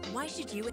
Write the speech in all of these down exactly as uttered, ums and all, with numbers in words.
Why should you...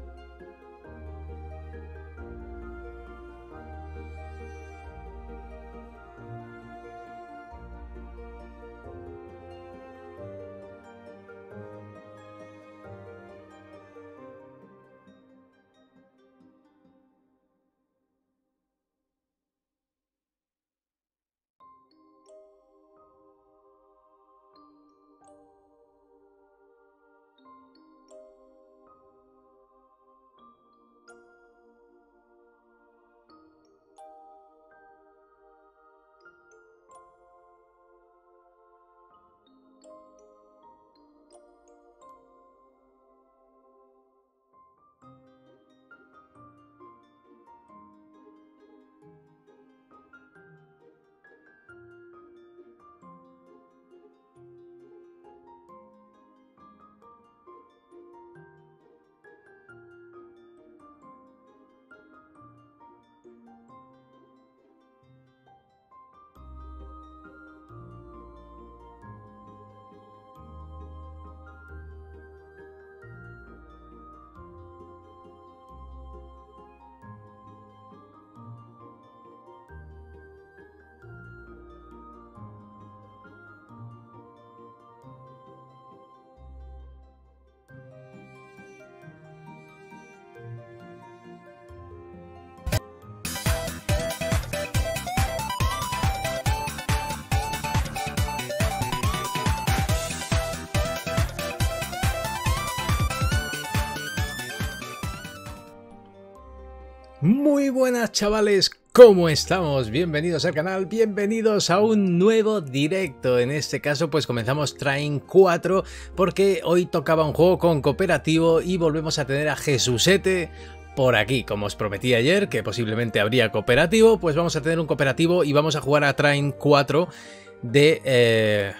Muy buenas chavales, ¿cómo estamos? Bienvenidos al canal, bienvenidos a un nuevo directo. En este caso pues comenzamos Train cuatro porque hoy tocaba un juego con cooperativo y volvemos a tener a Jesusete por aquí. Como os prometí ayer que posiblemente habría cooperativo, pues vamos a tener un cooperativo y vamos a jugar a Train cuatro de... Eh...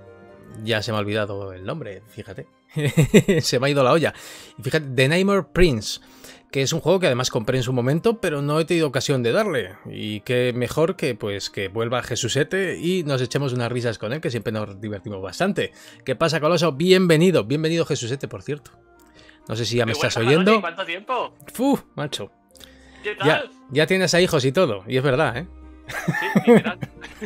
Ya se me ha olvidado el nombre, fíjate. Se me ha ido la olla. Y fíjate, The Nightmare Prince, que es un juego que además compré en su momento, pero no he tenido ocasión de darle. Y qué mejor que pues que vuelva Jesusete y nos echemos unas risas con él, que siempre nos divertimos bastante. ¿Qué pasa, Coloso? Bienvenido, bienvenido Jesusete, por cierto. No sé si ya me estás oyendo. ¿Cuánto tiempo? ¡Fu, macho! ¿Qué tal? Ya, ya tienes a hijos y todo, y es verdad, ¿eh? Sí, literal.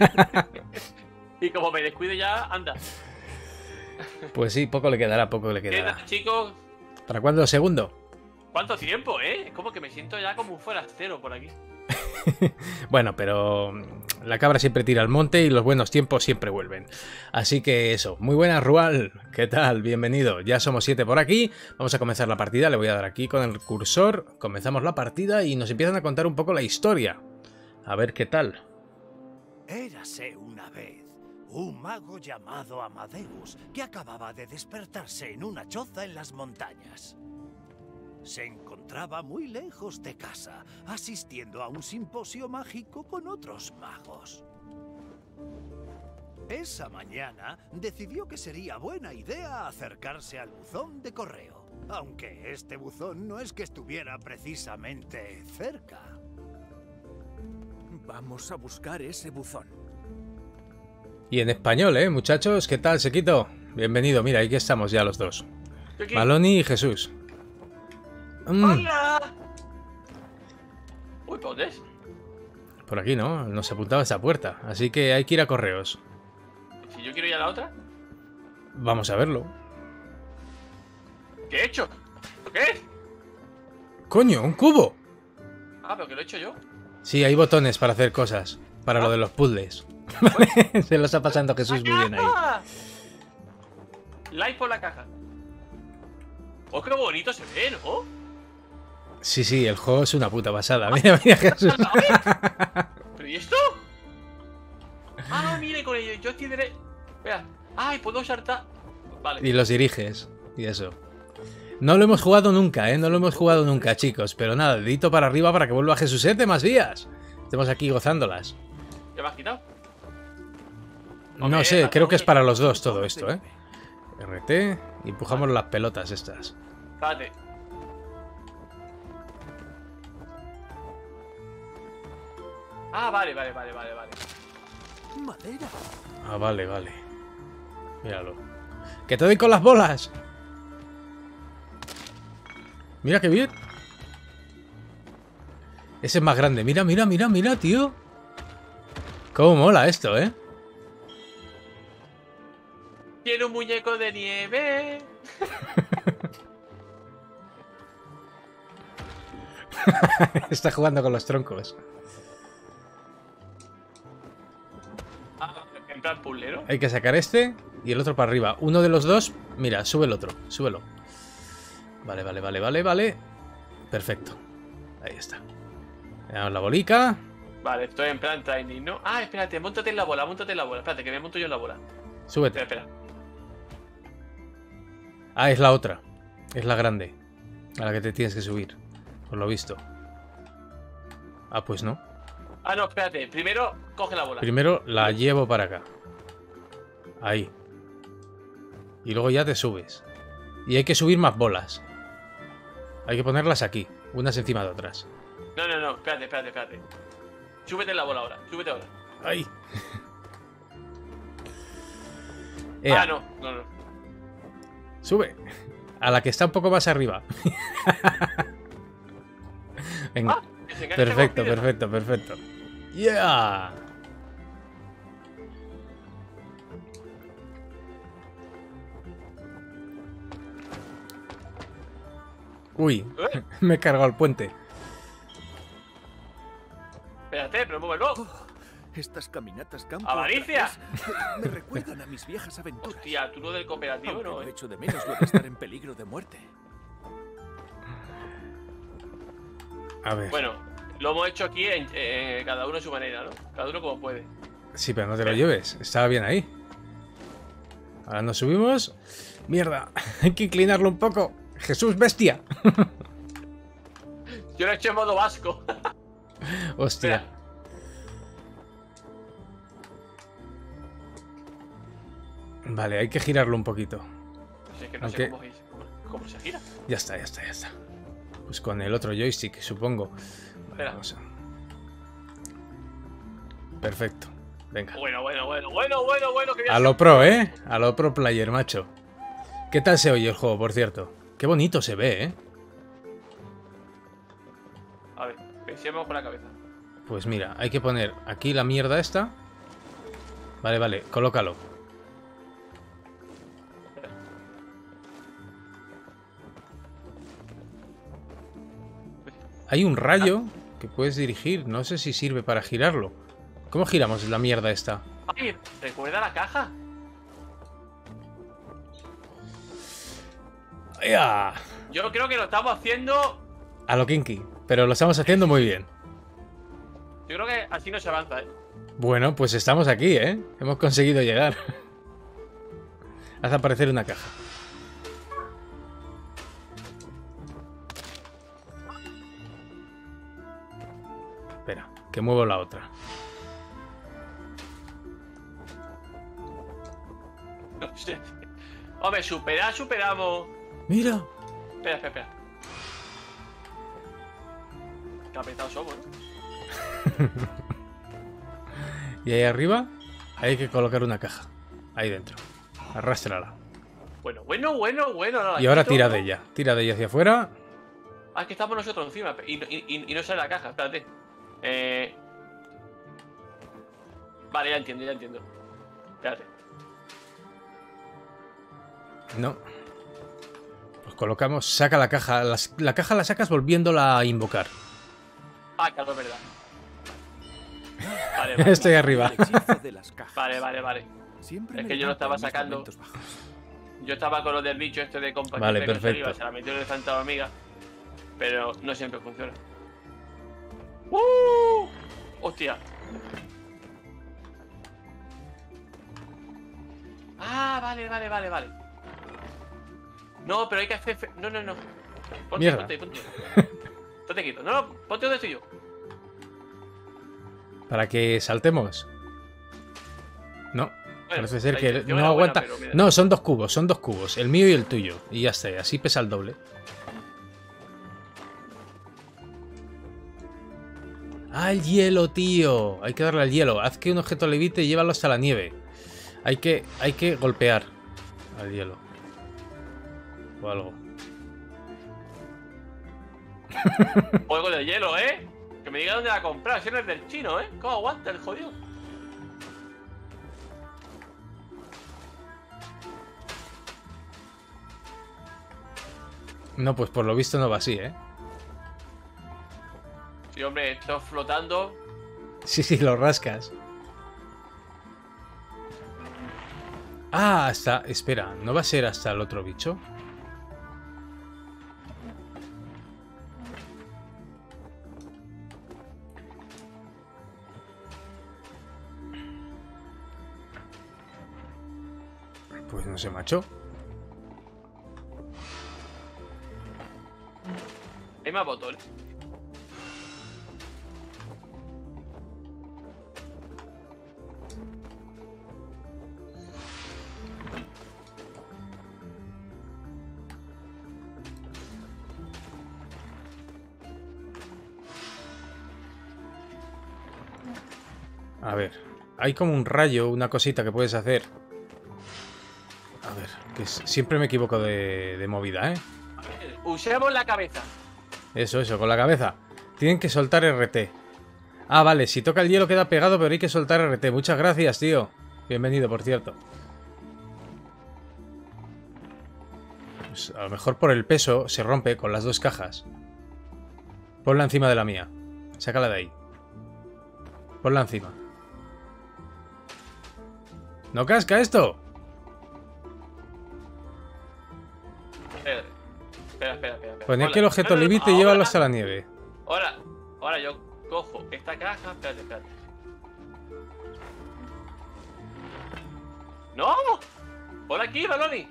Y como me descuide ya, anda. Pues sí, poco le quedará, poco le ¿Qué quedará. tal, chicos? ¿Para cuándo el segundo? ¿Cuánto tiempo, eh? Es como que me siento ya como un forastero por aquí. Bueno, pero la cabra siempre tira al monte y los buenos tiempos siempre vuelven. Así que eso, muy buenas, Rual. ¿Qué tal? Bienvenido. Ya somos siete por aquí. Vamos a comenzar la partida. Le voy a dar aquí con el cursor. Comenzamos la partida y nos empiezan a contar un poco la historia. A ver qué tal. Érase una vez un mago llamado Amadeus que acababa de despertarse en una choza en las montañas. Se encontraba muy lejos de casa, asistiendo a un simposio mágico con otros magos. Esa mañana decidió que sería buena idea acercarse al buzón de correo, aunque este buzón no es que estuviera precisamente cerca. Vamos a buscar ese buzón. Y en español, ¿eh, muchachos? ¿Qué tal, Sequito? Bienvenido, mira, aquí estamos ya los dos. ¿Qué? Maloni y Jesús. Mm, ¡Hola! Uy, ¿por dónde es? por aquí, ¿no? Nos apuntaba esa puerta. Así que hay que ir a correos. Si yo quiero ir a la otra. Vamos a verlo. ¿Qué he hecho? ¿Qué? ¡Coño, un cubo! Ah, pero que lo he hecho yo. Sí, hay botones para hacer cosas. Para lo de los puzzles. Se lo está pasando Jesús muy bien ahí. ¡Ah! Like por la caja. ¡Oh, qué bonito se ve, ¿no? Sí, sí, el juego es una puta pasada. Mira, mira, Jesús. ¿Pero y esto? Ah, mire, con ello. Yo estoy de... Espera. Ay, puedo saltar. Vale. Y los diriges. Y eso. No lo hemos jugado nunca, ¿eh? No lo hemos jugado nunca, chicos. Pero nada, dedito para arriba para que vuelva Jesusete más vías. Estemos aquí gozándolas. ¿Ya me has quitado? No Ok, sé, vale, creo que es ok. para los dos todo esto, ¿eh? R T y empujamos las pelotas estas. Espérate. Ah, vale, vale, vale, vale, vale. ¡Madera! Ah, vale, vale. Míralo. ¡Que te doy con las bolas! Mira qué bien. Ese es más grande. Mira, mira, mira, mira, tío. Cómo mola esto, ¿eh? Tiene un muñeco de nieve. Está jugando con los troncos. Ah, en plan pulero. Hay que sacar este y el otro para arriba. Uno de los dos, mira, sube el otro, súbelo. Vale, vale, vale, vale, vale. Perfecto. Ahí está. Le damos la bolica. Vale, estoy en plan training, ¿no? Ah, espérate, móntate en la bola, móntate en la bola. Espérate, que me monto yo en la bola. Súbete. Espera, espera. Ah, es la otra. Es la grande. A la que te tienes que subir. Por lo visto. Ah, pues no. Ah, no, espérate. Primero coge la bola. Primero la llevo para acá. Ahí. Y luego ya te subes. Y hay que subir más bolas. Hay que ponerlas aquí. Unas encima de otras. No, no, no. Espérate, espérate, espérate. Súbete en la bola ahora. Súbete ahora. Ahí. Ah, Ea, no, no, no. sube. A la que está un poco más arriba. Venga. Ah, que se engancha Perfecto, con piedra. perfecto, perfecto. ¡Yeah! Uy, ¿Eh? me he cargado el puente. Espérate, pero muévelo. Oh, estas caminatas campo ¡Avaricia! a través me recuerdan a mis viejas aventuras. Hostia, tú lo del cooperativo, Aunque ¿no? no eh? echo de menos lo de estar en peligro de muerte. A ver. Bueno, lo hemos hecho aquí en, eh, cada uno a su manera, ¿no? Cada uno como puede. Sí, pero no te lo lleves. Estaba bien ahí. Ahora nos subimos. Mierda, hay que inclinarlo un poco. Jesús, bestia. Yo lo he hecho en modo vasco. Hostia. Espera. Vale, hay que girarlo un poquito. Si es que no Aunque- sé cómo, cómo, cómo se gira. Ya está, ya está, ya está. Pues con el otro joystick, supongo. Vale, Espera. vamos a- Perfecto. Venga. Bueno, bueno, bueno, bueno, bueno, bueno. Que A lo pro, ¿eh? A lo pro player, macho. ¿Qué tal se oye el juego, por cierto? Qué bonito se ve, ¿eh? A ver, pensemos con la cabeza. Pues mira, hay que poner aquí la mierda esta. Vale, vale, colócalo. Hay un rayo que puedes dirigir. No sé si sirve para girarlo. ¿Cómo giramos la mierda esta? Ay, ¿recuerda la caja? ¡Ya! Yo creo que lo estamos haciendo. A lo kinky. Pero lo estamos haciendo muy bien. Yo creo que así no se avanza, ¿eh? Bueno, pues estamos aquí, ¿eh? Hemos conseguido llegar. Haz aparecer una caja. Espera, que muevo la otra. No sé. Hombre, superar, superamos. ¡Mira! Espera, espera, espera. Qué apretados somos, ¿no? Y ahí arriba hay que colocar una caja. Ahí dentro. Arrástrala. Bueno, bueno, bueno, bueno. No, Y ahora aquí tira todo- de ella. Tira de ella hacia afuera. Ah, es que estamos nosotros encima. Y, y, y- y no sale la caja, espérate. Eh... Vale, ya entiendo, ya entiendo. Espérate. No. Pues colocamos. Saca la caja. Las- la caja la sacas volviéndola a invocar. Ah, claro, es verdad. Vale, vale. Estoy arriba. El hechizo de las cajas. Vale, vale, vale. Siempre Es me que yo lo encanta estaba en mis sacando. momentos bajos. Yo estaba con lo del bicho este de compartir Vale, de perfecto. saliva, se la metió el elefante a la hormiga. Pero no siempre funciona. ¡Uh! ¡Hostia! Ah, vale, vale, vale, vale. No, pero hay que hacer... fe- No, no, no. Ponte, Mierda. ponte, ponte. Ponte quieto. No, no, ponte donde estoy yo. Para que saltemos. No. Bueno, Parece ser la que intención no era buena, aguanta. pero mira. No, son dos cubos, son dos cubos. El mío y el tuyo. Y ya está, así pesa el doble. ¡Ah, el hielo, tío! Hay que darle al hielo. Haz que un objeto levite y llévalo hasta la nieve. Hay que, hay que golpear al hielo. O algo. Juego de hielo, ¿eh? Que me diga dónde la comprar, si no es del chino, ¿eh? ¿Cómo aguanta el jodido? No, pues por lo visto no va así, ¿eh? Sí, hombre, esto flotando. Sí, sí, lo rascas. Ah, hasta... Espera, ¿no va a ser hasta el otro bicho? Pues no sé, macho. Hay más botones. A ver, hay como un rayo, una cosita que puedes hacer. A ver, que siempre me equivoco de, de movida, ¿eh? A ver, usemos la cabeza. Eso, eso, con la cabeza. Tienen que soltar R T. Ah, vale, si toca el hielo queda pegado, pero hay que soltar R T. Muchas gracias, tío. Bienvenido, por cierto. Pues a lo mejor por el peso se rompe con las dos cajas. Ponla encima de la mía. Sácala de ahí. Ponla encima. ¿No casca esto? Espera, espera, espera. espera. Ponía Hola. que el objeto No, no, no, límite y ahora- llévalo hasta la nieve. Ahora, ahora yo cojo esta caja. Espérate, espérate. ¡No! ¡Por aquí, Baloni!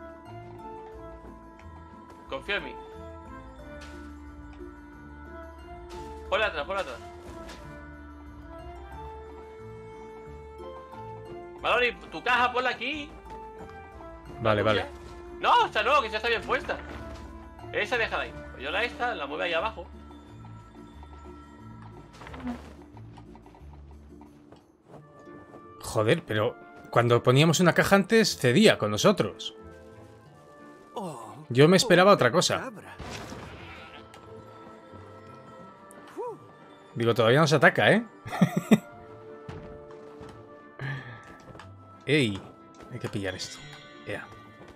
Confía en mí. Ponla atrás, ponla atrás. Baloni, tu caja, ponla aquí. Vale, vale. No, esta no, que ya está bien puesta. Esa déjala ahí. Yo la esta, la mueve ahí abajo. Joder, pero cuando poníamos una caja antes cedía con nosotros. Oh, Yo me esperaba oh, otra cosa. cabra. Digo, todavía nos ataca, ¿eh? Ey, hay que pillar esto. Ea.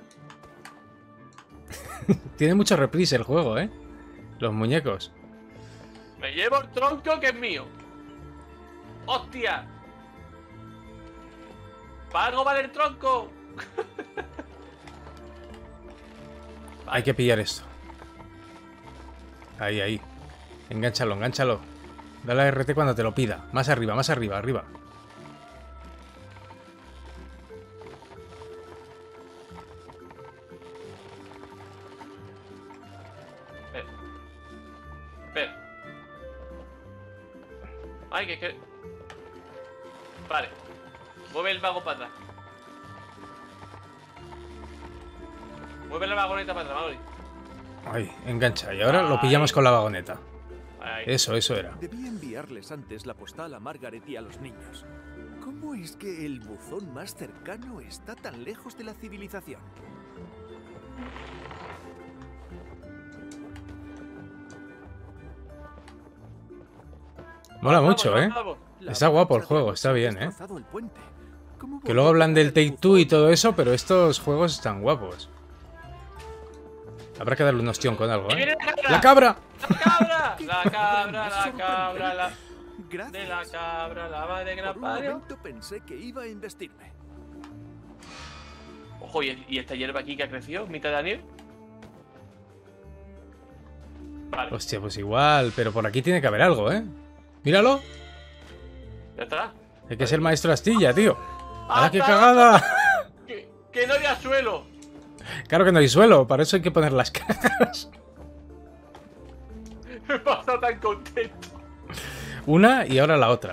Tiene mucho reprise el juego, ¿eh? Los muñecos. Me llevo el tronco que es mío. ¡Hostia! ¿Para algo vale el tronco? Hay que pillar esto. Ahí, ahí. Engánchalo, engánchalo. Dale a R T cuando te lo pida. Más arriba, más arriba, arriba. Espera. Espera. Ay, que que... Vale. Mueve el vago para atrás. Mueve la vagoneta para atrás, Mauri. Ahí, engancha. Y ahora lo pillamos con la vagoneta. Ahí. Eso, eso era. Debí enviarles antes la postal a Margaret y a los niños. ¿Cómo es que el buzón más cercano está tan lejos de la civilización? Mola Vamos, mucho, ¿eh? vamos. La Está guapo el avalancha de juego, agua está ha bien, ¿eh? destrozado el puente. ¿Cómo Que luego voy a hablan del parar el Take Two y buzón? todo eso, pero estos juegos están guapos. Habrá que darle un ostión con algo, ¡Ahí ¿eh? viene la cabra! ¡La cabra! ¡La cabra! ¡Qué ¡La cabra cabra, más la cabra, la... Gracias. De la cabra, la madre que la Por un parió. momento pensé que iba a investirme. Ojo, ¿y, y esta hierba aquí que ha crecido? ¿Mitad de la nieve? Vale, Hostia, pues igual, pero por aquí tiene que haber algo, ¿eh? Míralo. ya está. Hay que ser maestro Astilla, tío. ¡Ah, qué ¡Hasta cagada! ¡Que, que no haya suelo! Claro que no hay suelo, para eso hay que poner las cajas. Me he pasado tan contento. Una y ahora la otra.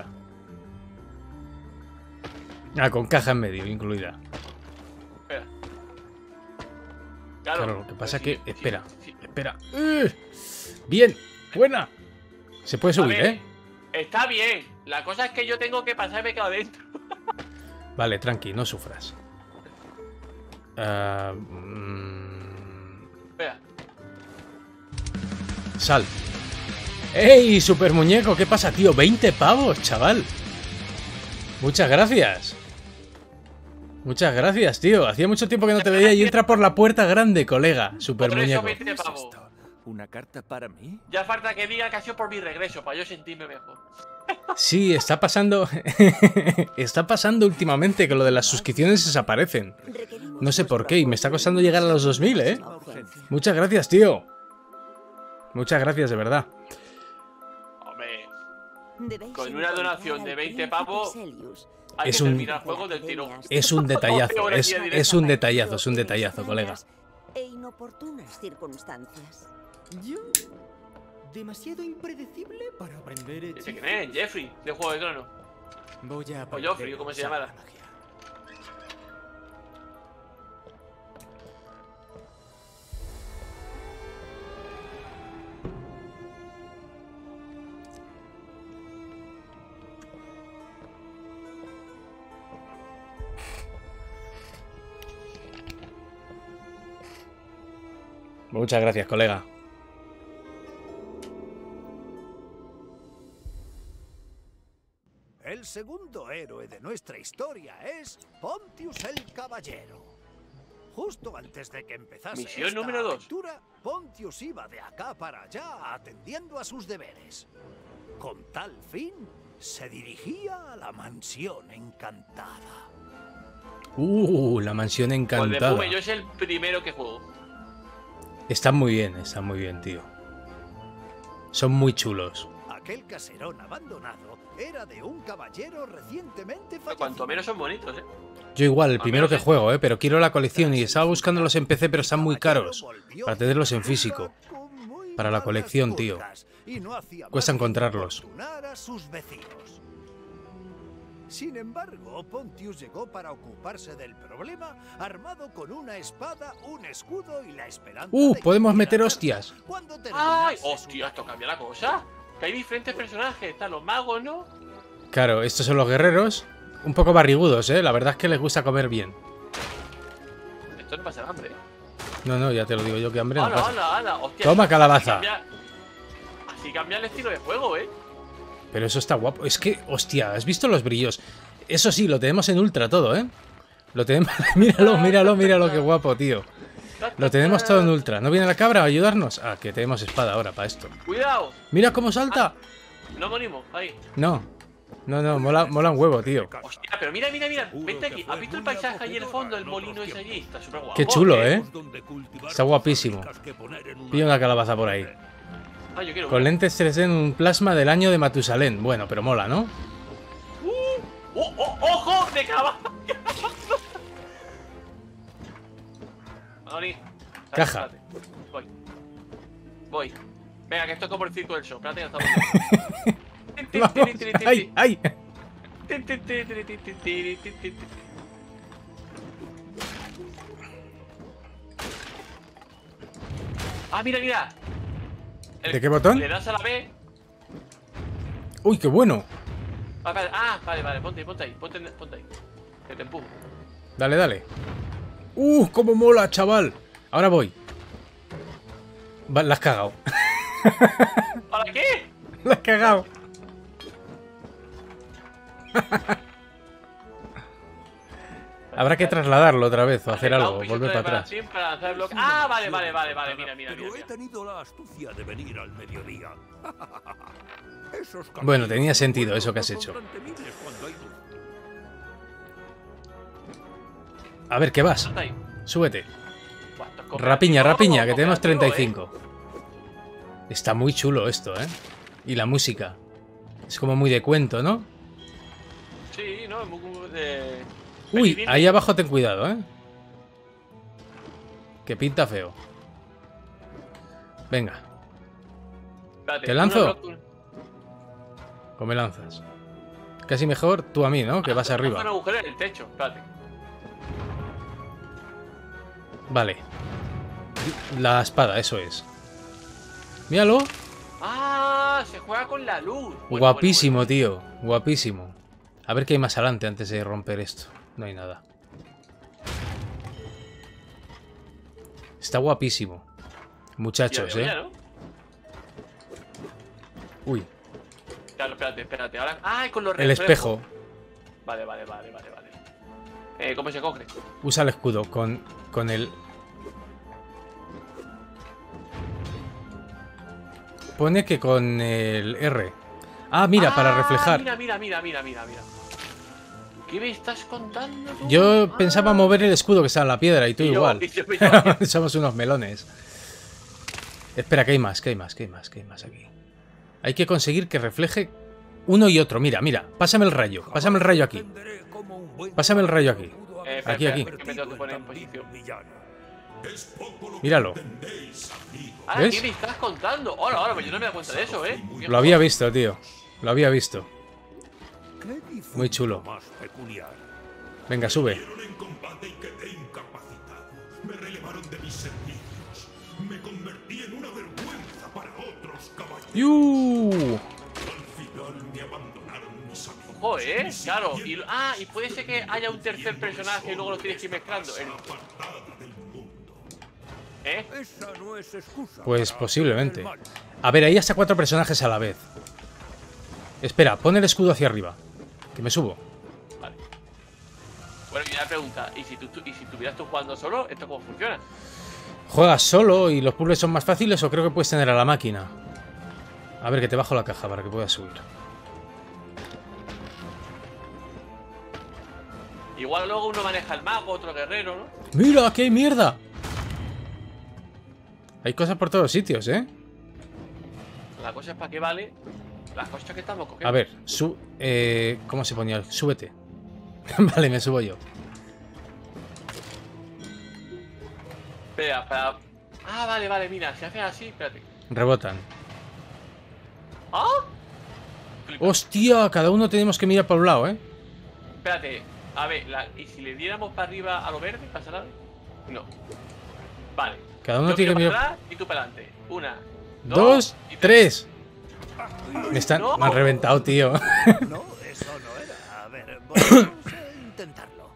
Ah, con caja en medio, incluida. Espera. Claro, Claro, lo que pasa pero que... sí, Espera, sí, sí. espera. ¡Eh! Bien, buena. Se puede A subir, ver, ¿eh? Está bien. La cosa es que yo tengo que pasarme cada adentro. Vale, tranqui, no sufras. Ah, mm, Espera. Sal. ¡Ey, super muñeco! ¿Qué pasa, tío? veinte pavos, chaval. Muchas gracias. Muchas gracias, tío. Hacía mucho tiempo que no te veía y entra por la puerta grande, colega. Super Por eso muñeco. veinte pavos. ¿Una carta para mí? Ya falta que diga que ha sido por mi regreso, para yo sentirme mejor. Sí, está pasando. Está pasando últimamente que lo de las suscripciones desaparecen. No sé por qué, y me está costando llegar a los dos mil, ¿eh? Muchas gracias, tío. Muchas gracias, de verdad. Hombre, con una donación de veinte pavos hay Es que un- terminar juegos del tirón. Es un detallazo, es, es un detallazo, es un detallazo, colega. E inoportunas circunstancias. Yo, demasiado impredecible para aprender ¿Ese hechizos. quién es? Jeffrey, de Juego de Tronos. Voy a O Joffrey, ¿cómo se aprender llamara? magia. Muchas gracias, colega. El segundo héroe de nuestra historia es Pontius el Caballero. Justo antes de que empezase Misión esta número dos. aventura, Pontius iba de acá para allá atendiendo a sus deberes. Con tal fin, se dirigía a la mansión encantada. Uh, la mansión Pues de encantada. Pume, yo es el primero que juego. Están muy bien, están muy bien, tío. Son muy chulos. Aquel caserón abandonado era de un caballero recientemente Pero fallecido. cuanto menos son bonitos, ¿eh? Yo igual, el A primero menos que es- juego, eh, pero quiero la colección y estaba buscándolos en P C, pero están muy caros. Para tenerlos en físico. Para la colección, tío. Cuesta encontrarlos. A sus vecinos. Sin embargo, Pontius llegó para ocuparse del problema armado con una espada, un escudo y la esperanza Uh, de podemos que meter pudiera hostias. ganar cuando ¡Ay! terminase su ¡Hostia! Esto batalla. cambia la cosa. Que hay diferentes personajes. Están los magos, ¿no? Claro, estos son los guerreros. Un poco barrigudos, eh. La verdad es que les gusta comer bien. Esto no pasa hambre. ¿eh? No, no, ya te lo digo yo que hambre no ¡Hala, pasa. hala, hala! ¡Hostia! Toma, así calabaza. cambia- Así cambia el estilo de juego, ¿eh? Pero eso está guapo. Es que, hostia, ¿has visto los brillos? Eso sí, lo tenemos en ultra todo, ¿eh? Lo tenemos... míralo, míralo, míralo, qué guapo, tío. Lo tenemos todo en ultra. ¿No viene la cabra a ayudarnos? Ah, que tenemos espada ahora para esto. ¡Cuidado! ¡Mira cómo salta! No morimos. Ahí. No. No, no, mola, mola un huevo, tío. Hostia, pero mira, mira, mira. Vente aquí. ¿Has visto el paisaje allí en el fondo? El molino ese allí. Está súper guapo. Qué chulo, ¿eh? Está guapísimo. Pilla una calabaza por ahí. Ah, yo quiero. Con lentes tres D en un plasma del año de Matusalén. Bueno, pero mola, ¿no? ¡Oh, oh, ojo! ¡De calabaza! Vale. Caja. Espérate. Voy. Voy. Venga, que esto es como el circo del show. Espérate, ya estamos. Vamos. ¡Ay, ay! Ah, mira, mira. El- ¿De qué botón? Le das a la B. ¡Uy, qué bueno! Ah, vale, ah, vale, vale, ponte, ponte ahí, ponte, ponte ahí. Que te empujo. Dale, dale. ¡Uh, cómo mola, chaval! Ahora voy. Va, la has cagado. ¿Para qué? La has cagado. Habrá que trasladarlo otra vez o hacer algo, volver para atrás. Para lanzar bloque. Ah, vale, vale, vale, vale, mira, mira, mira. Pero he mira. tenido la astucia de venir al mediodía. Esos Bueno, tenía caminos sentido eso que has no hecho. son tan temibles cuando hay luz. A ver, ¿qué vas? Salta ahí. Súbete. Buah, esto es cooperativo, Rapiña, rapiña, que tenemos cooperativo, treinta y cinco. Está muy chulo esto, ¿eh? Y la música. Es como muy de cuento, ¿no? ¿eh? Sí, no, es muy de... Uy, Peli ahí abajo ten cuidado, ¿eh? Que pinta feo. Venga, Espérate, ¿te lanzo? uno, uno, uno. o me lanzas. Casi mejor tú a mí, ¿no? Que vas Lanza un arriba. agujero en el techo, espérate. Vale. La espada, eso es. Míralo. Ah, se juega con la luz. Bueno, Guapísimo, bueno, tío. Guapísimo. A ver qué hay más adelante antes de romper esto. No hay nada. Está guapísimo. bueno. Muchachos, Ya veo, ¿eh? ya, ¿no? Uy, Claro, espérate, espérate. Ahora. ¡Ah! Con los el reflejos. espejo. Vale, vale, vale, vale, vale. Eh, ¿Cómo se coge? Usa el escudo con, con el... Pone que con el R. Ah, mira, para Ah, reflejar. Mira, mira, mira, mira, mira, mira. ¿Qué me estás contando tú? Yo Ah. pensaba mover el escudo que está en la piedra y tú Y yo- igual. y yo- y yo- Somos unos melones. Espera, que hay más, que hay más, que hay más, que hay más aquí. Hay que conseguir que refleje uno y otro. Mira, mira, pásame el rayo, pásame el rayo aquí. Pásame el rayo aquí. Eh, espera, Aquí, espera, aquí. que me tengo que poner en posición. Míralo. Ah, ¿Ves? ¿qué me estás contando? Hola, hola, pues yo no me da cuenta de eso, ¿eh? Qué Lo había visto, tío. Lo había visto. Muy chulo. Más peculiar. Venga, sube. en combate y quedé incapacitado. Me relevaron de mis servicios. Me convertí en una vergüenza para otros caballeros. ¡Yu! Al final me abandonaron mis amigos. Ojo, ¿eh? Claro. Y, ah, y puede ser que haya un tercer personaje y luego lo tienes que ir mezclando. El- ¿Eh? Esa no es excusa Pues para posiblemente. hacer el mal. A ver, hay hasta cuatro personajes a la vez. Espera, pon el escudo hacia arriba. Que me subo. Vale. Bueno, y una pregunta. ¿Y si, tú, tú- ¿Y si estuvieras tú jugando solo? ¿Esto cómo funciona? ¿Juegas solo y los puzzles son más fáciles o creo que puedes tener a la máquina? A ver, que te bajo la caja para que puedas subir. Igual luego uno maneja el mago, otro guerrero, ¿no? ¡Mira, aquí hay mierda! Hay cosas por todos sitios, ¿eh? La cosa es para qué vale las cosas que estamos cogiendo. A ver, su... Eh, ¿cómo se ponía? Súbete. Vale, me subo yo. Espera, espera. Ah, vale, vale, mira, si haces así, espérate. Rebotan. ¿Ah? Flipa. ¡Hostia! Cada uno tenemos que mirar por un lado, ¿eh? Espérate, a ver, la- ¿y si le diéramos para arriba a lo verde, pasa nada? No. Vale. Cada uno Yo tiene que tiro mirar... para atrás y tú para adelante. Una, Dos, y tres. Me están... No. Me han reventado, tío. No, eso no era. A ver, volvemos a intentarlo.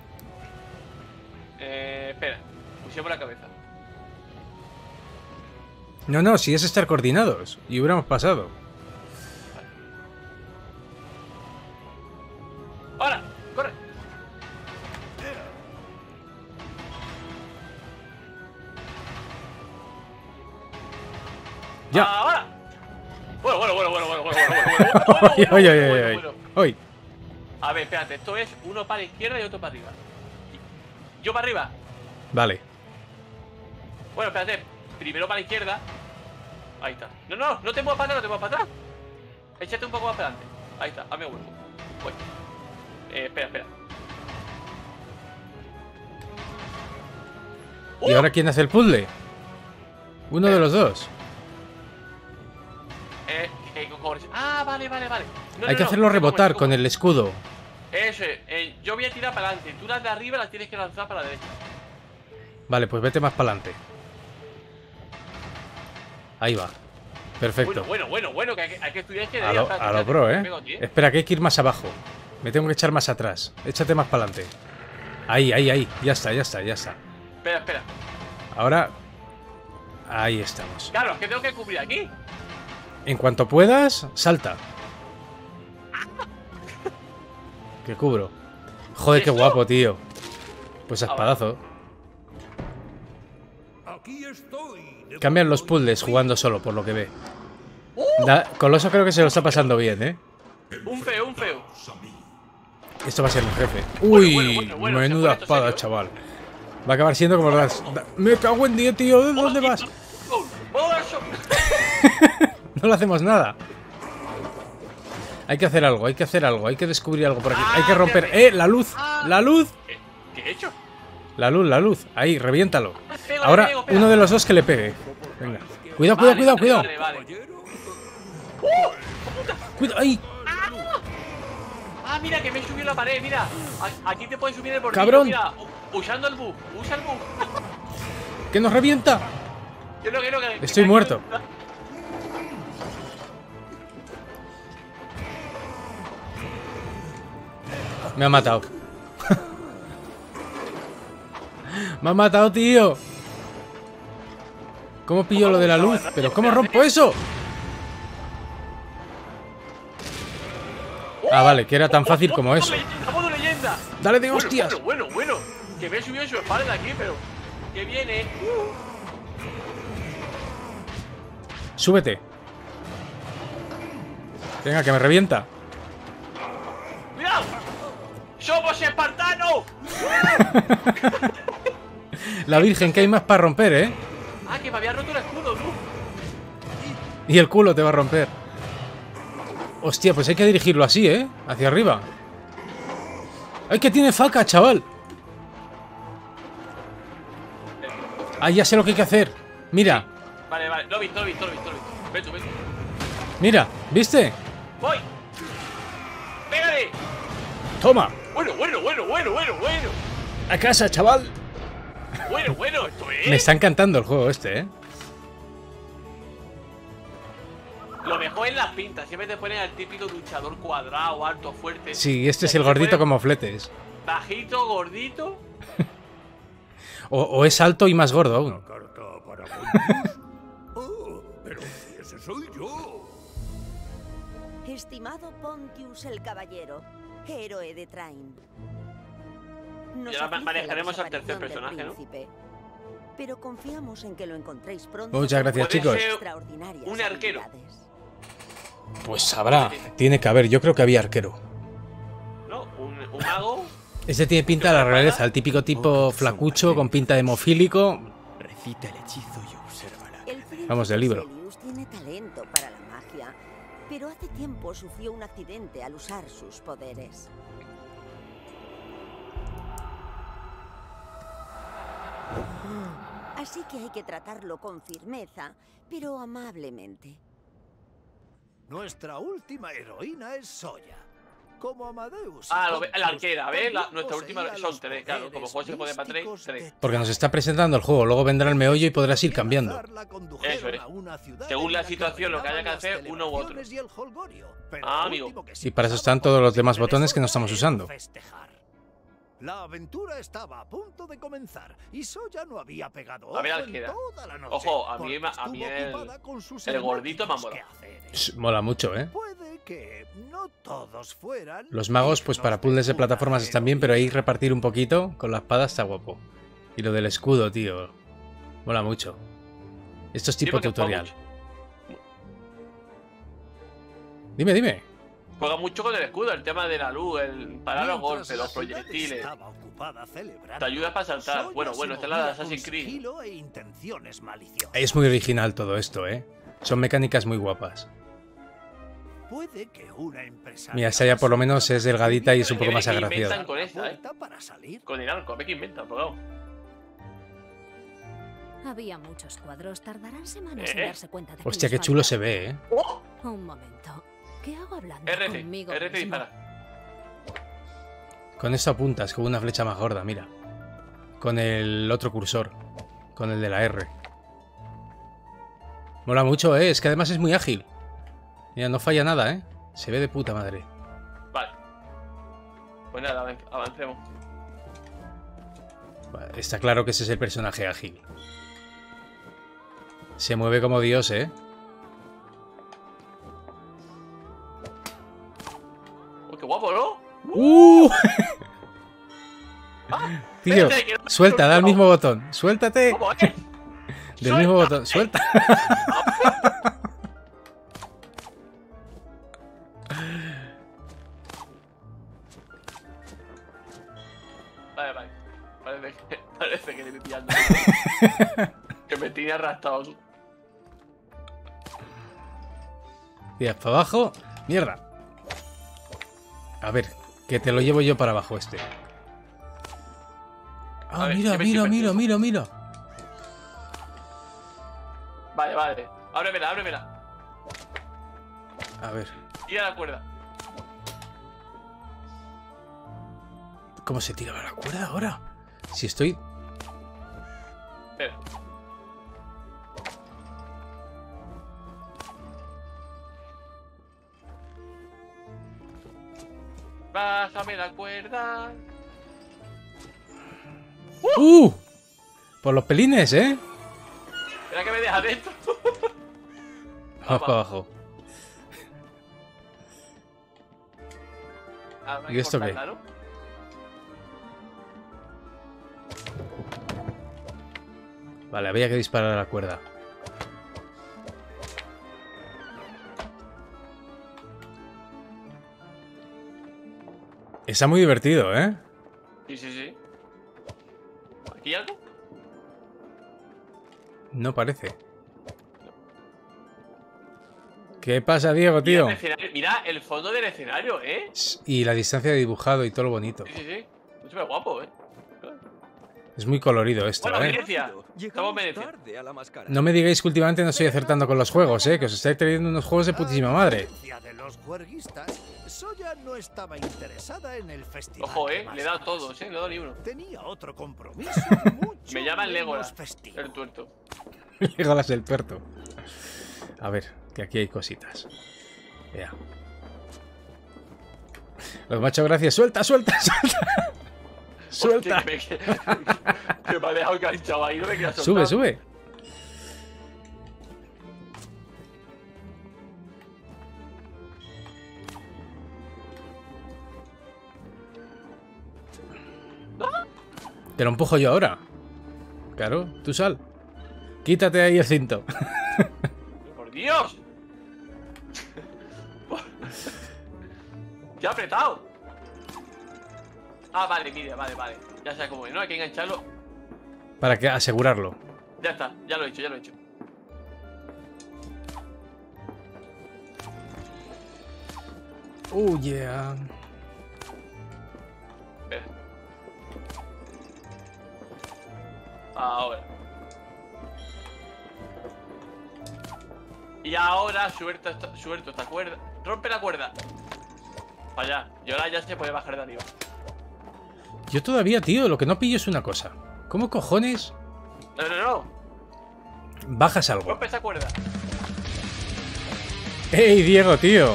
Eh, espera, pusimos la cabeza. No, no, si es estar coordinados. Y hubiéramos pasado. ¡Ahora! ¡Corre! Ya. ¡Ahora! Bueno, bueno, bueno, bueno, bueno, bueno, bueno, bueno, bueno, Oye, bueno, oye, bueno, oye, bueno, oye. bueno. Hoy. A ver, espérate, esto es uno para la izquierda y otro para arriba. Yo para arriba. Vale. Bueno, espérate, primero para la izquierda. Ahí está. No, no, no te muevas para atrás, no te muevas para atrás. Échate un poco más para adelante. Ahí está, hazme hueco. Voy. Eh, espera, espera. ¿Y ahora quién hace el puzzle? Uno de los dos. Eh, ¿qué cojones? Ah, vale, vale, vale. No, Hay no, que no, hacerlo ¿cómo, rebotar cómo? con el escudo. Eso es, eh, yo voy a tirar para adelante. Tú las de arriba las tienes que lanzar para la derecha. Vale, pues vete más para adelante. Ahí va. Perfecto. Bueno, bueno, bueno, bueno, que hay que, hay que estudiar este A lo, a lo pro, ¿eh? Espera, que hay que ir más abajo. Me tengo que echar más atrás. Échate más para adelante. Ahí, ahí, ahí. Ya está, ya está, ya está. Espera, espera. Ahora... Ahí estamos. Claro, es que tengo que cubrir aquí. En cuanto puedas, salta. Que cubro. Joder, qué ¿Esto? guapo, tío. Pues a Ah, espadazo. Aquí estoy. de Cambian los vuelta y puzzles voy. jugando solo, por lo que ve. Da- Coloso creo que se lo está pasando bien, ¿eh? Un feo, un feo. Esto va a ser un jefe. Uy, bueno, bueno, bueno, se menuda pone esto espada, serio, ¿eh? chaval. Va a acabar siendo como las... da- Me cago en diez, tío. ¿De dónde vas? ¡Bolso! No le hacemos nada. Hay que hacer algo, hay que hacer algo. Hay que descubrir algo por aquí. Ah, Hay que romper... fíjate. ¡Eh! ¡La luz! Ah. ¡La luz! ¿Qué, ¿Qué he hecho? La luz, la luz. Ahí, reviéntalo. Pégale, Ahora, pego, pega. uno de los dos que le pegue. Venga. Cuidado, cuidado, Vale, cuidado, vale, cuidado. Vale, vale. Cuidado. ¡Ay! Ah, mira, que me he subido la pared, mira. A- Aquí te puedes subir el bordillo, Cabrón. mira. u- Usando el bug, usa el bug. ¡Que nos revienta! Que no, que no, que- que Estoy me ha muerto. quedado- Me ha matado. Me ha matado, tío. ¿Cómo pillo lo de la luz? ¿Pero cómo rompo eso? Ah, vale, que era tan fácil como eso. ¡Leyenda, modo leyenda! Dale de Bueno, hostias. Bueno, bueno, bueno. Que me he subido su espalda aquí, pero... Que viene... Súbete. Venga, que me revienta. ¡Cuidado! ¡Somos espartanos! La virgen, que hay más para romper, ¿eh? Ah, que me había roto el escudo, ¿no? Y el culo te va a romper. Hostia, pues hay que dirigirlo así, ¿eh? Hacia arriba. ¡Ay, que tiene faca, chaval! Ah, ya sé lo que hay que hacer. Mira, Vale, vale, lo he visto, lo he visto, lo he visto, lo he visto. Ven tú, ven tú. mira, ¿viste? ¡Voy! ¡Pégale! Toma. Bueno, bueno, bueno, bueno, bueno, bueno. A casa, chaval. Bueno, bueno, esto es... Me está encantando el juego este, ¿eh? Lo mejor es las pintas. Siempre te ponen al típico luchador cuadrado, alto, fuerte. Sí, este es Y el aquí te gordito ponen como fletes. Bajito, gordito. O, o es alto y más gordo aún. ¿Carta para Pontius? Oh, pero si ese soy yo. Estimado Pontius el Caballero, héroe de Train. Nos Y ahora aflige manejaremos la al tercer desaparición del personaje, ¿no? príncipe, pero confiamos en que lo encontréis pronto. Muchas gracias, Puede chicos. ser Extraordinarias un arquero. habilidades. Pues habrá. Tiene que haber. Yo creo que había arquero. ¿No? Un, un mago. Este tiene pinta de la realeza. El típico tipo flacucho con pinta de hemofílico. Recita el hechizo y obsérvala. El príncipe Vamos, del libro. Selius tiene talento para la magia, pero hace tiempo sufrió un accidente al usar sus poderes. Así que hay que tratarlo con firmeza, pero amablemente. Nuestra última heroína es Soya. Como Amadeus. y Ah, lo ve- la Pontius, arquera, ¿ves? La- también nuestra última poseía son los tres, claro, como poderes juego se puede para tres, místicos tres. de Porque nos está presentando el juego. Luego vendrá el meollo y podrás ir cambiando. Eso es. Según la situación, lo que haya que hacer, uno u otro. Ah, amigo. Y para eso están todos los demás botones que no estamos usando. La aventura estaba a punto de comenzar y Soya no había pegado A ver, ojo en Alquera. toda la noche, Ojo, a mí porque me- a mí estuvo el- ocupada con sus el gordito me ha enérgicos molado. quehaceres. Sh, Mola mucho, ¿eh? Puede que no todos fueran Los magos, pues para puzzles de plataformas están bien, pero ahí repartir un poquito con la espada está guapo. Y lo del escudo, tío. Mola mucho. Esto es Sí, tipo porque juega tutorial. mucho- Dime, dime. Juega mucho con el escudo, el tema de la luz, el parar los Mientras golpes, la los ciudad proyectiles. estaba ocupada celebrando, Te ayuda para saltar. Soya Bueno, se bueno, esta es la de movía con Assassin's Creed. sigilo e intenciones maliciosas. Es muy original todo esto, ¿eh? Son mecánicas muy guapas. Puede que una empresaria Mira, esa ya por lo menos es delgadita y es un poco más Que agraciada. inventan con esta, ¿eh? puerta para salir. Con el arco, a ver qué inventan, por favor. Había muchos cuadros. Tardarán semanas en ¿Eh? darse cuenta de que Hostia, les qué chulo falta. se ve, ¿eh? ¡Oh! Un momento. ¿Qué hago hablando R C, conmigo R C mismo? dispara. Con esto apuntas con una flecha más gorda, mira. Con el otro cursor. Con el de la R. Mola mucho, ¿eh? Es que además es muy ágil. Mira, no falla nada, ¿eh? Se ve de puta madre. Vale. Pues nada, avan- avancemos. Vale, está claro que ese es el personaje ágil. Se mueve como Dios, ¿eh? Uy, qué guapo, ¿no? ¡Uh! Tío, espérate, que no- suelta, da el mismo botón. Suéltate. ¿Cómo es? Del mismo botón, suelta. Vale, vale. Parece que, parece que le estoy pillando. Que me tiene arrastrado. Tiras para abajo. Mierda. A ver, que te lo llevo yo para abajo este. Ah, A ver, mira, ¿qué me mira, sirve mira, eso? mira, mira. Vale, vale. Ábremela, ábremela. A ver, Tira la cuerda. ¿cómo se tira la cuerda ahora? Si estoy... Espera. Bájame la cuerda. ¡Uh! Por los pelines, ¿eh? Espera que me deja dentro. Vamos para abajo. Ah, hay ¿Y que esto qué? cortarla, ¿no? Vale, había que disparar a la cuerda. Está muy divertido, ¿eh? Sí, sí, sí. ¿Aquí hay algo? No parece. ¿Qué pasa, Diego, Mira tío? el escenario- Mira el fondo del escenario, ¿eh? Y la distancia de dibujado y todo lo bonito. Sí, sí, sí. Es súper guapo, ¿eh? Es muy colorido esto, Bueno, ¿eh? Venecia. Estamos en Llegamos Venecia. tarde a la mascarada. No me digáis que últimamente no estoy acertando con los juegos, ¿eh? Que os estáis trayendo unos juegos de putísima madre. A diferencia de los juerguistas, Soya no estaba interesada en el festival. Ojo, de eh. Le he dado máscaras. todos, eh. Le he dado ni uno. Tenía otro compromiso mucho Me llaman menos Legolas. festivo. El tuerto. Legolas el tuerto. A ver, que aquí hay cositas. Vea. Los machos, gracias. ¡Suelta, suelta, suelta! ¡Suelta! Hostia, que, me, que, que me ha dejado enganchado ahí. No me quieras soltar. Sube, sube. Te lo empujo yo ahora. Claro, tú sal. Quítate ahí el cinto. ¡Por Dios! ¡Ya he apretado! Ah, vale, mira, vale, vale. Ya sé cómo es, ¿no? Hay que engancharlo. Para que asegurarlo. Ya está, ya lo he hecho, ya lo he hecho. Oh, yeah. Espera. Ahora. Y ahora suelto esta, suelto esta cuerda. Rompe la cuerda. Para allá. Y ahora ya se puede bajar de arriba. Yo todavía, tío, lo que no pillo es una cosa. ¿Cómo cojones No, no, no. bajas algo? Rompe esa cuerda. ¡Ey, Diego, tío!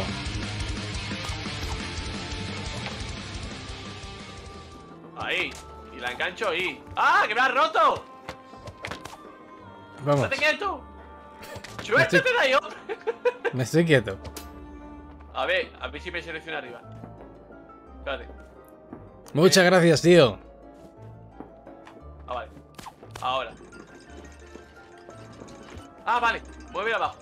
Ahí. Y la engancho ahí. ¡Ah! ¡Que me has roto! Vamos, ¡Estate quieto! ¡Suéltate de ahí, hombre! me estoy quieto. A ver, a ver si me selecciona arriba. Espérate. Muchas gracias, tío. Ah, vale. Ahora. Ah, vale. Mueve abajo.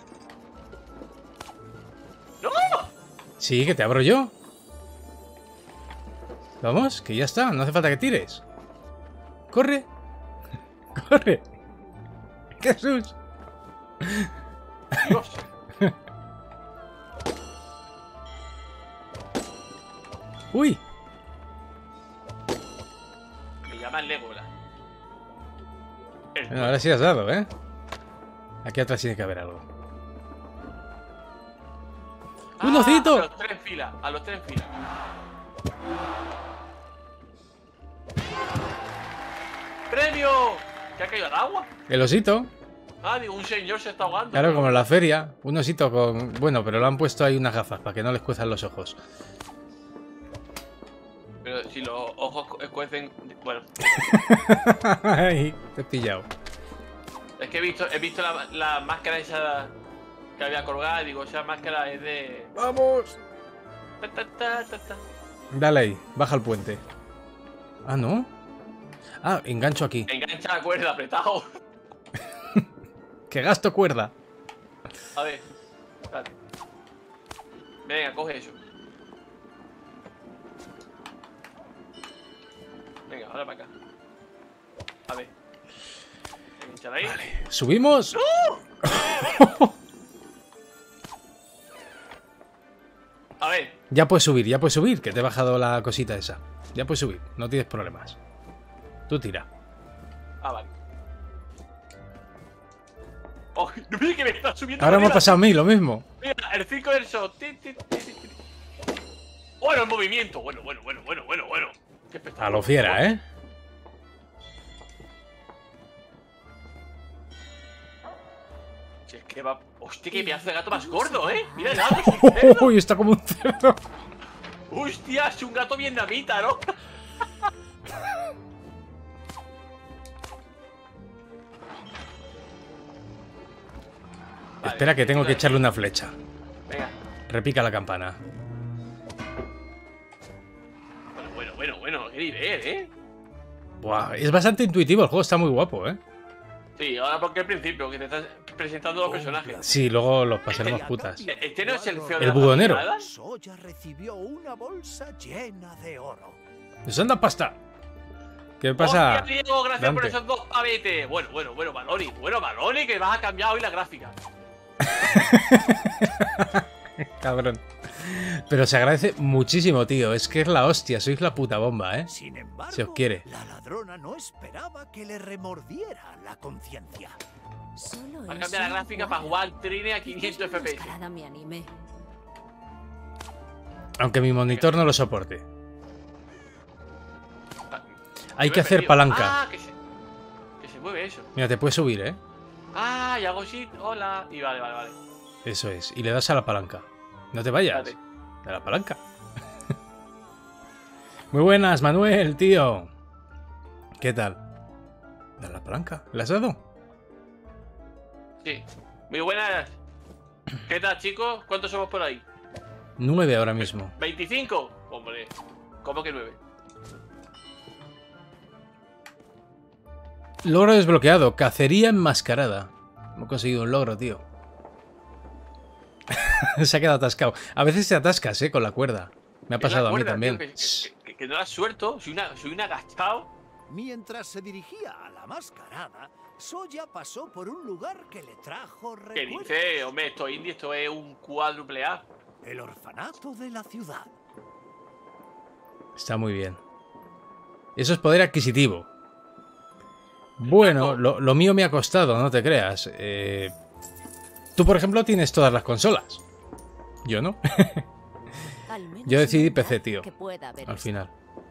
¡No! Sí, que te abro yo. Vamos, que ya está, no hace falta que tires. ¡Corre! ¡Corre! ¡Jesús! Dios. ¡Uy! Me llaman Legolas. El Bueno, ahora sí has dado, ¿eh? Aquí atrás tiene que haber algo. ¡Un Ah, osito! A los tres en fila, a los tres en fila. ¡Premio! ¿Qué ha caído al agua? El osito. Ah, digo, un señor se está ahogando. Claro, como en la feria. Un osito con... Bueno, pero le han puesto ahí unas gafas para que no les cuezan los ojos. Pero si los ojos cu- cuecen. Bueno, Ay, te he pillado. es que he visto, he visto la, la máscara esa que había colgada y digo, esa máscara es de. ¡Vamos! Ta, ta, ta, ta, ta. Dale ahí, baja el puente. Ah, ¿no? Ah, engancho aquí. Engancha la cuerda, apretado. Que gasto cuerda. A ver, espérate. Venga, coge eso. Venga, ahora para acá. A ver. Enganchala ahí. ¿Subimos? A ver, Ya puedes subir, ya puedes subir, que te he bajado la cosita esa. Ya puedes subir, no tienes problemas. Tú tira. ah, vale. Oh, mira que me está subiendo. Ahora me ha arriba. pasado a mí lo mismo. Mira, el circo del show. Ti, ti, ti, ti, ti. Bueno, el movimiento. Bueno, bueno, bueno, bueno, bueno, bueno. Qué espectáculo. A lo fiera, ¿eh? Si es que va. Hostia, qué pedazo de gato más gordo, ¿eh? Mira el gato, es un cerdo. Uy, está como un cerdo. Hostia, es un gato vietnamita, ¿no? Vale, Espera, que tengo que vale. echarle una flecha. Venga. Repica la campana. qué nivel, ¿eh? Buah, es bastante intuitivo, el juego está muy guapo, ¿eh? Sí, ahora porque al principio, que te estás presentando los personajes. Sí, sí, luego los pasaremos putas. Este no es el feo de El las buhonero. aficionadas. Soya recibió una bolsa llena de oro. ¡Nos anda pasta! ¿Qué pasa? Hostia, Diego, gracias por Dante? esos dos pavetes. Bueno, bueno, bueno, Maloni. Bueno, Maloni, que vas a cambiar hoy la gráfica. Cabrón. Pero se agradece muchísimo, tío. Es que es la hostia, sois la puta bomba, ¿eh? Sin embargo, Se os quiere. la ladrona no esperaba que le remordiera la conciencia. Solo Va a es cambiar la una gráfica para cuadra. jugar Trine a quinientos F P S. Mascarada me anime. Aunque mi monitor no lo soporte. Hay Me que he hacer perdido. palanca. Ah, que se, que se mueve eso. Mira, te puedes subir, ¿eh? Ah, y hago shit, hola. Y vale, vale, vale. Eso es. Y le das a la palanca. No te vayas. Espérate. A la palanca. Muy buenas, Manuel, tío. ¿Qué tal? ¿A la palanca? ¿Le has dado? Sí. Muy buenas. ¿Qué tal, chicos? ¿Cuántos somos por ahí? Nueve ahora mismo. ¿veinticinco? Hombre, ¿cómo que nueve? Logro desbloqueado. Cacería enmascarada. Hemos conseguido un logro, tío. Se ha quedado atascado. A veces te atascas, eh, con la cuerda. Me ha Es la pasado a mí cuerda, también. tío, que, que- que- que no la suelto. Soy, una, soy un agachado. Mientras se dirigía a la mascarada, Soya pasó por un lugar que le trajo ¿Qué recuerdos. dice? Hombre, esto es indie, esto es un cuádruple A. El orfanato de la ciudad. Está muy bien. Eso es poder adquisitivo. Bueno, lo, lo mío me ha costado, no te creas. Eh, tú, por ejemplo, tienes todas las consolas. Yo no. Al menos Yo decidí una P C, edad tío. que pueda haber Al esto. final.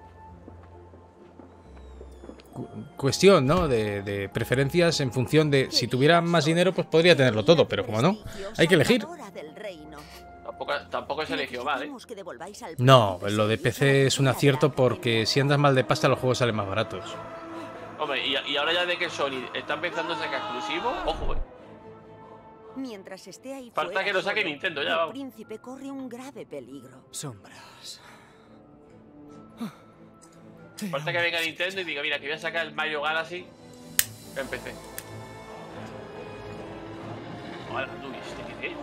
Cu- Cuestión, ¿no? De, de preferencias en función de... Si tuviera más dinero, pues podría tenerlo todo. Pero como no, hay que elegir. Tampoco, tampoco se eligió mal, ¿eh? No, lo de P C es un acierto porque si andas mal de pasta los juegos salen más baratos. Hombre, y, y ahora ya de que Sony está empezando a sacar exclusivos, ojo, eh. Mientras esté ahí Falta fuera que lo saque solo, Nintendo, ya, el vamos. príncipe corre un grave peligro. Sombras. Falta que venga Nintendo y diga, mira, que voy a sacar el Mario Galaxy en P C. Hola, tú, ¿este qué es?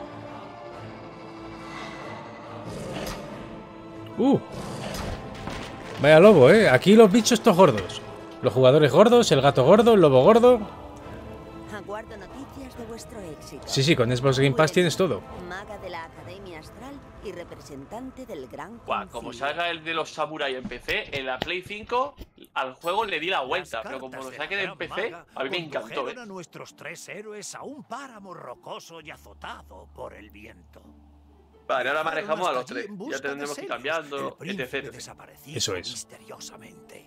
Uh. Vaya lobo, ¿eh? Aquí los bichos estos gordos. Los jugadores gordos, el gato gordo, el lobo gordo. Aguardo noticias de vuestro éxito. Sí, sí, con Xbox Game Pass tienes todo. Maga de la Academia Astral y representante del Gran Buah, como Concilio. salga el de los Samurai en P C, en la Play cinco al juego le di la vuelta, Las pero como cartas lo de saquen la en P Gran C, Maga a mí me encantó, ¿eh? condujeron a nuestros tres héroes a un páramo rocoso y azotado por el viento. Vale, ahora Fueron manejamos a hasta los allí tres. en Ya busca de tendremos que ir Celes, cambiando, el príncipe etcétera. desaparecido Eso es. misteriosamente.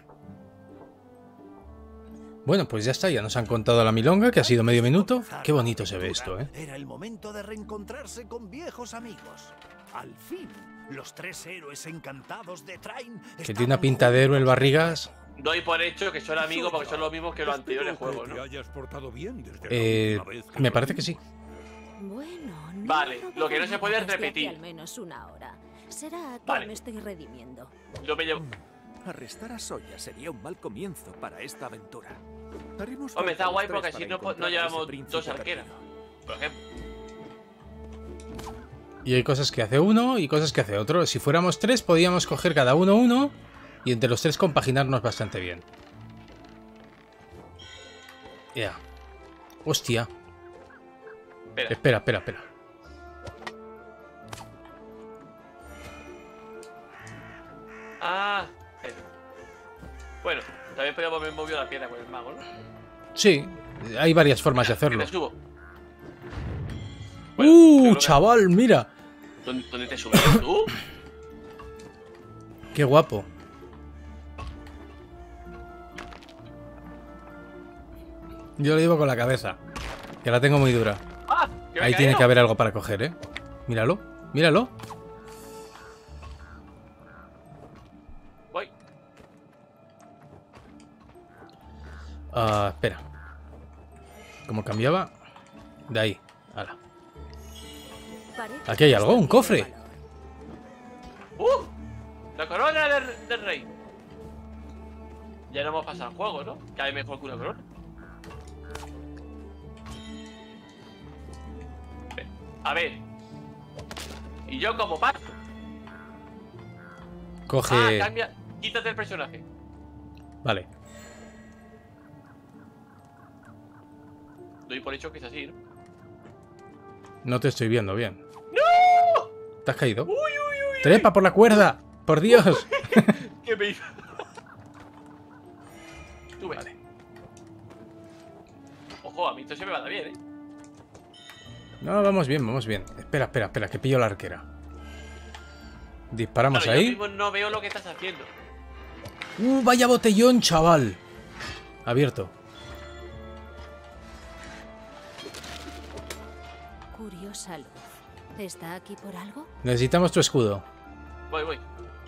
Bueno, pues ya está, ya nos han contado la milonga, que ha sido medio minuto. Qué bonito se ve esto, ¿eh? Era el momento de reencontrarse con viejos amigos. Al fin, los tres héroes encantados de Train Que tiene una pinta de héroe el Barrigas. Doy por hecho que son amigos porque son los mismos que los anteriores Espero juegos, que ¿no? te hayas portado bien desde la Eh, última vez que me lo parece vi. que sí. Bueno, no Vale, me lo que no se puede es robaré desde aquí repetir. al menos una hora. Será que Vale. me estoy redimiendo. Yo me llevo. Arrestar a Soya sería un mal comienzo para esta aventura. Haremos Hombre, está falta guay los tres porque para así no, po- encontrar no a llevamos ese príncipe dos arqueras. perdido. Por ejemplo. Y hay cosas que hace uno y cosas que hace otro. Si fuéramos tres, podíamos coger cada uno uno y entre los tres compaginarnos bastante bien. Ya. Hostia. Espera. Espera, espera, espera. Ah, espera. Bueno, también podríamos haber movido la piedra con el mago, ¿no? Sí, hay varias formas de Que hacerlo. te subo. Bueno, yo ¡Uh, creo que- chaval, mira! ¿Dónde, dónde te subes tú? ¡Qué guapo! Yo lo llevo con la cabeza, que la tengo muy dura. ¡Ah! que me he Ahí tiene caído. que haber algo para coger, ¿eh? Míralo, míralo. Voy. Ah, espera. ¿Cómo cambiaba? De ahí. Ala. Parece Aquí hay que algo, un esto cofre. tiene valor. ¡Uh! La corona del, del rey. Ya no hemos pasado el juego, ¿no? Que hay mejor que una corona. A ver. Y yo como paso. Coge... Ah, cambia. Quítate el personaje. Vale. Doy por hecho que es así, ¿no? No te estoy viendo bien. ¡No! ¿Te has caído? ¡Uy, uy, uy! ¡Trepa por la cuerda! ¡Por Dios! ¿Qué me hizo? Tú ves. Vale. Ojo, a mí esto se me va a dar bien, ¿eh? No, vamos bien, vamos bien. Espera, espera, espera, que pillo la arquera. Disparamos Claro, yo ahí. mismo no veo lo que estás haciendo. ¡Uh, vaya botellón, chaval! Abierto. Curiosa luz. ¿Está aquí por algo? Necesitamos tu escudo. Voy, voy.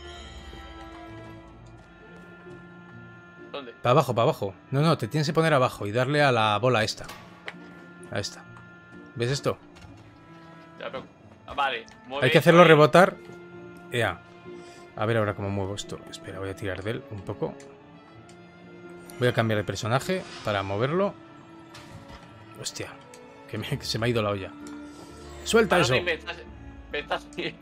¿Dónde? Para abajo, para abajo. No, no, te tienes que poner abajo y darle a la bola esta. A esta. ¿Ves esto? Ya, pero... ah, vale. Mueve Hay que hacerlo esto ahí. rebotar. Ya. A ver ahora cómo muevo esto. Espera, voy a tirar de él un poco. Voy a cambiar de personaje para moverlo. Hostia. Que, me- que se me ha ido la olla. ¡Suelta Ah, no, eso! me estás... me estás...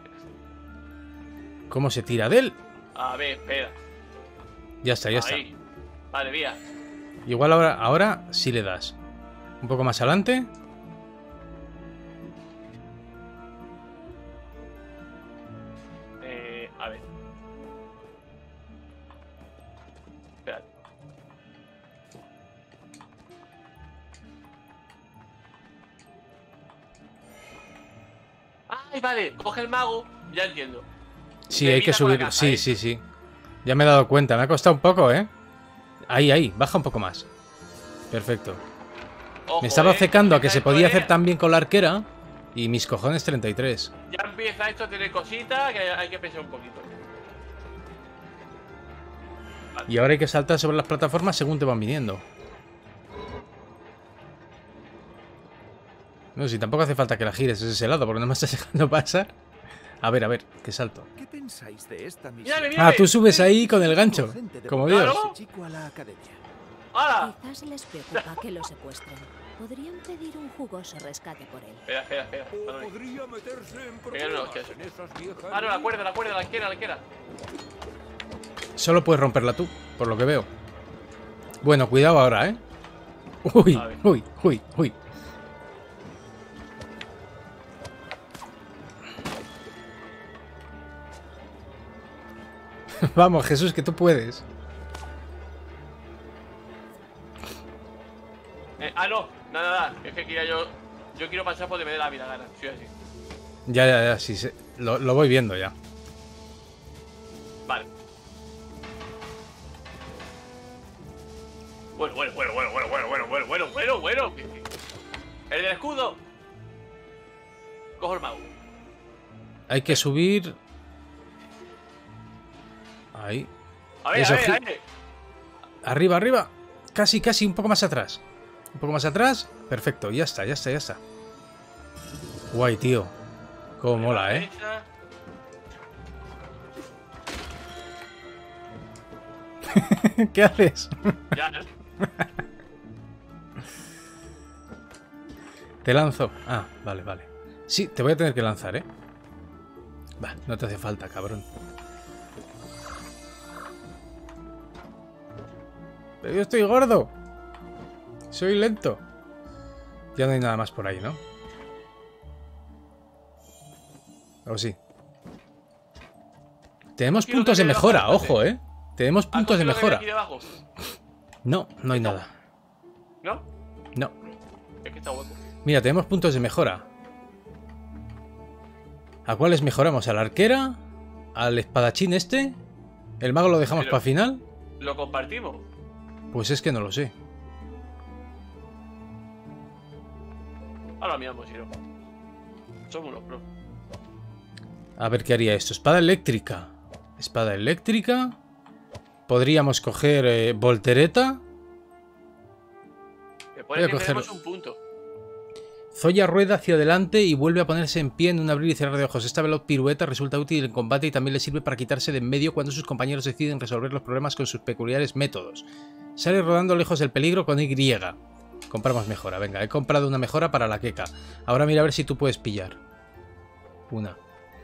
¿Cómo se tira de él? A ver, espera. Ya está, ya está. Ahí. Vale, mía. Igual ahora, ahora sí le das. Un poco más adelante. Eh, a ver. Espera. Ay, vale. Coge el mago. Ya entiendo. Sí, Me hay que mira con la subir. caja, Sí, ¿eh? sí, sí. Ya me he dado cuenta. Me ha costado un poco, ¿eh? Ahí, ahí. Baja un poco más. Perfecto. Ojo, Me estaba eh, secando a que empieza se esto, podía eh. hacer también con la arquera. Y mis cojones treinta y tres. Ya empieza esto a tener cositas que hay que pensar un poquito. Y ahora hay que saltar sobre las plataformas según te van viniendo. No, si tampoco hace falta que la gires a ese lado, porque no me estás dejando pasar. A ver, a ver, que salto. ¿Qué pensáis de esta misión? Mírame, mírame. Ah, tú subes ahí con el gancho. Como Dios. Claro. Ese chico a la academia. ¡Hala! Quizás les preocupa que lo secuestren. Podrían pedir un jugoso rescate por él. Espera, espera, espera. Perdón. Podría meterse en Pégale una problemas hostia. en esas viejas Ah, no, la cuerda, la cuerda, la izquierda, la izquierda. Solo puedes romperla tú, por lo que veo. Bueno, cuidado ahora, ¿eh? Uy, A ver. uy, uy, uy. Vamos, Jesús, que tú puedes. Eh, ah, no, nada, nada. Es que quería yo. Yo quiero pasar por donde me dé la vida gana. Sí, así. Ya, ya, ya, sí, sí. Lo, lo voy viendo ya. Vale. Bueno, bueno, bueno, bueno, bueno, bueno, bueno, bueno, bueno, bueno, bueno. El del escudo. Cojo el mago. Hay que subir. Ahí. A ver, Eso, a ver, gi- a ver. Arriba, arriba. Casi, casi, un poco más atrás. Un poco más atrás. Perfecto, ya está, ya está, ya está. Guay, tío. Cómo mola, ¿eh? Derecha. ¿Qué haces? Ya, ¿no? Te lanzo. Ah, vale, vale. Sí, te voy a tener que lanzar, ¿eh? Va, no te hace falta, cabrón. Pero yo estoy gordo. Soy lento. Ya no hay nada más por ahí, ¿no? ¿O sí? Tenemos Quiero puntos de que me mejora, baje bastante. ojo, ¿eh? Tenemos ¿Has puntos de cogido lo que hay mejora. aquí debajo? No, no hay nada. ¿No? No. Es que está hueco. Mira, tenemos puntos de mejora. ¿A cuáles mejoramos? ¿A la arquera? ¿Al espadachín este? ¿El mago lo dejamos Pero- para final? ¿Lo compartimos? Pues es que no lo sé. Ahora miramos, si no. Somos unos pros. A ver qué haría esto. Espada eléctrica. Espada eléctrica. Podríamos coger eh, voltereta. Me Voy pone a que coger- tenemos un punto. Zoya rueda hacia adelante y vuelve a ponerse en pie en un abrir y cerrar de ojos. Esta veloz pirueta resulta útil en combate y también le sirve para quitarse de en medio cuando sus compañeros deciden resolver los problemas con sus peculiares métodos. Sale rodando lejos del peligro con Y. Compramos mejora. Venga, he comprado una mejora para la queca. Ahora mira a ver si tú puedes pillar. Una.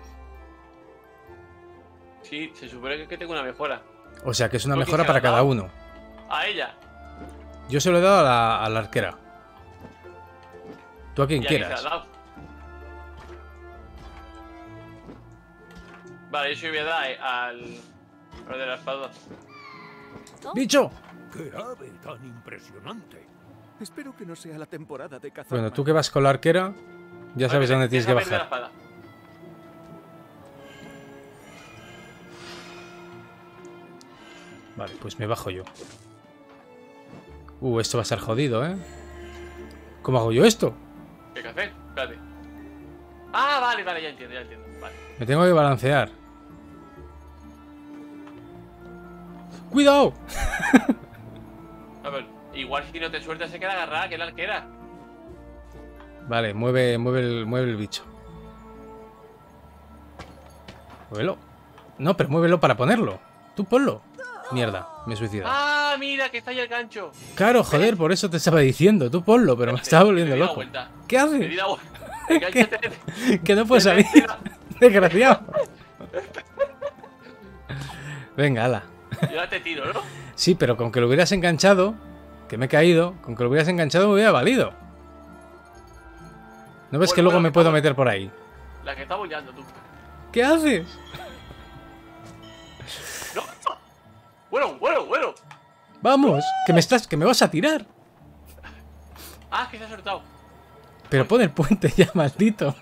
Sí, se supone que tengo una mejora. O sea que es una ¿Por qué mejora se la para has cada dado? uno. A ella. Yo se lo he dado a la, a la arquera. Tú a quien ¿Y a quién quieras. se la ha dado? Vale, yo se lo voy a dar al... al de la espada. ¡Bicho! ¡Qué ave tan impresionante! Espero que no sea la temporada de caza. Bueno, tú que vas con la arquera, ya sabes Vale, dónde tienes que déjame ver la bajar. espada. Vale, pues me bajo yo. Uh, esto va a ser jodido, ¿eh? ¿Cómo hago yo esto? ¿Qué café? Espérate. Ah, vale, vale, ya entiendo, ya entiendo. Vale. Me tengo que balancear. ¡Cuidado! A ver, igual si no te sueltas se queda agarrada, que es la arquera. Vale, mueve, mueve, el, mueve el bicho. Muévelo. No, pero muévelo para ponerlo. Tú ponlo. Mierda, me he suicidado. Ah, mira, que está ahí el gancho. Claro, joder, por eso te estaba diciendo. Tú ponlo, pero me estaba volviendo Me di la loco. vuelta. ¿Qué Me di haces? la vuelta. Engánchate. Que no puedo salir. Desgraciado. Venga, ala. Yo ya te tiro, ¿no? Sí, pero con que lo hubieras enganchado, que me he caído, con que lo hubieras enganchado me hubiera valido. ¿No ves Bueno, que luego bueno, me que puedo estamos- meter por ahí? La que está bollando, tú. ¿Qué haces? ¡No! Bueno, bueno, bueno. Vamos, que me estás, que me vas a tirar. Ah, que se ha soltado. Pero pon el puente ya, maldito.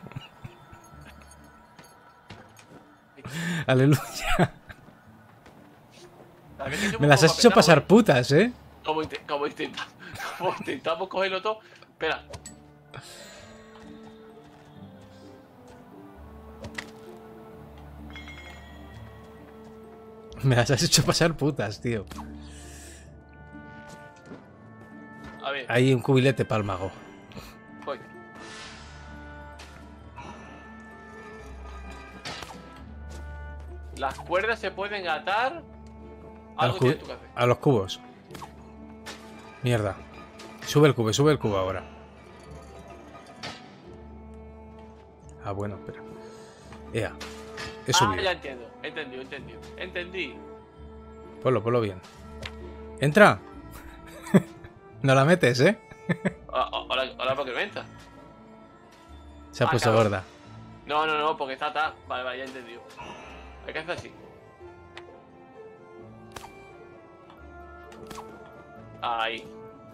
Aleluya. La verdad es que Me las has somos hecho poco pasar apetados, putas, ¿eh? ¿eh? Como, inte- como, intenta- como intentamos cogerlo todo. Espera. Me las has hecho pasar putas, tío. A ver, Hay un cubilete para el mago. voy. Las cuerdas se pueden atar. A los, Algo tiene cubi- tu café. a los cubos. Mierda. Sube el cubo, sube el cubo ahora. Ah, bueno, espera. Ea. He Ah, subido. ya entiendo. Entendí, entendí. Entendí. Ponlo, ponlo bien. ¡Entra! No la metes, ¿eh? Ah, ah, Ahora, ahora porque me entra. Se ha Ah, puesto claro. gorda. No, no, no, porque está atada. Vale, vale, ya he entendido. Hay que hacer así. Ahí.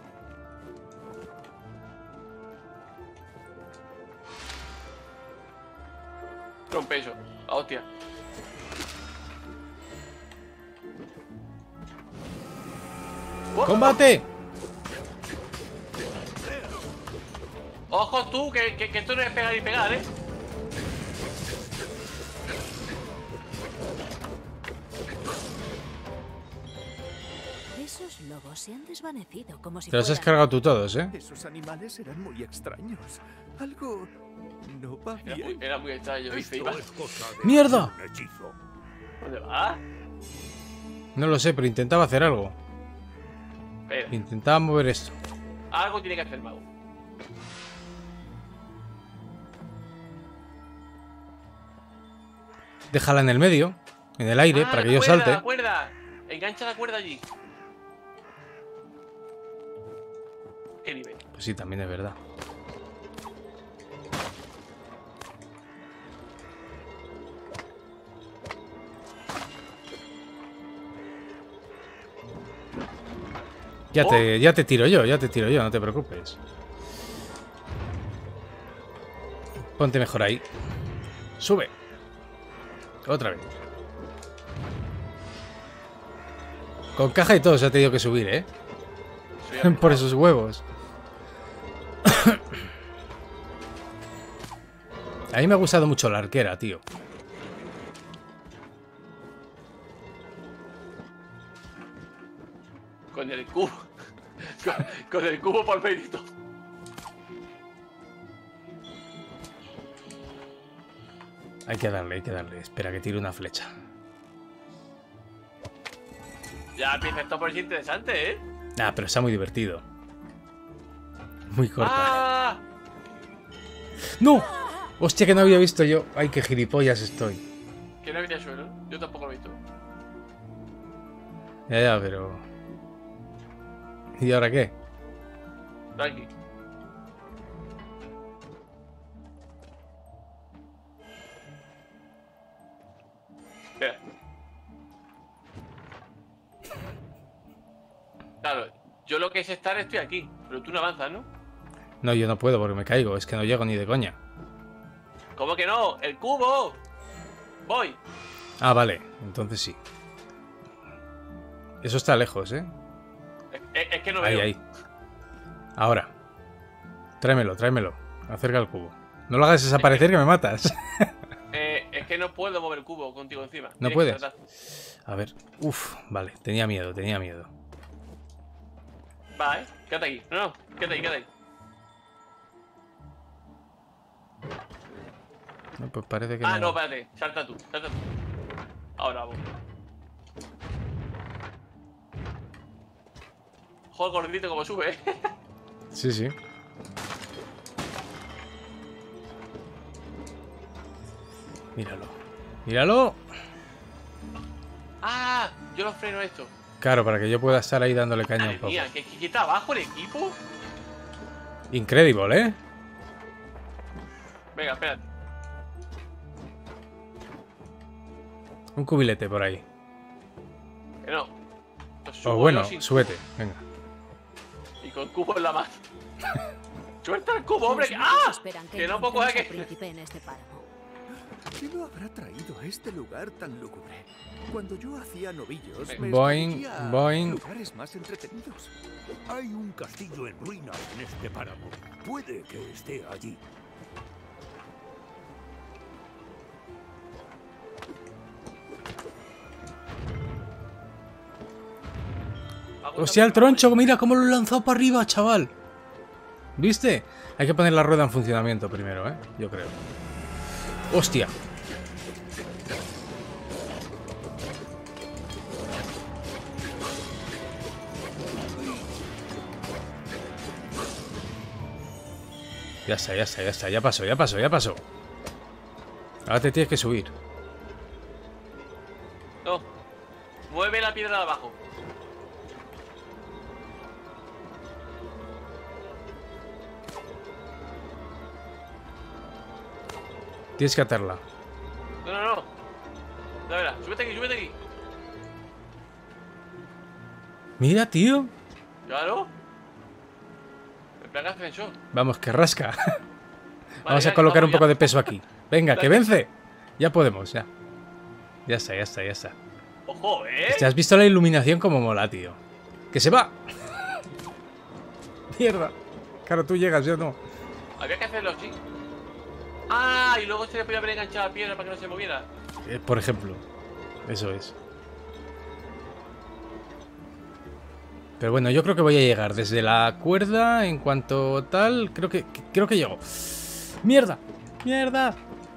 Rompe eso. Ah, hostia. ¡Combate! Ojo tú, que, que, que esto no es pegar y pegar, ¿eh? Esos lobos se han desvanecido como si Te los has fueran- cargado tú todos, ¿eh? Esos animales eran muy extraños. Algo no va Era muy, bien. era muy extraño. Dice, Esto Iván. es cosa de ¡Mierda! un hechizo. ¿Dónde va? No lo sé, pero intentaba hacer algo. Espera. Intentaba mover esto. Algo tiene que hacer el mago. Déjala en el medio, en el aire, Ah, para que la yo cuerda, salte. La cuerda. Engancha la cuerda allí. ¿Qué nivel? Pues sí, también es verdad. Ya te, ya te tiro yo, ya te tiro yo, no te preocupes. Ponte mejor ahí. Sube. Otra vez. Con caja y todo se ha tenido que subir, ¿eh? Soy Por esos huevos. A mí me ha gustado mucho la arquera, tío. Con el cubo. con, con el cubo por mérito. Hay que darle, hay que darle. Espera, que tire una flecha. Ya empieza esto por ser interesante, ¿eh? Ah, pero está muy divertido. Muy corta. ¡Ah! ¡No! Hostia, que no había visto yo. Ay, qué gilipollas estoy. Que no había suelo. Yo tampoco lo he visto. Ya, ya, pero... ¿Y ahora qué? Tranqui. Espera. Claro, yo lo que es estar estoy aquí, pero tú no avanzas, ¿no? No, yo no puedo porque me caigo. Es que no llego ni de coña. ¿Cómo que no? ¡El cubo! Voy. Ah, vale. Entonces sí. Eso está lejos, ¿eh? Es, es- es que no Ahí, veo. ahí. Ahora. Tráemelo, tráemelo. Acerca el cubo. No lo hagas desaparecer que me matas. Eh, es que no puedo mover el cubo contigo encima. ¿No Tienes que puedes? tratar. A ver. Uf, vale. Tenía miedo, tenía miedo. Va, eh. Quédate aquí. No, no. Quédate ahí, quédate ahí. No, pues parece que Ah, no. no, espérate. Salta tú, salta tú. Ahora vamos. Joder, gordito como sube, eh. Sí, sí. Míralo. Míralo. Ah, yo lo freno esto. Claro, para que yo pueda estar ahí dándole caña un Madre poco. mía, ¿qué, qué está abajo el equipo? Incredible, ¿eh? Venga, espérate. Un cubilete por ahí. Que no. Lo O subo bueno, yo sin súbete. cubo. Venga. Y con cubo en la mano. ¡Suelta el cubo, hombre! Los ¡Ah! magos esperan Que no puedo encontremos coger al que... príncipe en este páramo. ¿Qué lo habrá traído a este lugar tan lúgubre? Cuando yo hacía novillos, me Boing, escondía a boing. lugares más entretenidos. Hay un castillo en ruinas en este páramo. Puede que esté allí. Hostia, el troncho, mira cómo lo lanzó para arriba, chaval. ¿Viste? Hay que poner la rueda en funcionamiento primero, ¿eh? Yo creo. Hostia. Ya está, ya está, ya está. Ya pasó, ya pasó, ya pasó. Ahora te tienes que subir. No. Mueve la piedra de abajo. Tienes que atarla. No, no, no. Ya verás. Súbete aquí, súbete aquí. Mira, tío. Claro. Me pega ascensor. Vamos, que rasca. Vale, Vamos ya, a colocar un vamos poco ya. de peso aquí. Venga, que vence. Ya podemos, ya. Ya está, ya está, ya está. Ojo, eh. ¿Te has visto la iluminación como mola, tío? ¡Que se va! Mierda. Claro, tú llegas, yo no. Había que hacerlo así. Ah, y luego se le podía haber enganchado la piedra para que no se moviera. Eh, por ejemplo. Eso es. Pero bueno, yo creo que voy a llegar desde la cuerda en cuanto tal. Creo que, que- creo que llego. ¡Mierda! ¡Mierda!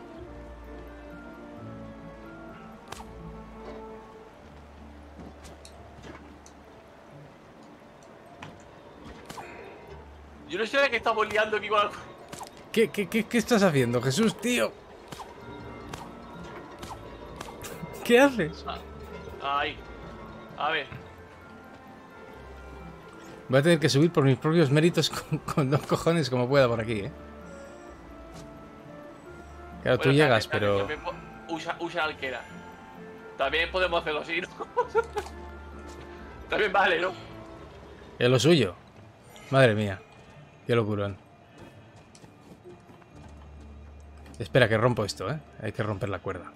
Yo no sé de qué estamos liando aquí con la... ¿Qué, qué, qué, qué estás haciendo, Jesús, tío? ¿Qué haces? Ahí. A ver. Voy a tener que subir por mis propios méritos con, con dos cojones como pueda por aquí, ¿eh? Claro, tú Bueno, llegas, espérate, pero... espérate, que po- Usa, usa la alquera. También podemos hacerlo así, ¿no? También vale, ¿no? Es lo suyo. Madre mía. Qué locurón. Espera, que rompo esto, ¿eh? Hay que romper la cuerda.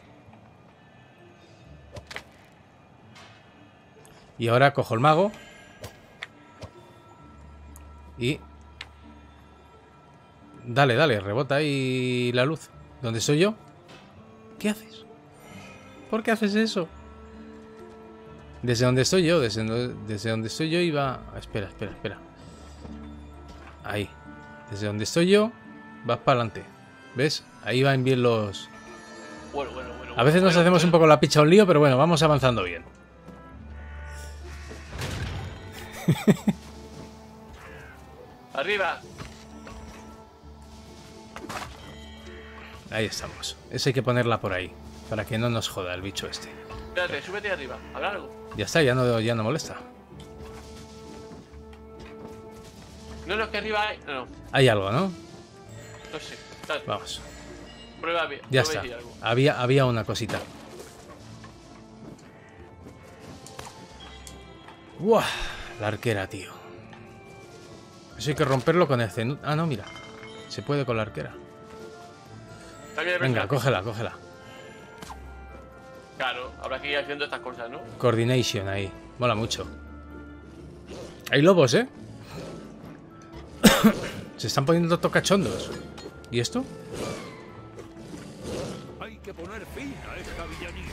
Y ahora cojo el mago. Y... Dale, dale, rebota ahí la luz. ¿Dónde estoy yo? ¿Qué haces? ¿Por qué haces eso? Desde donde estoy yo, desde, do- desde donde estoy yo iba... Espera, espera, espera. Ahí. Desde donde estoy yo, vas para adelante. ¿Ves? Ahí van bien los... Bueno, bueno, bueno. A veces nos bueno, hacemos bueno. un poco la picha un lío, pero bueno, vamos avanzando bien. Arriba. Ahí estamos. Eso hay que ponerla por ahí, para que no nos joda el bicho este. Espérate, súbete arriba. ¿Habrá algo? Ya está, ya no, ya no molesta. No, no, es que arriba hay... No, no. Hay algo, ¿no? No sé. Dale. Vamos. Prueba bien. Ya prueba está. y algo. Había, había una cosita. ¡Buah! La arquera, tío. Eso hay que romperlo con el cenut. Ah, no, mira. Se puede con la arquera. Está bien, Venga, venga. cógela, cógela. Claro, habrá que ir haciendo estas cosas, ¿no? Coordination ahí. Mola mucho. Hay lobos, ¿eh? Se están poniendo tocachondos. ¿Y esto? Hay que poner fin a esta villanía.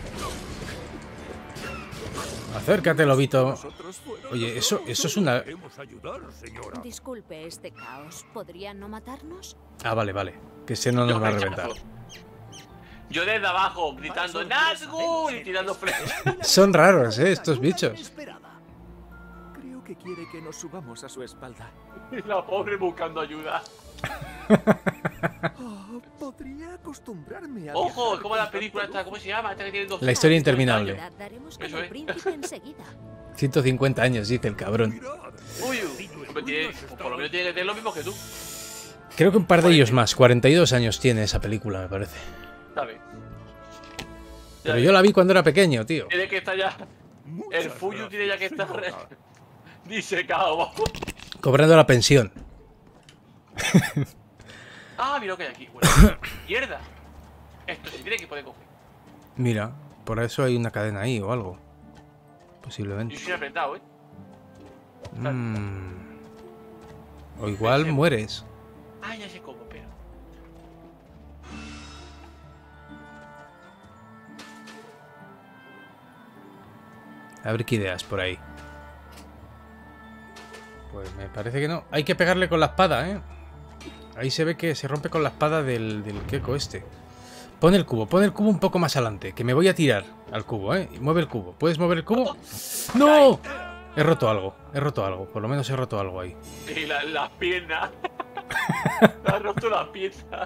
Acércate, lobito. Nosotros fuera Oye, los eso, lobos eso es solo una... queremos ayudar, señora. Disculpe este caos. ¿Podría no matarnos? Ah, vale, vale. Que ese no nos va a reventar. Yo desde abajo, gritando ¡Nazgûl! Y tirando flechas. Son raros, ¿eh? Estos bichos. Creo que quiere que nos subamos a su espalda. Y la pobre buscando ayuda. Oh, podría acostumbrarme a Ojo, viajar es como la con película tanto esta, ¿cómo se llama? Esta que tiene dos... La historia años. interminable. La daremos con Eso el es. príncipe enseguida. ciento cincuenta años, dice el cabrón. Uy, uy. Hombre, tiene- pues por lo menos tiene que tener lo mismo que tú. Creo que un par de ellos más. cuarenta y dos años tiene esa película, me parece. ¿Sabes? Pero yo la vi cuando era pequeño, tío. Tiene que estar ya... El Fuyu tiene ya que estar... disecado. Cobrando la pensión. Ah, mira lo que hay aquí. Bueno, mierda. Esto sí tiene que poder coger. Mira, por eso hay una cadena ahí o algo. Yo Posiblemente. soy apretado, ¿eh? Mm. O igual mueres. Ah, ya sé cómo, pero... A ver qué ideas por ahí. Pues me parece que no. Hay que pegarle con la espada, ¿eh? Ahí se ve que se rompe con la espada del, del Keko este. Pon el cubo, pon el cubo un poco más adelante. Que me voy a tirar al cubo, ¿eh? Y mueve el cubo. ¿Puedes mover el cubo? ¡No! He roto algo, he roto algo. Por lo menos he roto algo ahí. Y la- las piernas. Me ha roto las piernas.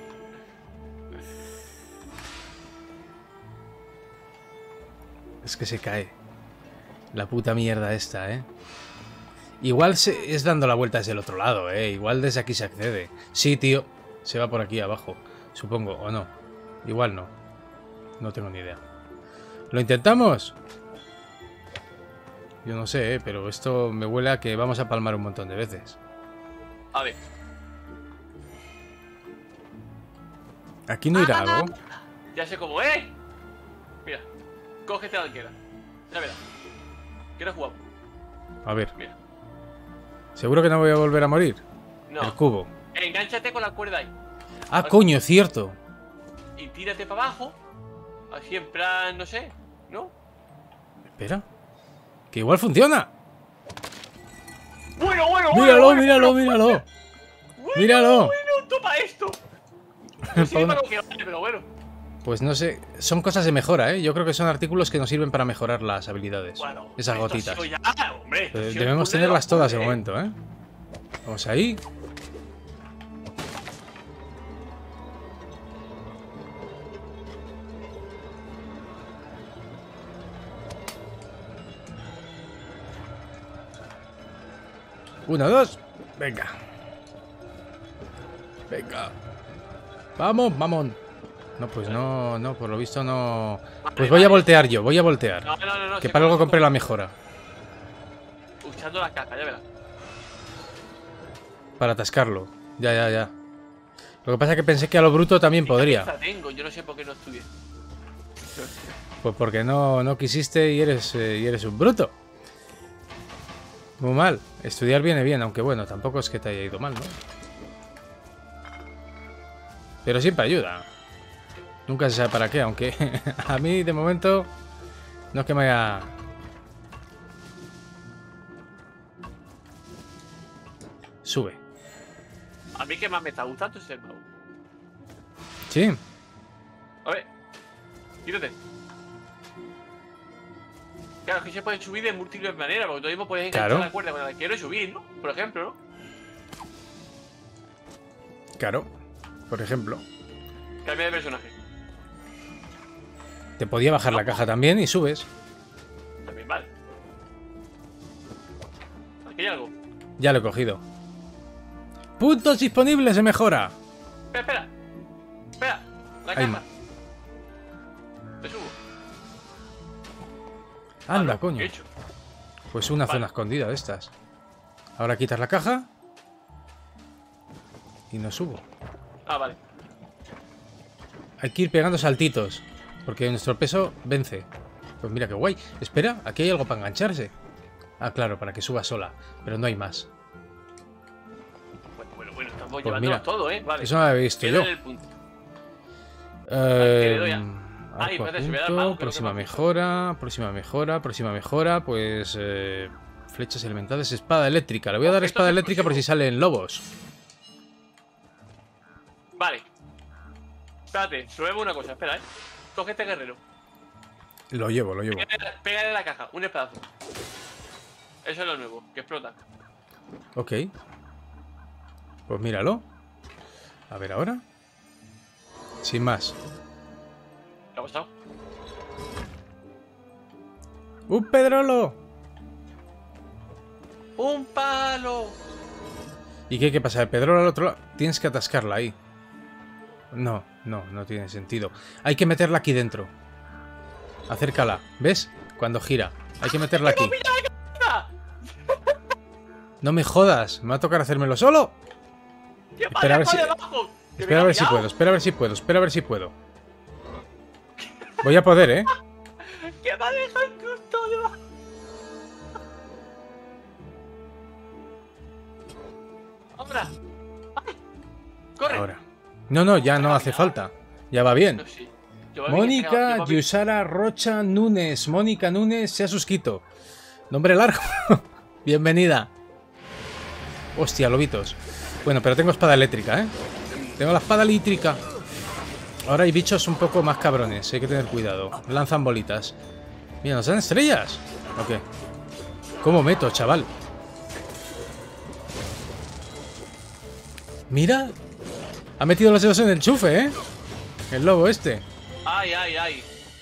Es que se cae. La puta mierda esta, ¿eh? Igual se, es dando la vuelta desde el otro lado, ¿eh? Igual desde aquí se accede. Sí, tío. Se va por aquí abajo. Supongo, o no. Igual no. No tengo ni idea. ¿Lo intentamos? Yo no sé, ¿eh? Pero esto me huele a que vamos a palmar un montón de veces. A ver. ¿Aquí no irá algo? Ya sé cómo, ¿eh? Mira. Cógete la arquera. Ya verás. ¿Quieres jugar? A ver. Mira. ¿Seguro que no voy a volver a morir? No. El cubo. Engánchate con la cuerda ahí. Ah, coño, cierto. Y tírate para abajo. Así en plan, no sé. ¿No? Espera. Que igual funciona. Bueno, bueno, Míralo, bueno, míralo, bueno, míralo. bueno, Míralo. Bueno, toma esto. No sirve para lo que vale, pero bueno. Pues no sé, son cosas de mejora, ¿eh? Yo creo que son artículos que nos sirven para mejorar las habilidades. Bueno, Esas esto ha gotitas. sido ya, hombre, esto ha Eh, sido Debemos un tenerlas puzzle, todas de ¿eh? momento, ¿eh? Vamos ahí. Uno, dos. Venga. Venga. Vamos, mamón. No, pues no, no, por lo visto no. Pues voy a voltear yo, voy a voltear. No, no, no, no. Que se para algo puede- compré la mejora. Usando la caja, ya verás. Para atascarlo. Ya, ya, ya. Lo que pasa es que pensé que a lo bruto también ¿Qué podría. cabeza tengo? Yo no sé por qué no estudié. Pues porque no, no quisiste y eres, eh, y eres un bruto. Muy mal. Estudiar viene bien, aunque bueno, tampoco es que te haya ido mal, ¿no? Pero siempre ayuda. Nunca se sabe para qué, aunque a mí de momento no es que me haya... Sube. A mí que más me está gustando es el mago. Sí. A ver. Quítate. Claro, es que se puede subir de múltiples maneras, porque tú mismo puedes enganchar Claro. la cuerda con la izquierda y subir, ¿no? Por ejemplo, ¿no? Claro. Por ejemplo. Cambia de personaje. Te podía bajar la caja también y subes. También vale. Aquí hay algo. Ya lo he cogido. Puntos disponibles, se mejora. Espera, espera. Espera. La Hay caja. más. Te subo. Anda, Ah, no, coño. ¿qué he hecho? Pues una Vale. zona escondida de estas. Ahora quitas la caja. Y no subo. Ah, vale. Hay que ir pegando saltitos. Porque nuestro peso vence. Pues mira qué guay. Espera, aquí hay algo para engancharse. Ah, claro, para que suba sola. Pero no hay más. Bueno, bueno, bueno. Estamos Pues llevándolo mira, todo, ¿eh? Vale. Eso no lo había visto Queda yo. en el punto. Eh, que le doy a- arco Ay, a espérate, se me da punto, el mouse, creo que próxima me ha visto. mejora, próxima mejora, próxima mejora, pues eh, flechas elementales, espada eléctrica. Le voy a dar Objetos espada eléctrica por si exclusivos. salen lobos. Vale. Espérate, probemos una cosa. Espera, ¿eh? Coge este guerrero. Lo llevo, lo llevo. Pégale, pégale la caja. Un espadazo. Eso es lo nuevo. Que explota. Ok. Pues míralo. A ver ahora. Sin más. ¿Qué ha pasado? ¡Un pedrolo! ¡Un palo! ¿Y qué hay que pasar? ¿El pedrolo al otro lado? Tienes que atascarla ahí. No, no, no tiene sentido. Hay que meterla aquí dentro. Acércala. ¿Ves? Cuando gira. Hay que meterla aquí. No me jodas. Me va a tocar hacérmelo solo. ¡Qué Espera a ver si- debajo! ¡Que me Espera a ha ver si pillado! puedo, espera a ver si puedo, espera a ver si puedo. Voy a poder, ¿eh? ¡Que me ha dejado justo debajo! ¡Ahora! ¡Ay! ¡Corre! Ahora. No, no, ya no hace falta. Ya va bien. No, sí. Yo me había pegado- Mónica yo me había- Yusara Rocha Núñez. Mónica Núñez se ha suscrito. Nombre largo. Bienvenida. Hostia, lobitos. Bueno, pero tengo espada eléctrica, ¿eh? Tengo la espada eléctrica. Ahora hay bichos un poco más cabrones. Hay que tener cuidado. Lanzan bolitas. Mira, ¿nos dan estrellas? ¿O qué? ¿Cómo meto, chaval? Mira. Ha metido los dedos en el enchufe, ¿eh? El lobo este. ¡Ay, ay, ay!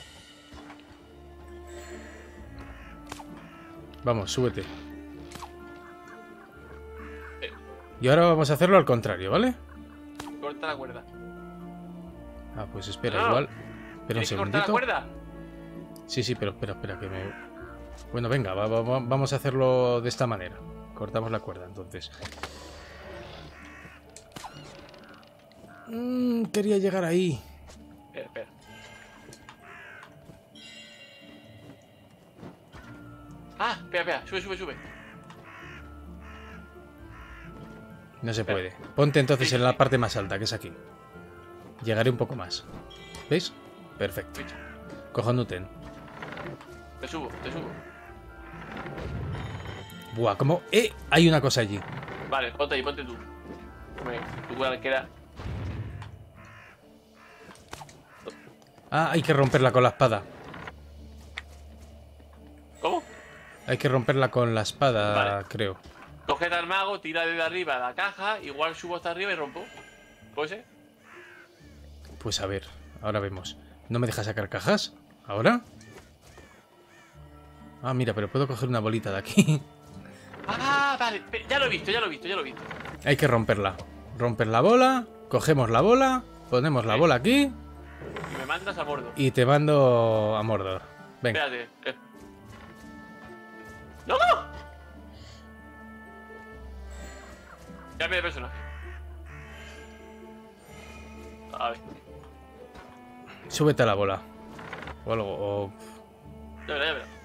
Vamos, súbete. Y ahora vamos a hacerlo al contrario, ¿vale? Corta la cuerda. Ah, pues espera, No. igual. Espera un ¿Quieres cortar la segundito. cuerda? Sí, sí, pero espera, espera, que me... Bueno, venga, va- va- va- vamos a hacerlo de esta manera. Cortamos la cuerda, entonces. Mm, quería llegar ahí. Espera, espera. Ah, espera, espera. Sube, sube, sube. No se Espera. puede. Ponte entonces Sí, en la sí. parte más alta, que es aquí. Llegaré un poco más. ¿Veis? Perfecto. Cojo Nuten. Te subo, te subo. Buah, como... ¡Eh! Hay una cosa allí. Vale, ponte ahí, ponte tú. Hombre, tú cualquiera. Ah, hay que romperla con la espada. ¿Cómo? Hay que romperla con la espada, Vale. creo. Coged al mago, tira desde arriba la caja, igual subo hasta arriba y rompo. ¿Puede ser? Pues a ver, ahora vemos. ¿No me deja sacar cajas? ¿Ahora? Ah, mira, pero puedo coger una bolita de aquí. Ah, vale. Pe- Ya lo he visto, ya lo he visto, ya lo he visto. Hay que romperla. Romper la bola, cogemos la bola, ponemos la Sí. bola aquí Y me mandas a bordo. y te mando a Mordor. Venga. Espérate. eh. ¡No! Cambia de personaje. A ver. Súbete a la bola. O algo. O... Ya verá, ya verá.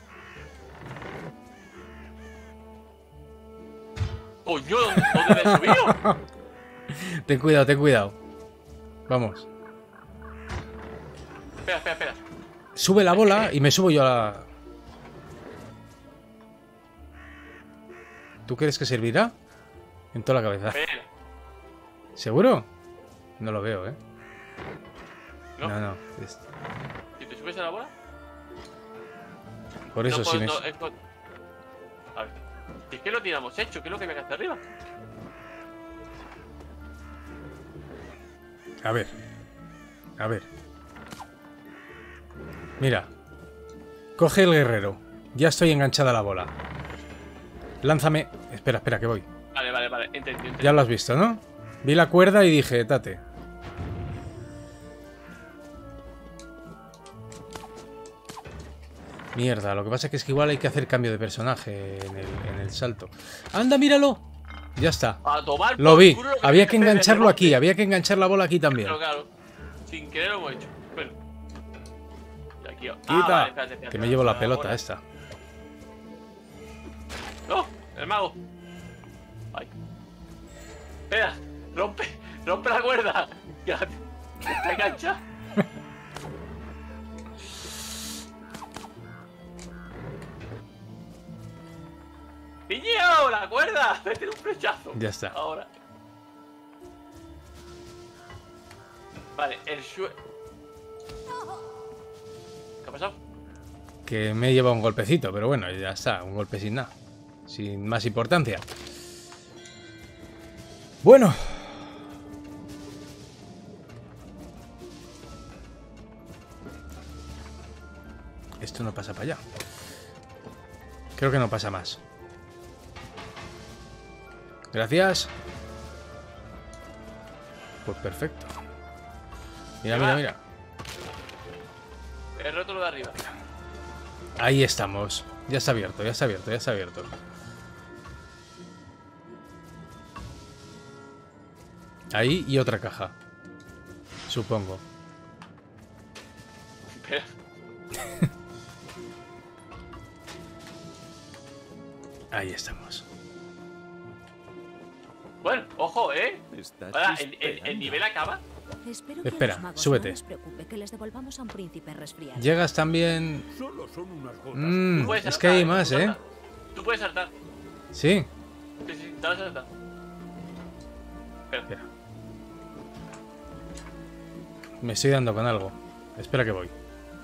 ¡Coño! ¿Dónde me he subido? Ten cuidado, ten cuidado. Vamos. Espera, espera, espera. Sube la bola y me subo yo a la... ¿Tú crees que servirá? En toda la cabeza. Espera. ¿Seguro? No lo veo, ¿eh? No, no. no. Es... ¿Si te subes a la bola? Por eso no, sí. pues, Me... no, es con... A ver. Si es que lo tiramos hecho, ¿qué es lo que me hace arriba? A ver. A ver. Mira. Coge el guerrero. Ya estoy enganchada a la bola. Lánzame. Espera, espera, que voy. Vale, vale, vale. Entendido, entendido. Ya lo has visto, ¿no? Vi la cuerda y dije, tate. Mierda, lo que pasa es que es que igual hay que hacer cambio de personaje en el, en el salto. ¡Anda, míralo! Ya está. A tomar Lo por vi. culo lo que Había me que hace de engancharlo rebote. aquí. Había que enganchar la bola aquí también. Claro, claro. Sin querer lo hemos hecho. Bueno. Y aquí... Quita. Ah, vale, espérate, espérate, Que me llevo la espérate, pelota bola. esta. ¡No! ¡El mago! ¡Ay! ¡Espera! ¡Rompe! ¡Rompe la cuerda! ¡Ya! ¿Está engancha? ¡Piñao! ¡La cuerda! ¡Me tiene un flechazo! Ya está. Ahora. Vale, el sue... ¿Qué ha pasado? Que me he llevado un golpecito, pero bueno, ya está. Un golpe sin nada. Sin más importancia. Bueno. Esto no pasa para allá. Creo que no pasa más. Gracias. Pues perfecto. Mira, mira, mira. He roto lo de arriba. Ahí estamos. Ya está abierto, ya está abierto, ya está abierto. Ahí y otra caja. Supongo. Espera. Ahí estamos. Bueno, ojo, ¿eh? Está Ahora, ¿el, el, chispeando. el nivel acaba? Espero que Espera, a los magos súbete. no les preocupe que les devolvamos a un príncipe resfriado. Llegas también... Solo son unas gotas. Mm, Tú puedes es saltar, que hay tú más, puedes ¿eh? saltar. Tú puedes saltar. Sí. Sí, sí, dale a saltar. Espera. Espera. Me estoy dando con algo. Espera que voy.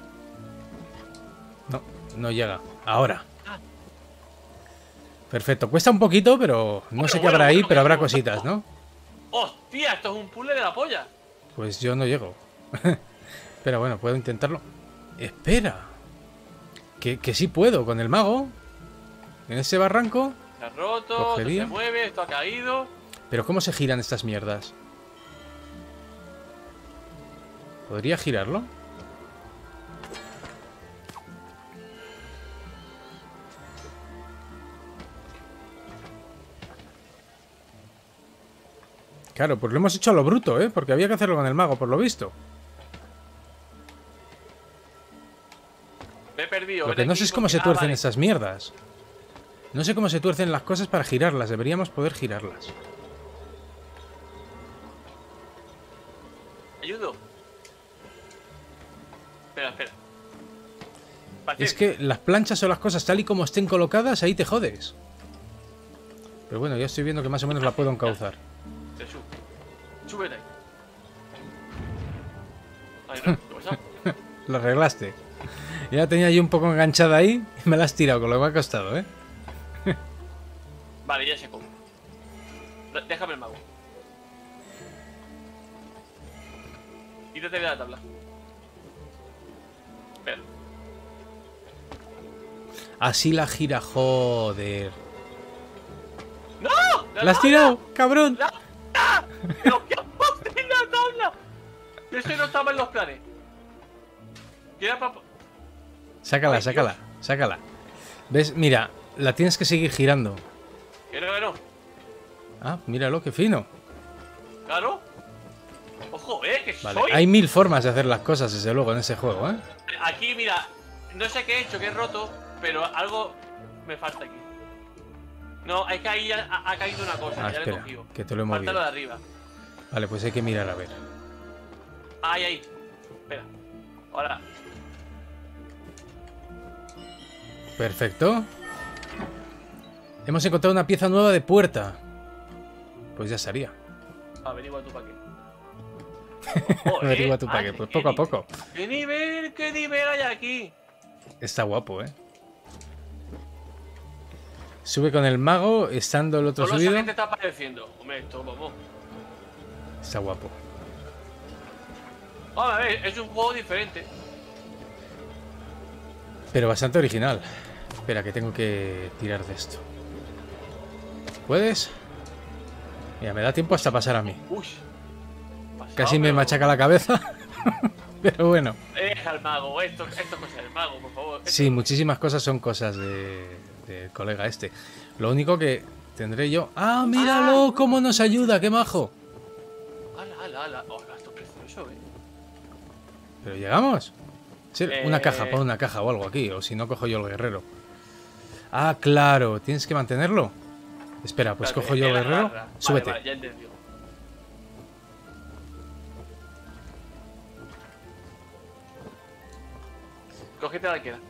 No, no llega. Ahora. Ah. Perfecto. Cuesta un poquito, pero no Bueno, sé qué bueno, habrá ahí, bueno, pero habrá bueno. cositas, ¿no? ¡Hostia! Esto es un puzzle de la polla. Pues yo no llego. Pero bueno, puedo intentarlo. Espera. Que, que sí puedo con el mago. En ese barranco. Se ha roto, esto Cogería. se mueve, esto ha caído. Pero ¿cómo se giran estas mierdas? ¿Podría girarlo? Claro, pues lo hemos hecho a lo bruto, ¿eh? Porque había que hacerlo con el mago, por lo visto. Me he perdido. Lo ven que no aquí sé es cómo porque- se ah, tuercen vale. estas mierdas. No sé cómo se tuercen las cosas para girarlas. Deberíamos poder girarlas. Ayudo. Espera, espera. Es Paciencia. que las planchas o las cosas tal y como estén colocadas, ahí te jodes. Pero bueno, ya estoy viendo que más o menos la puedo encauzar. Te subo. Súbete ahí. Ay, no, ¿qué pasa? Lo arreglaste. Ya la tenía yo un poco enganchada ahí y me la has tirado, con lo que me ha costado, ¿eh? Vale, ya sé cómo. Da- Déjame el mago. Quítate de la tabla. Espera. Así la gira, joder. ¡No! ¿La has tirado, cabrón? ¡La ¡Ah! ¡Pero qué haces en la tabla! Eso no estaba en los planes. ¿Qué era para...? Sácala, Ay, sácala, sácala. ¿Ves? Mira, la tienes que seguir girando. Que no, que no. Ah, míralo, qué fino. Claro. Ojo, eh, que Vale, soy. hay mil formas de hacer las cosas, desde luego, en ese juego, ¿eh? Aquí, mira, no sé qué he hecho, que he roto, pero algo me falta aquí. No, es que ahí ha, ha caído una cosa, Ah, ya le he espera, cogido. que te lo he Falta movido. lo de arriba. Vale, pues hay que mirar a ver. Ahí, ahí. Espera. Ahora. Perfecto. Hemos encontrado una pieza nueva de puerta. Pues ya estaría. Averigua tú para qué. Joder, Averigua tu madre, paquete. Pues qué poco a nivel, poco. ¿Qué nivel, qué nivel hay aquí? Está guapo, ¿eh? Sube con el mago, estando el otro Solo subido. esa gente está apareciendo. Hombre, esto vamos. Está guapo. Vamos a ver, es un juego diferente. Pero bastante original. Espera, que tengo que tirar de esto. ¿Puedes? Mira, me da tiempo hasta pasar a mí. Uy. Pasado, Casi me pero- machaca la cabeza. Pero bueno. Deja al mago, esto, esto es cosa del mago, por favor. Esto- Sí, muchísimas cosas son cosas de, del colega este. Lo único que tendré yo... ¡Ah, míralo! ¡Cómo nos ayuda! ¡Qué majo! Ala, ala, ala. Oh, esto es precioso, eh. ¿Pero llegamos? Sí, una Eh. caja, pon una caja o algo aquí. O si no, cojo yo el guerrero. Ah, claro. ¿Tienes que mantenerlo? Espera, pues Espérate, cojo yo el la guerrero. garra. Vale, Súbete. vale, ya entendí. Cógete la queda.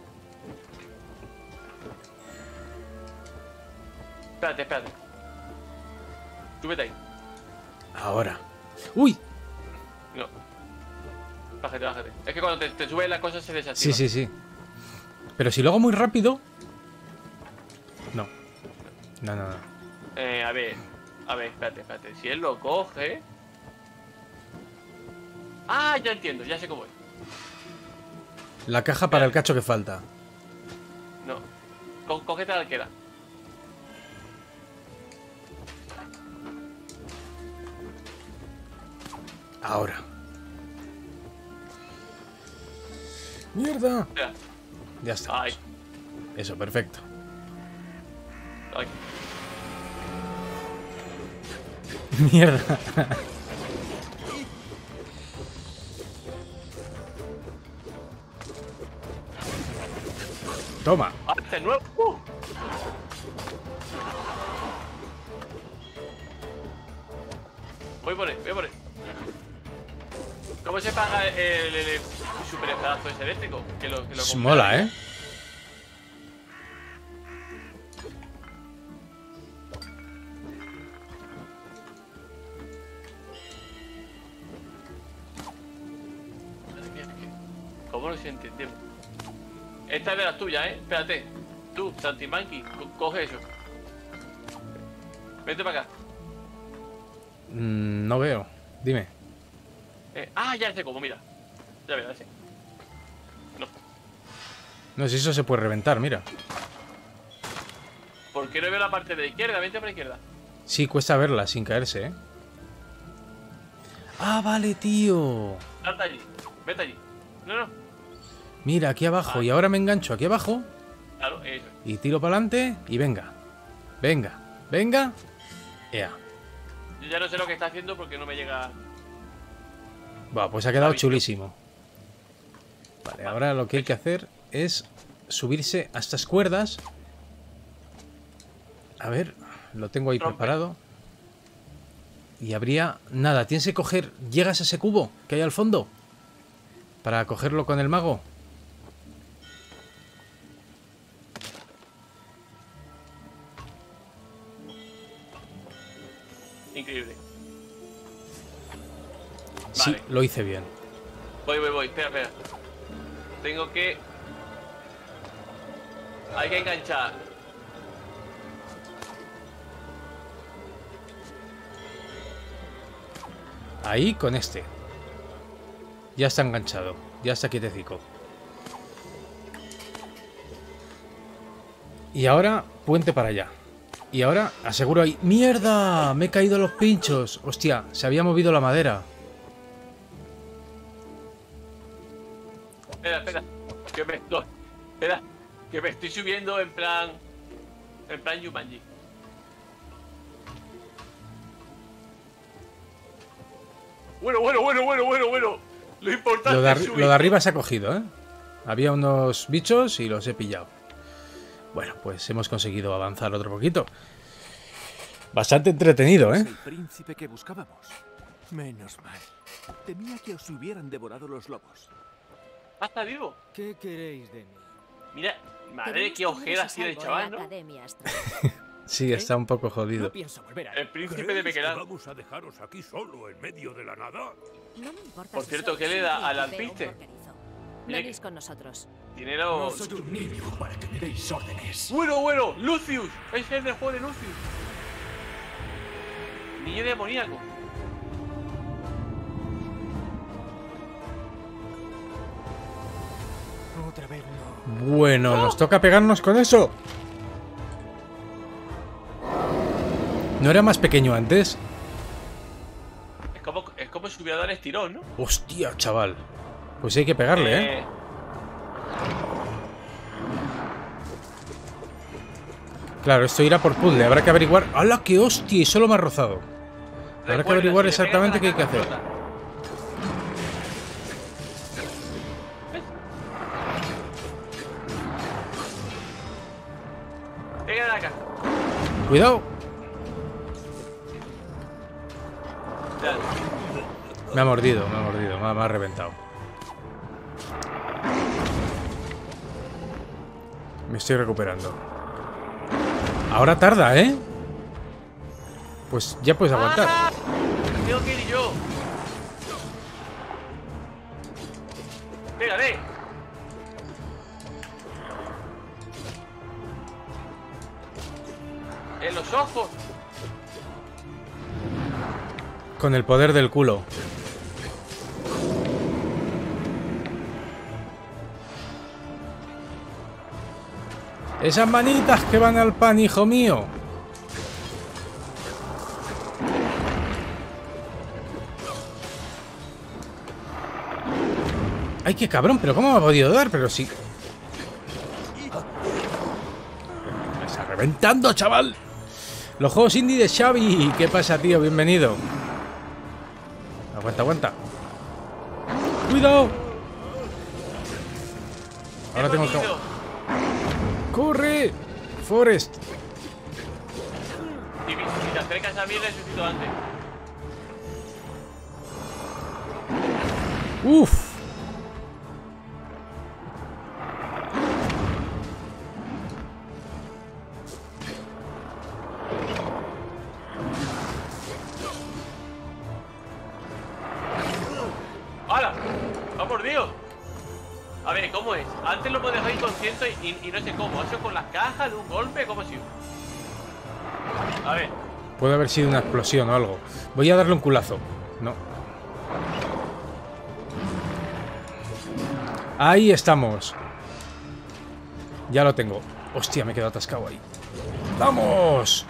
Espérate, espérate. Súbete ahí. Ahora. ¡Uy! No. Bájate, bájate. Es que cuando te, te subes las cosas se desactiva. Sí, sí, sí. Pero si lo hago muy rápido... No. No, no, no. Eh, a ver. A ver, espérate, espérate. Si él lo coge... Ah, ya entiendo, ya sé cómo es. La caja para el cacho que falta. No. Co- cógete la arquera. Ahora. ¡Mierda! Espera. Ya está. Ay, Eso, perfecto. ay. Mierda. Toma. Ah, este es nuevo. Uh. Voy por él, voy por él. ¿Cómo se paga el, el, el super espadazo ese eléctrico? Que lo, que lo compré. Mola, ¿eh? Madre mía, es que- ¿Cómo nos entendemos? Esta es de las tuyas, ¿eh? Espérate. Tú, Santimanqui, co- coge eso. Vente para acá. Mm, no veo. Dime. Eh, ah, ya sé cómo, mira. Ya verás, ¿eh? No. No, si eso se puede reventar, mira. ¿Por qué no veo la parte de la izquierda? Vente para la izquierda. Sí, cuesta verla sin caerse, ¿eh? Ah, vale, tío. Salta allí. Vete allí. No, no. Mira, aquí abajo. Y ahora me engancho aquí abajo. Claro, eso. Y tiro para adelante. Y venga. Venga. Venga. Ea. Yo ya no sé lo que está haciendo porque no me llega. Va, pues ha quedado visto. chulísimo. Vale, ahora lo que hay que hacer es subirse a estas cuerdas. A ver, lo tengo ahí Rompe. preparado. Y habría... Nada, tienes que coger... ¿Llegas a ese cubo que hay al fondo? Para cogerlo con el mago. Increíble. Sí, Vale. lo hice bien. Voy, voy, voy. Espera, espera. Tengo que. Hay que enganchar. Ahí con este. Ya está enganchado. Ya está quietecico. Y ahora, puente para allá. Y ahora, aseguro ahí... ¡Mierda! Me he caído los pinchos. Hostia, se había movido la madera. Espera, espera. Que me estoy. Espera. Que me estoy subiendo en plan. En plan Yumanji. Bueno, bueno, bueno, bueno, bueno, bueno. Lo importante Lo de, es arri- subir. lo de arriba se ha cogido, ¿eh? Había unos bichos y los he pillado. Bueno, pues hemos conseguido avanzar otro poquito. Bastante entretenido, Es ¿eh? el príncipe que buscábamos. Menos mal. Temía que os hubieran devorado los lobos. Ah, está vivo. ¿Qué queréis de mí? Mira, madre, Queremos qué teneros a ojeras tiene el salvo en la chaval, ¿no? Academia Astral. Sí, está un poco No jodido. pienso volver a... El príncipe de ¿Creéis que Bequeral. vamos a dejaros aquí solo en medio de la nada? No me importa Por si cierto, sois ¿qué le un da al príncipe o un alpiste? porquerizo. Mire Venís que- con nosotros. Tiene No los... soy un niño para que me deis órdenes. Bueno, bueno, Lucius. Es el del juego de Lucius. Niño demoníaco. Otra vez no. Bueno, nos toca pegarnos con eso. ¿No era más pequeño antes? Es como, es como si hubiera dado el estirón, ¿no? Hostia, chaval. Pues hay que pegarle, ¿eh? Eh, Claro, esto irá por puzzle. Habrá que averiguar... ¡Hala, qué hostia! Y solo me ha rozado. Habrá que recuerda, averiguar si le pegas exactamente a qué la hay que hacer. caja, explota. ¿Ves? Pégale a la caja. Cuidado. Dale. Me ha mordido, me ha mordido. Me ha, me ha reventado. Me estoy recuperando. Ahora tarda, ¿eh? Pues ya puedes aguantar. ¡Ah! Tengo que ir yo. Pégale. En los ojos. Con el poder del culo. Esas manitas que van al pan, hijo mío. Ay, qué cabrón, pero ¿cómo me ha podido dar? Pero sí. Me está reventando, chaval. Los juegos indie de Xavi. ¿Qué pasa, tío? Bienvenido. Aguanta, aguanta. ¡Cuidado! Ahora tengo que... bonito. ¡Corre! Forest. Si, si te acercas a mí, resucito antes. ¡Uf! ¡Hala! ¡Va por Dios! A ver, ¿cómo es? Antes lo hemos dejado inconsciente y, y, y no sé cómo. ¿Ha sido con las cajas de un golpe? ¿Cómo ha sido? A ver. Puede haber sido una explosión o algo. Voy a darle un culazo. No. Ahí estamos. Ya lo tengo. Hostia, me he quedado atascado ahí. ¡Vamos!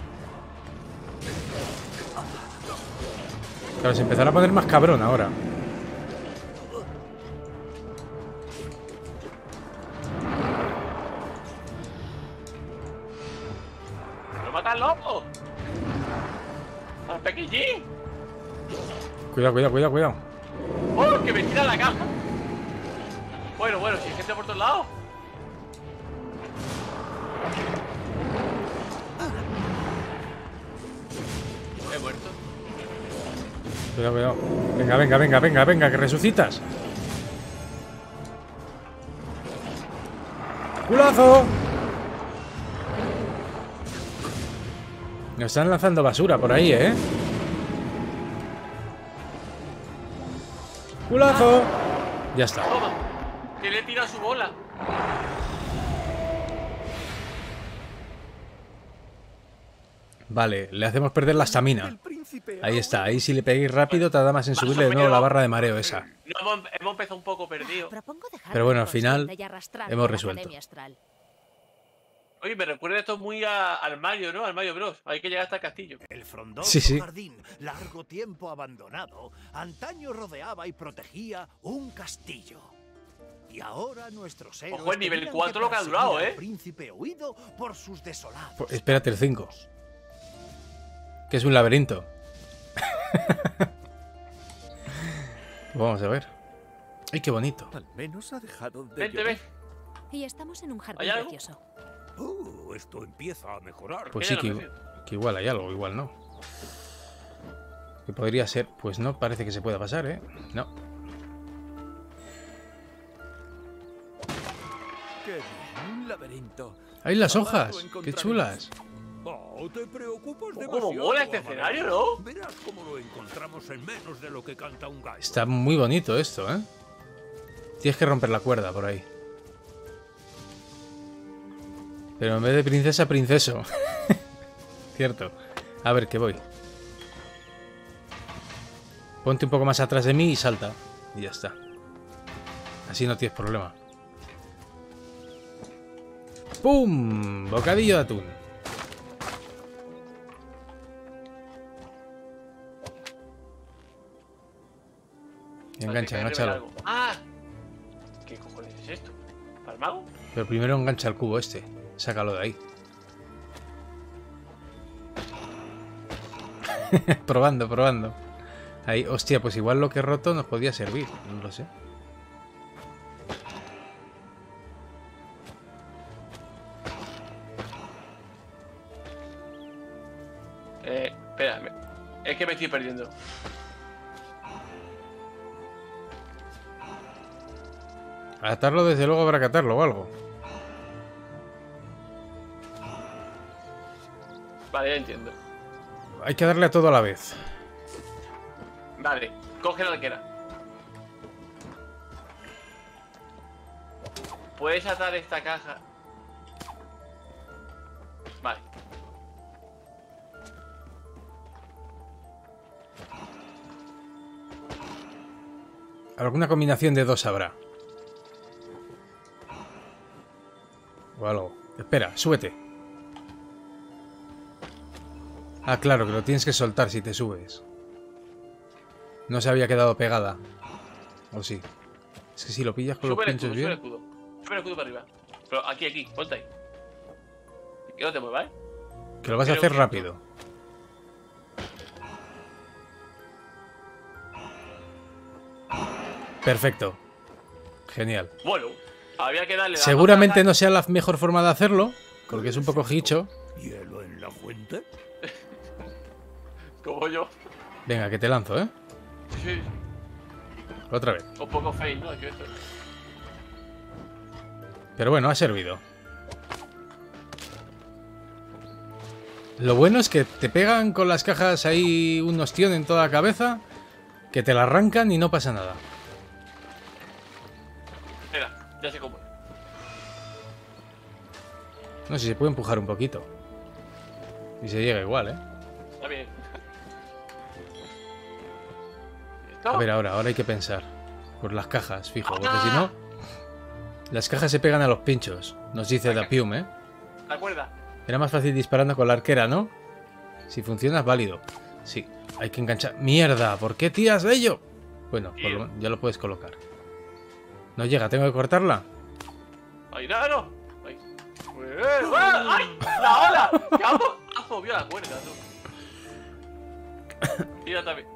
Claro, se empezará a poner más cabrón ahora. ¡Lo mata al lobo! ¡Al pequeñín! Cuidado, cuidado, cuidado, cuidado. ¡Oh, que me tira la caja! Bueno, bueno, si hay gente por todos lados. He muerto. Cuidado, cuidado. Venga, venga, venga, venga, venga, que resucitas. ¡Culazo! Nos están lanzando basura por ahí, ¿eh? ¡Culazo! Ya está. Toma, que le tira su bola. Vale, le hacemos perder la estamina. El príncipe Ahí está, ahí si le peguéis rápido tarda más en Más o subirle de nuevo la menos. barra de mareo esa. No, hemos, hemos empezado un poco perdido. Propongo dejar Pero bueno, de al final inconsciente y arrastrarme hemos a la resuelto. Academia Astral. Oye, me recuerda esto muy a- al Mario, ¿no? Al Mario Bros. Hay que llegar hasta el castillo. El frondoso Sí, sí. jardín, largo tiempo abandonado, antaño rodeaba y protegía un castillo. Y ahora nuestros héroes Ojo, el nivel tenían cuatro lo que ha perseguir durado, al ¿eh? príncipe huido por sus desolados. Pues, espérate, el cinco. Que es un laberinto. Vamos a ver. ¡Ay, qué bonito! Al menos ha dejado de Vente, llover. ven. Y estamos en un jardín ¿Hay algo? precioso. Uh, esto empieza a mejorar. Pues Que sí, ya que, no me igu- que igual hay algo, igual no. Que podría ser. Pues no parece que se pueda pasar, ¿eh? No. Qué bien, un laberinto. ¡Ay, las Abajo hojas! ¡Qué encontraremos. chulas! Oh, te preocupas ¿Cómo demasiado. mola este Amadeo. escenario, no? Verás cómo lo encontramos en menos de lo que canta un gallo. Está muy bonito esto, ¿eh? Tienes que romper la cuerda por ahí. Pero en vez de princesa, princeso. Cierto. A ver, que voy. Ponte un poco más atrás de mí y salta. Y ya está. Así no tienes problema. ¡Pum! Bocadillo de atún. Engancha, enganchalo. ¡Ah! ¿Qué cojones es esto? ¿Para el mago? Pero primero engancha el cubo este. Sácalo de ahí. Probando, probando. Ahí, hostia, pues igual lo que he roto nos podía servir. No lo sé. Eh, espera, me- es que me estoy perdiendo. Atarlo desde luego habrá que atarlo o algo. Vale, ya entiendo. Hay que darle a todo a la vez. Vale, coge la arquera. Puedes atar esta caja. Vale. Alguna combinación de dos habrá. O algo. Espera, súbete. Ah, claro, que lo tienes que soltar si te subes. No se había quedado pegada. ¿O sí? Es que si lo pillas con Sube los el pinchos escudo, sube el bien... escudo. Sube el escudo para arriba. Pero aquí, aquí, ponte ahí. Que no te muevas, ¿eh? Que lo vas a Creo hacer que- rápido. Perfecto. Genial. Bueno, había que darle la Seguramente otra no sea la mejor forma de hacerlo, porque es un poco hicho. ¿Hielo en la fuente? caja, Como yo. Venga, que te lanzo, ¿eh? Sí, Otra vez. un poco fail, ¿no? Es que esto- Pero bueno, ha servido. Lo bueno es que te pegan con las cajas ahí un ostión en toda la cabeza, que te la arrancan y no pasa nada. Mira, ya sé cómo es. No sé si se puede empujar un poquito. Y se llega igual, ¿eh? Está bien. ¿Esto? A ver, ahora, ahora hay que pensar. Por las cajas, fijo, porque si no... Las cajas se pegan a los pinchos, nos dice Dapium, ¿eh? ¿Te acuerdas? Era más fácil disparando con la arquera, ¿no? Si funciona es válido. Sí, hay que enganchar... ¡Mierda! ¿Por qué tiras de ello? Bueno, por lo- ya lo puedes colocar. No llega, ¿tengo que cortarla? ¡Ay, no, no! ¡Ay! ¡Eh! ¡Ah! ¡Ay! ¡La ola! ¡Que ha mo- ha movido la cuerda, tú! Mira también.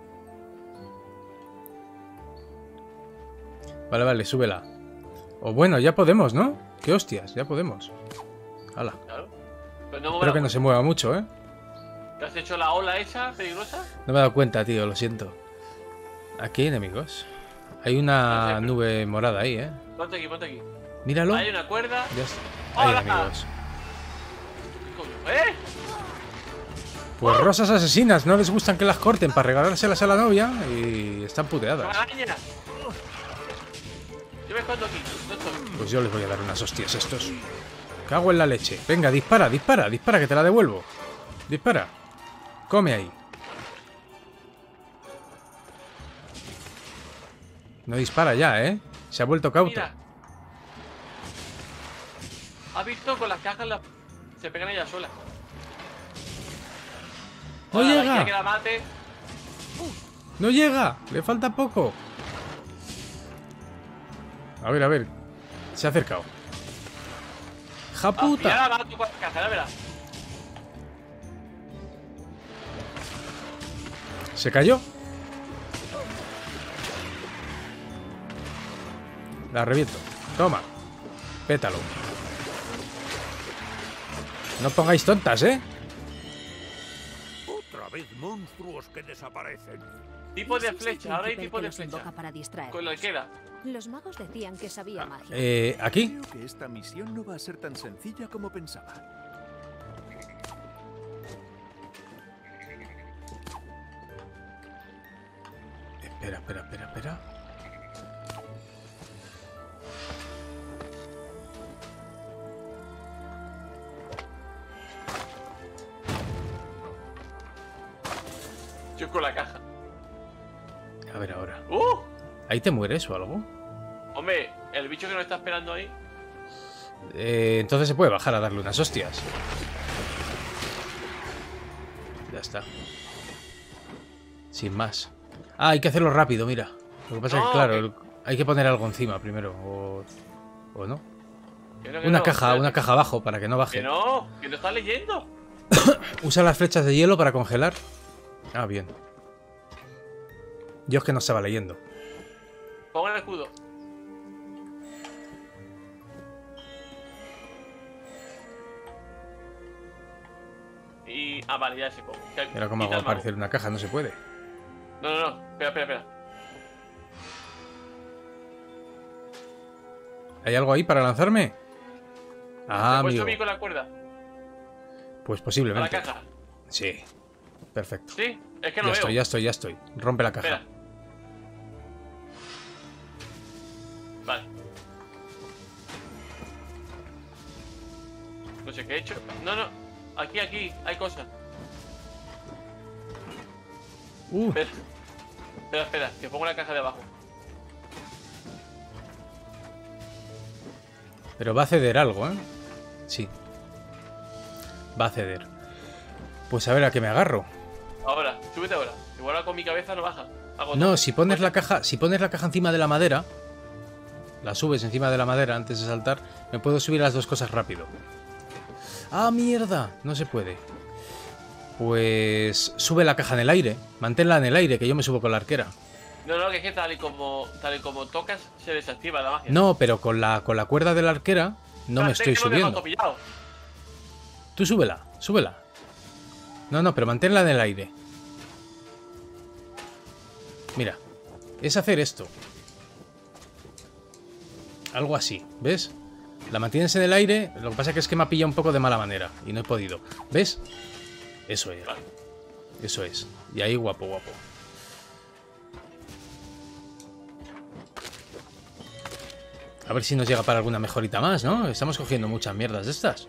Vale, vale, súbela. O bueno, ya podemos, ¿no? ¡Qué hostias! Ya podemos. Hala. Claro. Pero no me Espero que no se mueva mucho, ¿eh? ¿Te has hecho la ola esa peligrosa? No me he dado cuenta, tío, lo siento. Aquí hay enemigos. Hay una nube morada ahí, ¿eh? Ponte aquí, ponte aquí. Míralo. Hay una cuerda. Ya está. Hay ¡Hola! enemigos. ¿Qué coño? ¿Eh? Pues rosas asesinas, no les gustan que las corten para regalárselas a la novia y están puteadas. ¡Araña! Yo me escondo aquí. No estoy. Pues yo les voy a dar unas hostias a estos. Cago en la leche. Venga, dispara, dispara, dispara, que te la devuelvo. Dispara. Come ahí. No dispara ya, ¿eh? Se ha vuelto cauto. Mira. ¿Has visto? Con las cajas las... se pegan ellas solas. ¡No Ahora, llega! quiere que la mate. ¡No llega! Le falta poco. A ver, a ver. Se ha acercado. ¡Ja Al puta! final la mato con las cajas, ya verás. ¿Se cayó? La reviento. Toma. Pétalo. No pongáis tontas, ¿eh? Otra vez monstruos que desaparecen. Tipo de Ese es el flecha, ahora hay príncipe tipo que de los flecha. invoca para distraerlos. Con lo que queda. Los magos decían que sabía magia. Eh, ¿aquí? Creo que esta misión no va a ser tan sencilla como pensaba. Espera, espera, espera, espera. Yo con la caja. A ver ahora. ¡Uh! ¿Ahí te mueres o algo? Hombre, el bicho que nos está esperando ahí. Eh, entonces se puede bajar a darle unas hostias. Ya está. Sin más. Ah, hay que hacerlo rápido, mira. Lo que pasa No, es que, claro, que- el- hay que poner algo encima primero. O, o no. Que no, que Una no, caja, espérate. una caja abajo para que no Que baje. no, que no estás leyendo. Usa las flechas de hielo para congelar. Ah, bien. Yo es que no estaba leyendo. Ponga el escudo. Y. Ah, vale, ya se pongo. Era como hago aparecer una caja, no se puede. No, no, no. Espera, espera, espera. ¿Hay algo ahí para lanzarme? Ah, ¿Me puedes amigo. subir con la cuerda? Pues A la posiblemente. caja. Sí. Perfecto. ¿Sí? Es que no Ya veo. estoy, ya estoy, ya estoy. Rompe la caja. Espera. Vale. No sé qué he hecho. No, no. Aquí, aquí. Hay cosas. Uh, Espera. Espera, espera. Que pongo la caja de abajo. pero va a ceder algo, ¿eh? Sí. Va a ceder. Pues a ver a qué me agarro. Ahora. Súbete ahora. Igual ahora con mi cabeza no baja. Hago No, todo. si pones la caja, si pones la caja encima de la madera, la subes encima de la madera antes de saltar, me puedo subir las dos cosas rápido. ¡Ah, mierda! No se puede. Pues sube la caja en el aire. Manténla en el aire, que yo me subo con la arquera. No, no, que es que tal y como, tal y como tocas, se desactiva la magia. No, pero con la, con la cuerda de la arquera no me estoy Espérate, que lo dejo subiendo. atopillado. Tú súbela, súbela. No, no, pero manténla en el aire. Mira, es hacer esto. Algo así, ¿ves? La mantienes en el aire, lo que pasa que es que me ha pillado un poco de mala manera y no he podido. ¿Ves? Eso es. Vale. Eso es. Y ahí guapo, guapo. A ver si nos llega para alguna mejorita más, ¿no? Estamos cogiendo muchas mierdas de estas.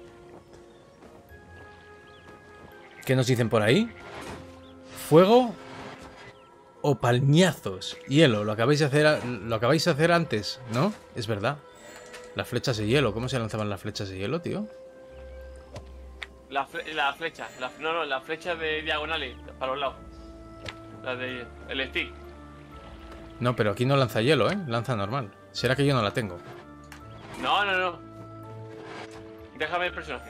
¿Qué nos dicen por ahí? Fuego o palñazos. Hielo, lo acabáis de hacer, lo acabáis de hacer antes, ¿no? Es verdad. Las flechas de hielo. ¿Cómo se lanzaban las flechas de hielo, tío? La, fle la flecha. La, no, no, la flecha de diagonales para los lados. La de. El stick. No, pero aquí no lanza hielo, ¿eh? Lanza normal. ¿Será que yo no la tengo? No, no, no. Déjame el personaje.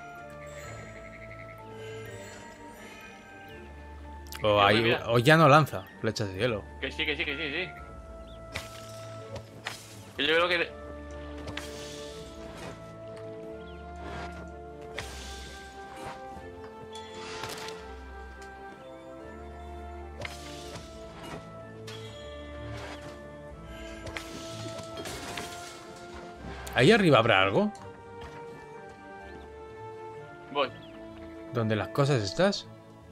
O, Ya, ahí- pues mira. o ya no lanza flechas de hielo. Que sí, que sí, que sí, sí. Que yo creo que. Ahí arriba habrá algo. Voy. ¿Dónde las cosas estás?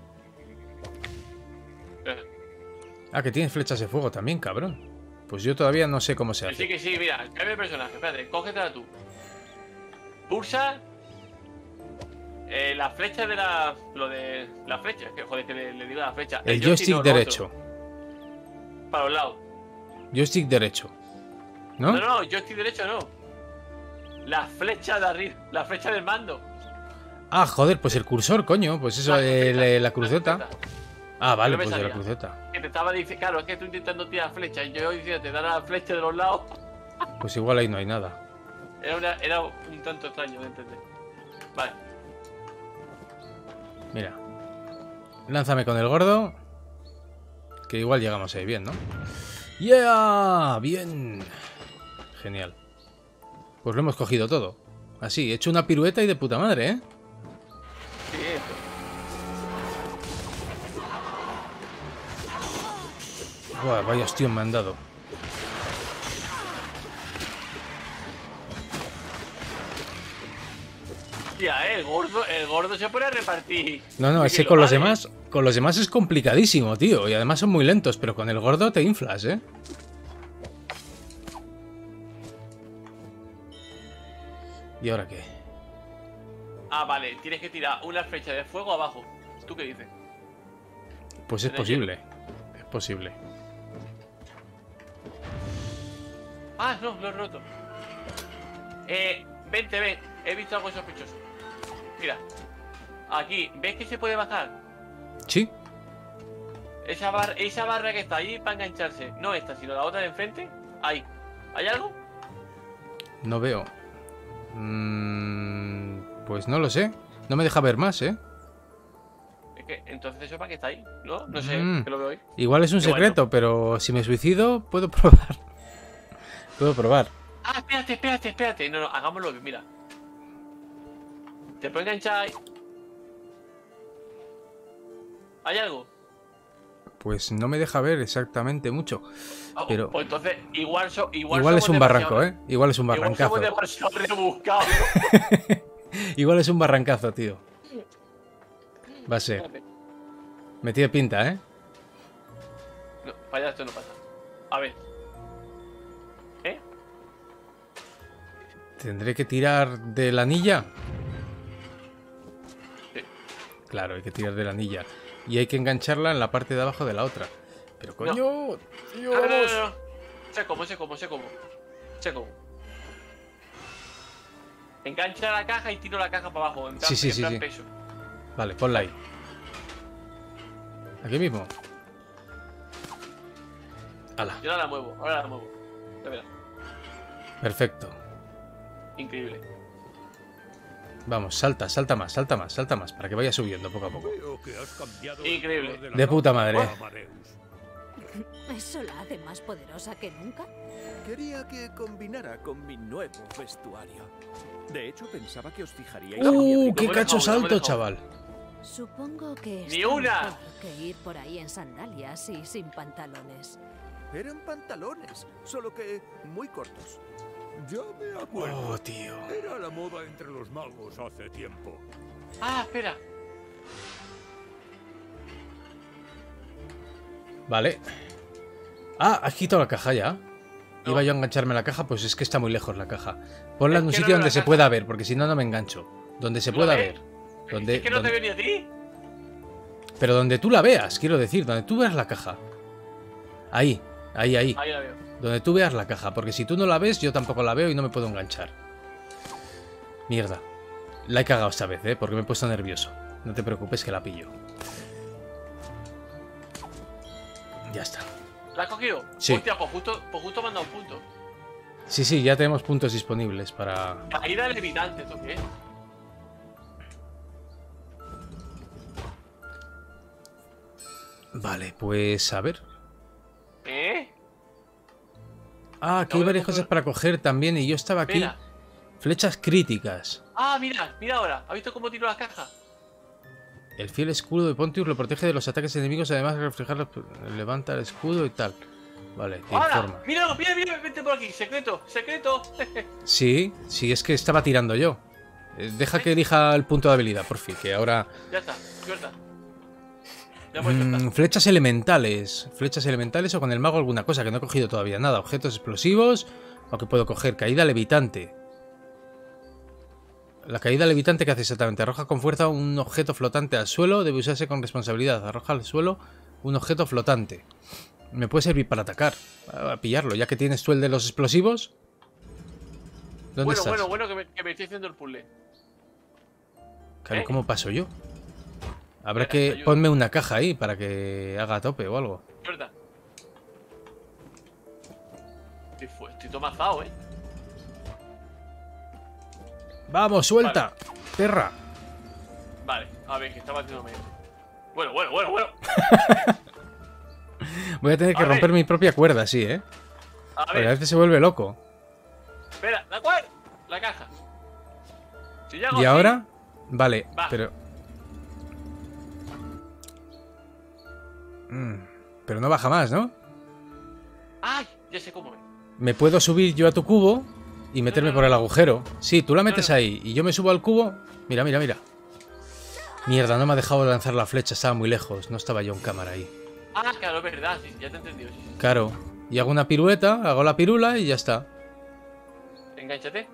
Eh, Ah, que tienes flechas de fuego también, cabrón. Pues yo todavía no sé cómo se Que sí, hace. que sí, mira, cambia el personaje. Espérate, cógetela tú. Pulsa. Eh, la flecha de la. Lo de. La flecha. Que joder, que le, le digo la flecha. El joystick no, lo derecho. otro, para los lados. Joystick derecho. ¿No? No, no, no, joystick derecho no. La flecha de arriba. La flecha del mando. Ah, joder, pues el cursor, coño. Pues eso, La eh, cruceta, la, la la cruceta. cruceta. Ah, vale, No me pues de la salía. cruceta. Que te estaba diciendo. Claro, es que tú intentando tirar flecha. Y yo diciendo, te dan la flecha de los lados. Pues igual ahí no hay nada. Era, una, era un tanto extraño de entender. Vale. Mira. Lánzame con el gordo. Que igual llegamos ahí bien, ¿no? ¡Yeah! Bien. Genial. Pues lo hemos cogido todo. Así, he hecho una pirueta y de puta madre, ¿eh? Sí, Buah, vaya hostión me han dado. Tía, eh, el gordo, el gordo se pone a repartir. No, no, es que Miguel, con los ¿vale? demás, Con los demás es complicadísimo, tío. Y además son muy lentos, pero con el gordo te inflas, ¿eh? ¿Y ahora qué? Ah, vale, tienes que tirar una flecha de fuego abajo. ¿Tú qué dices? Pues es posible. Es posible. Ah, no, lo he roto. Eh, vente, ven. He visto algo sospechoso. Mira. Aquí, ¿ves que se puede bajar? Sí. Esa, bar esa barra que está ahí para engancharse. No esta, sino la otra de enfrente. Ahí. ¿Hay algo? No veo. Mm, pues no lo sé. No me deja ver más, ¿eh? Es que, entonces eso para qué está ahí, ¿no? No sé, Mm. que lo veo ahí. Igual es un Qué secreto, pero si me suicido, puedo probar. Puedo probar. Ah, espérate, espérate, espérate. No, no, hagámoslo bien, mira. Te puedo enganchar ahí. ¿Hay algo? Pues no me deja ver exactamente mucho. Oh, Pero pues entonces, igual, so, igual, igual es somos un barranco, demasiado- ¿eh? Igual es un Igual barrancazo. somos demasiado rebuscados. Igual es un barrancazo, tío. Va a ser. Espérate. Me tiene pinta, ¿eh? No, para allá esto no pasa. A ver. ¿Eh? ¿Tendré que tirar de la anilla? Sí. Claro, hay que tirar de la anilla. Y hay que engancharla en la parte de abajo de la otra. Pero coño, tío, No, no, no, vamos. no, no. Sé cómo, sé cómo, sé cómo. Sé cómo. Engancha la caja y tiro la caja para abajo. En plan, Sí, sí, en sí, plan sí. peso. Vale, ponla ahí. Aquí mismo. Ala, Yo ahora la muevo, ahora la muevo. Ya verás. perfecto. Increíble. Vamos, salta, salta más, salta más, salta más, para que vaya subiendo poco a poco. Veo que has cambiado el Increíble. color la De puta ropa, madre. Amadeus. ¿Eso la hace más poderosa que nunca? Quería que combinara con mi nuevo vestuario. De hecho, pensaba que os fijaríais en mi ¡Uh! abrigo. ¡Qué me cacho dejado, no me salto, dejado. chaval! Supongo que ¡Ni está una! mejor que ir por ahí en sandalias y sin pantalones. Eran pantalones, solo que muy cortos. Ya me acuerdo. Oh, tío. Era la moda entre los magos hace tiempo. Ah, espera. Vale. Ah, has quitado la caja ya. No. Iba yo a engancharme a la caja, pues es que está muy lejos la caja. Ponla Es en un que no sitio veo donde la se caja. pueda ver, porque si no, no me engancho. Donde se ¿Tú pueda la ver. ves? Donde, Es que no donde- te veo ni a ti. Pero donde tú la veas, quiero decir, donde tú veas la caja. Ahí, ahí, ahí. Ahí la veo. Donde tú veas la caja, porque si tú no la ves, yo tampoco la veo y no me puedo enganchar. Mierda. La he cagado esta vez, ¿eh? Porque me he puesto nervioso. No te preocupes que la pillo. Ya está. ¿La has cogido? Sí. Hostia, pues justo, pues justo me han dado un punto. Sí, sí, ya tenemos puntos disponibles para... Caída levitante, ¿esto qué es? Vale, pues a ver. ¿Eh? Ah, que No hay veo varias cómo- cosas para coger también y yo estaba aquí. Espera. Flechas críticas. Ah, mira, mira ahora. ¿Has visto cómo tiro las cajas? El fiel escudo de Pontius lo protege de los ataques enemigos, además de reflejar los... levanta el escudo y tal. Vale, te ¡Ahora! informa. ¡Míralo! ¡Mira, mira! Vente por aquí. Secreto, secreto. Sí, sí, es que estaba tirando yo. Eh, Deja que elija el punto de habilidad, por fin, que ahora... Ya está, suelta. Ya puedes Mm, soltar. flechas elementales. Flechas elementales o con el mago alguna cosa que no he cogido todavía. Nada, objetos explosivos. O que puedo coger. Caída levitante. La caída levitante que hace exactamente. Arroja con fuerza un objeto flotante al suelo. Debe usarse con responsabilidad. Arroja al suelo un objeto flotante. Me puede servir para atacar. A pillarlo. Ya que tienes tú el de los explosivos. ¿Dónde Bueno, estás? bueno, bueno, que me, que me estoy haciendo el puzzle. Claro, ¿Eh? ¿cómo paso yo? Habrá Espera, te que... ayudo. Ponme una caja ahí para que haga a tope o algo. Suelta. Estoy, fu- estoy tomazado, eh. ¡Vamos, suelta! ¡Perra! Vale, a ver, que estaba haciendo medio. Bueno, bueno, bueno, bueno. Voy a tener que A ver. romper mi propia cuerda, sí, ¿eh? A Porque a ver, veces se vuelve loco. espera, la cual, la caja. Si yo hago ¿Y así- ahora? Vale, Va. pero... Mm, pero no baja más, ¿no? ¡Ay! Ya sé cómo es. Me puedo subir yo a tu cubo y meterme no, por no. el agujero. Sí, tú la metes no. ahí y yo me subo al cubo. Mira, mira, mira. Mierda, no me ha dejado lanzar la flecha, estaba muy lejos. No estaba yo en cámara ahí. Ah, claro, es verdad, sí, ya te he entendido. Sí, sí. Claro. Y hago una pirueta, hago la pirula y ya está. Engánchate.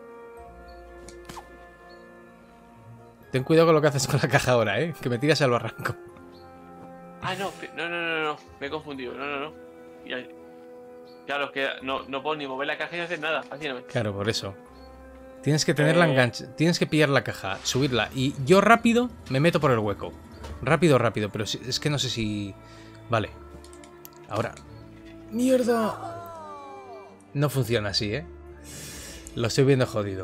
Ten cuidado con lo que haces con la caja ahora, ¿eh? Que me tiras al barranco. Ah, no, no, no, no, no, me he confundido, no, no, no. Ya, claro, es que no, no puedo ni mover la caja ni hacer nada, fácilmente. Claro, por eso. Tienes que tenerla Eh. enganche, tienes que pillar la caja, subirla. Y yo rápido me meto por el hueco. Rápido, rápido, pero si- es que no sé si... Vale. Ahora. ¡Mierda! No funciona así, ¿eh? Lo estoy viendo jodido.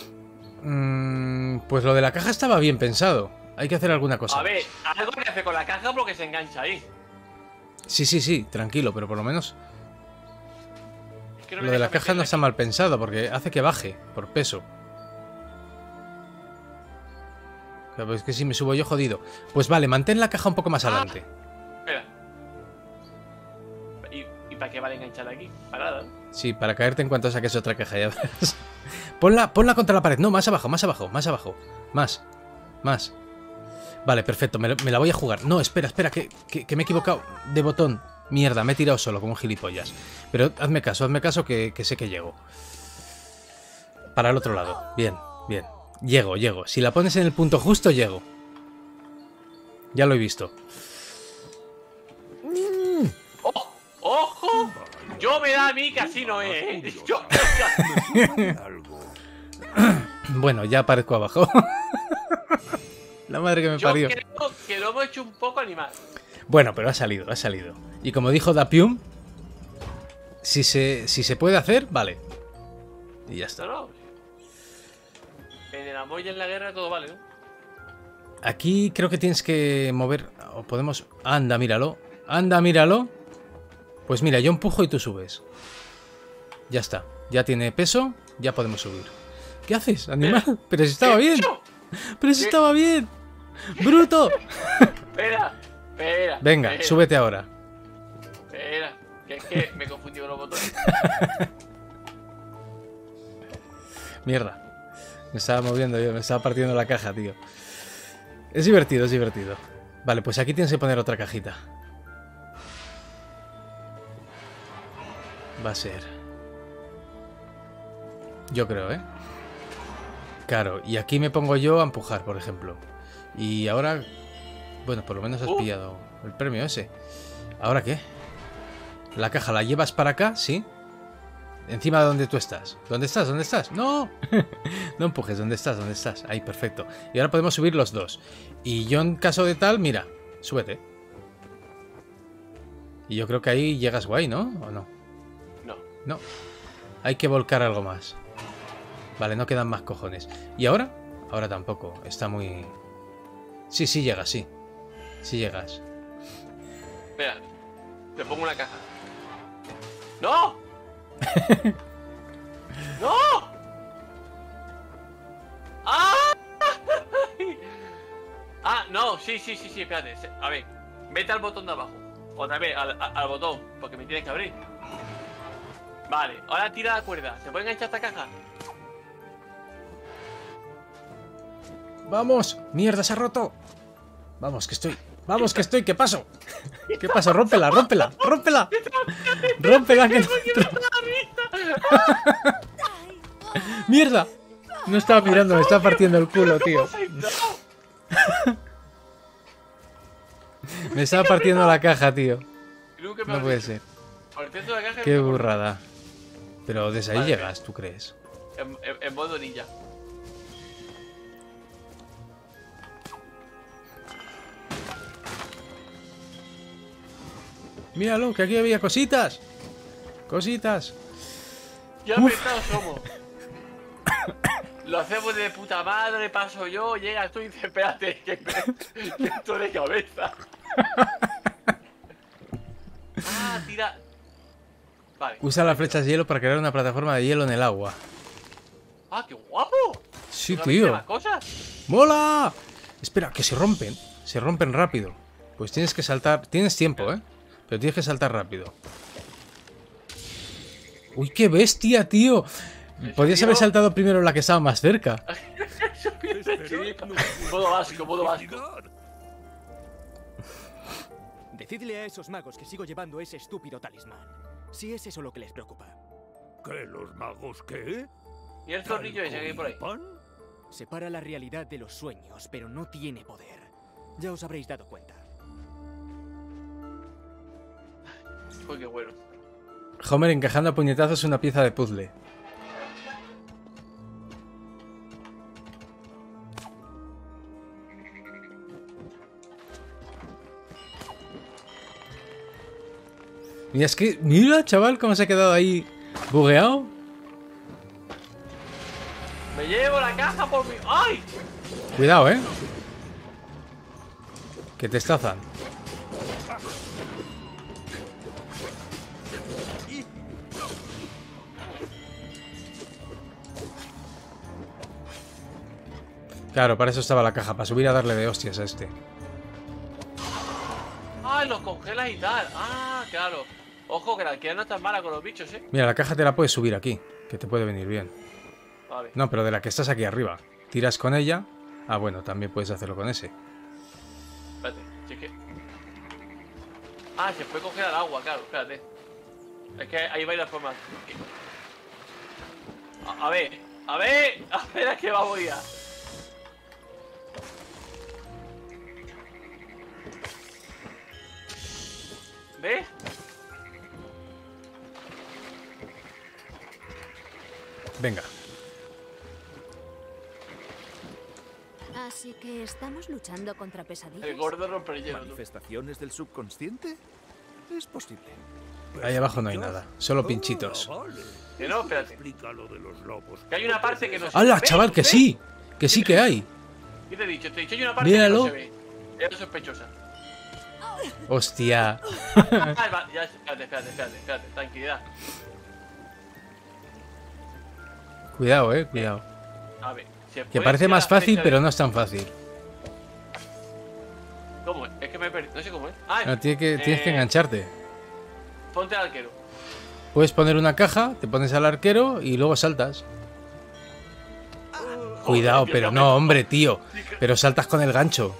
Mm, pues lo de la caja estaba bien pensado. Hay que hacer alguna cosa. A ver, algo que hace con la caja porque se engancha ahí. Sí, sí, sí, tranquilo, pero por lo menos Es que no lo me de la deja caja no meterla está aquí. mal pensado porque hace que baje por peso. Claro, es que si me subo yo jodido. Pues vale, mantén la caja un poco más Ah. adelante. Espera. ¿Y, ¿Y para qué vale engancharla aquí? Para nada. Sí, para caerte en cuanto saques otra caja, ya verás. Ponla, ponla contra la pared. No, más abajo, más abajo, más abajo. Más, más. Vale, perfecto, me, me la voy a jugar. No, espera, espera, que, que, que me he equivocado de botón. Mierda, me he tirado solo como un gilipollas. Pero hazme caso, hazme caso que, que sé que llego. Para el otro lado. Bien, bien. Llego, llego. Si la pones en el punto justo, llego. Ya lo he visto. ¡Oh! ¡Ojo! Yo me da a mí que así no es, ¿eh? Yo, Algo. Bueno, ya aparezco abajo. La madre que me yo parió. creo que lo hemos hecho un poco animal. Bueno, pero ha salido, ha salido. Y como dijo Dapium, si se, si se puede hacer, vale. Y ya está. No, no. En el amor y en la guerra todo vale, ¿no? Aquí creo que tienes que mover... O podemos... Anda, míralo. Anda, míralo. Pues mira, yo empujo y tú subes. Ya está. Ya tiene peso, ya podemos subir. ¿Qué haces, animal? Pero si estaba ¿Qué he bien. hecho? Pero si ¿Qué? estaba bien. ¡Bruto! Espera, espera. Venga, espera, súbete ahora. Espera, que es que me he confundido los botones. Mierda. Me estaba moviendo yo, me estaba partiendo la caja, tío. Es divertido, es divertido. Vale, pues aquí tienes que poner otra cajita. Va a ser. Yo creo, ¿eh? Claro, y aquí me pongo yo a empujar, por ejemplo. Y ahora... Bueno, por lo menos has Uh. pillado el premio ese. ¿Ahora qué? La caja la llevas para acá, ¿sí? Encima de donde tú estás. ¿Dónde estás? ¿Dónde estás? ¡No! No empujes. ¿Dónde estás? ¿Dónde estás? Ahí, perfecto. Y ahora podemos subir los dos. Y yo en caso de tal, mira, súbete. Y yo creo que ahí llegas guay, ¿no? ¿O no? No. No. Hay que volcar algo más. Vale, no quedan más cojones. ¿Y ahora? Ahora tampoco. Está muy... Sí, sí llegas, sí. Sí llegas. Espera, te pongo una caja. ¡No! ¡No! ¡Ah! Ah, no, sí, sí, sí, sí, espérate. A ver, vete al botón de abajo. Otra vez, al, al, al botón, porque me tienes que abrir. Vale, ahora tira la cuerda. ¿Se puede enganchar esta caja? ¡Vamos! ¡Mierda, se ha roto! Vamos, que estoy... ¡Vamos, que estoy! ¿Qué paso? ¿Qué pasa? ¡Rómpela, rómpela! ¡Rómpela! ¡Rómpela, que no entro! ¡Mierda! No estaba mirando, me estaba partiendo el culo, tío. Me estaba partiendo la caja, tío. Creo que me No has puede dicho. ser. Por el centro de la caja. Qué burrada. Pero desde ahí Vale. llegas, ¿tú crees? En, en, en modo ninja. Míralo, que aquí había cositas. Cositas. Ya Uf. apretados somos. Lo hacemos de puta madre, paso yo, llegas tú y dices, espérate, que me que esto de cabeza. Ah, tira. Vale. Usa las flechas de hielo para crear una plataforma de hielo en el agua. Ah, qué guapo. Sí, ¿No habéis tío. más cosas? ¡Mola! Espera, que se rompen. Se rompen rápido. Pues tienes que saltar. Tienes tiempo, ¿eh? Pero tienes que saltar rápido. ¡Uy, qué bestia, tío! Podrías tío? haber saltado primero la que estaba más cerca. Sí, modo básico, modo básico. Decidle a esos magos que sigo llevando ese estúpido talismán. Si es eso lo que les preocupa. ¿Que los magos qué? Y el zorrillo ese que hay por ahí. ¿Pan? Separa la realidad de los sueños, pero no tiene poder. Ya os habréis dado cuenta. Uy, qué bueno. Homer encajando a puñetazos una pieza de puzzle. Mira, es que... Mira, chaval, cómo se ha quedado ahí bugueado. Me llevo la caja por mi... ¡Ay! Cuidado, eh. Que te estazan. Claro, para eso estaba la caja, para subir a darle de hostias a este. ¡Ay, los congelas y tal! ¡Ah, claro! Ojo, que la alquiler no es tan mala con los bichos, ¿eh? Mira, la caja te la puedes subir aquí, que te puede venir bien. Vale. No, pero de la que estás aquí arriba. Tiras con ella. Ah, bueno, también puedes hacerlo con ese. Espérate, si es que... Ah, se puede congelar agua, claro, espérate. Es que hay varias formas. A, a ver, a ver, a ver a qué vamos ya. ¿Ves? Venga. Así que estamos luchando contra pesadillas. El gordo rompe el hielo. tú. ¿Manifestaciones del subconsciente? Es posible. Ahí abajo no hay nada, solo pinchitos. Ah, vale. Que no, espérate. Explica lo de los lobos. Que hay una parte que no se ¡Hala, ve. chaval, que ¿Ves? sí! Que sí que hay. ¿Qué te he dicho? Te he dicho, hay una parte Míralo. que no se ve. Es sospechosa. Hostia. Ah, va, ya, espérate, espérate, espérate, espérate, tranquilidad. Cuidado, eh, cuidado. A ver, se Que puede parece tirar más la fácil, flecha pero de- no es tan fácil. ¿Cómo es? Es que me he perdido, no sé cómo es. Ah, No, tienes que, tienes que eh, engancharte. Ponte al arquero. Puedes poner una caja, te pones al arquero y luego saltas. Cuidado, tío, pero no no, me- hombre, tío. Pero saltas con el gancho.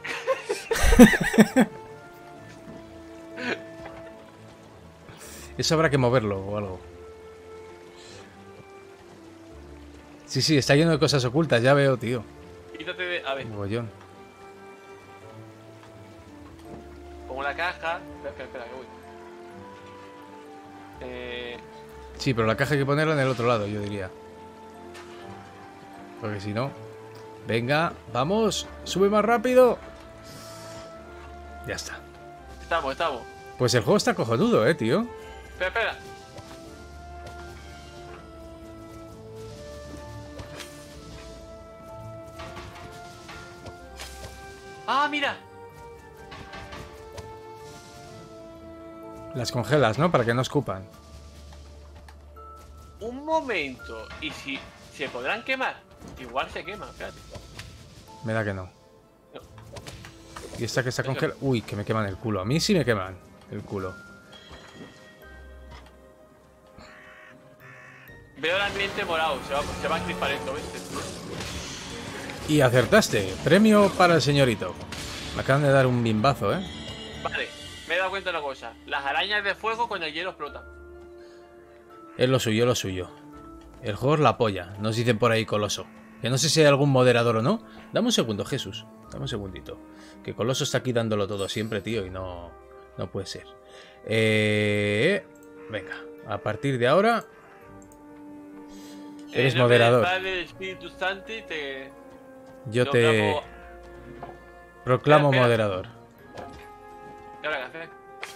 Eso habrá que moverlo o algo. Sí, sí, está lleno de cosas ocultas, ya veo, tío. Quítate de... A ver, Mogollón. pongo la caja. Espera, espera, espera, que voy. Eh... Sí, pero la caja hay que ponerla en el otro lado, yo diría. Porque si no... Venga, vamos, sube más rápido. Ya está. Estamos, estamos. Pues el juego está cojonudo, eh, tío. Espera, espera. Ah, mira. Las congelas, ¿no? Para que no escupan. Un momento. ¿Y si se podrán quemar? Igual se queman, espérate. Me da que no. No. Y esta que está congelada... Uy, que me queman el culo. A mí sí me queman el culo. Veo el ambiente morado. Se va, se va a crispar esto, ¿viste? Y acertaste. Premio para el señorito. Me acaban de dar un bimbazo, ¿eh? Vale, me he dado cuenta de una cosa. Las arañas de fuego con el hielo explotan. Es lo suyo, lo suyo. El juego es la polla. Nos dicen por ahí Coloso. Que no sé si hay algún moderador o no. Dame un segundo, Jesús. Dame un segundito. Que Coloso está aquí dándolo todo siempre, tío. Y no... No puede ser. Eh... Venga. A partir de ahora... Eres En nombre del moderador. Padre, del Espíritu Santo, y te... Yo yo te... grabo- Proclamo Espera, espera. moderador. ¿Qué habrá que hacer?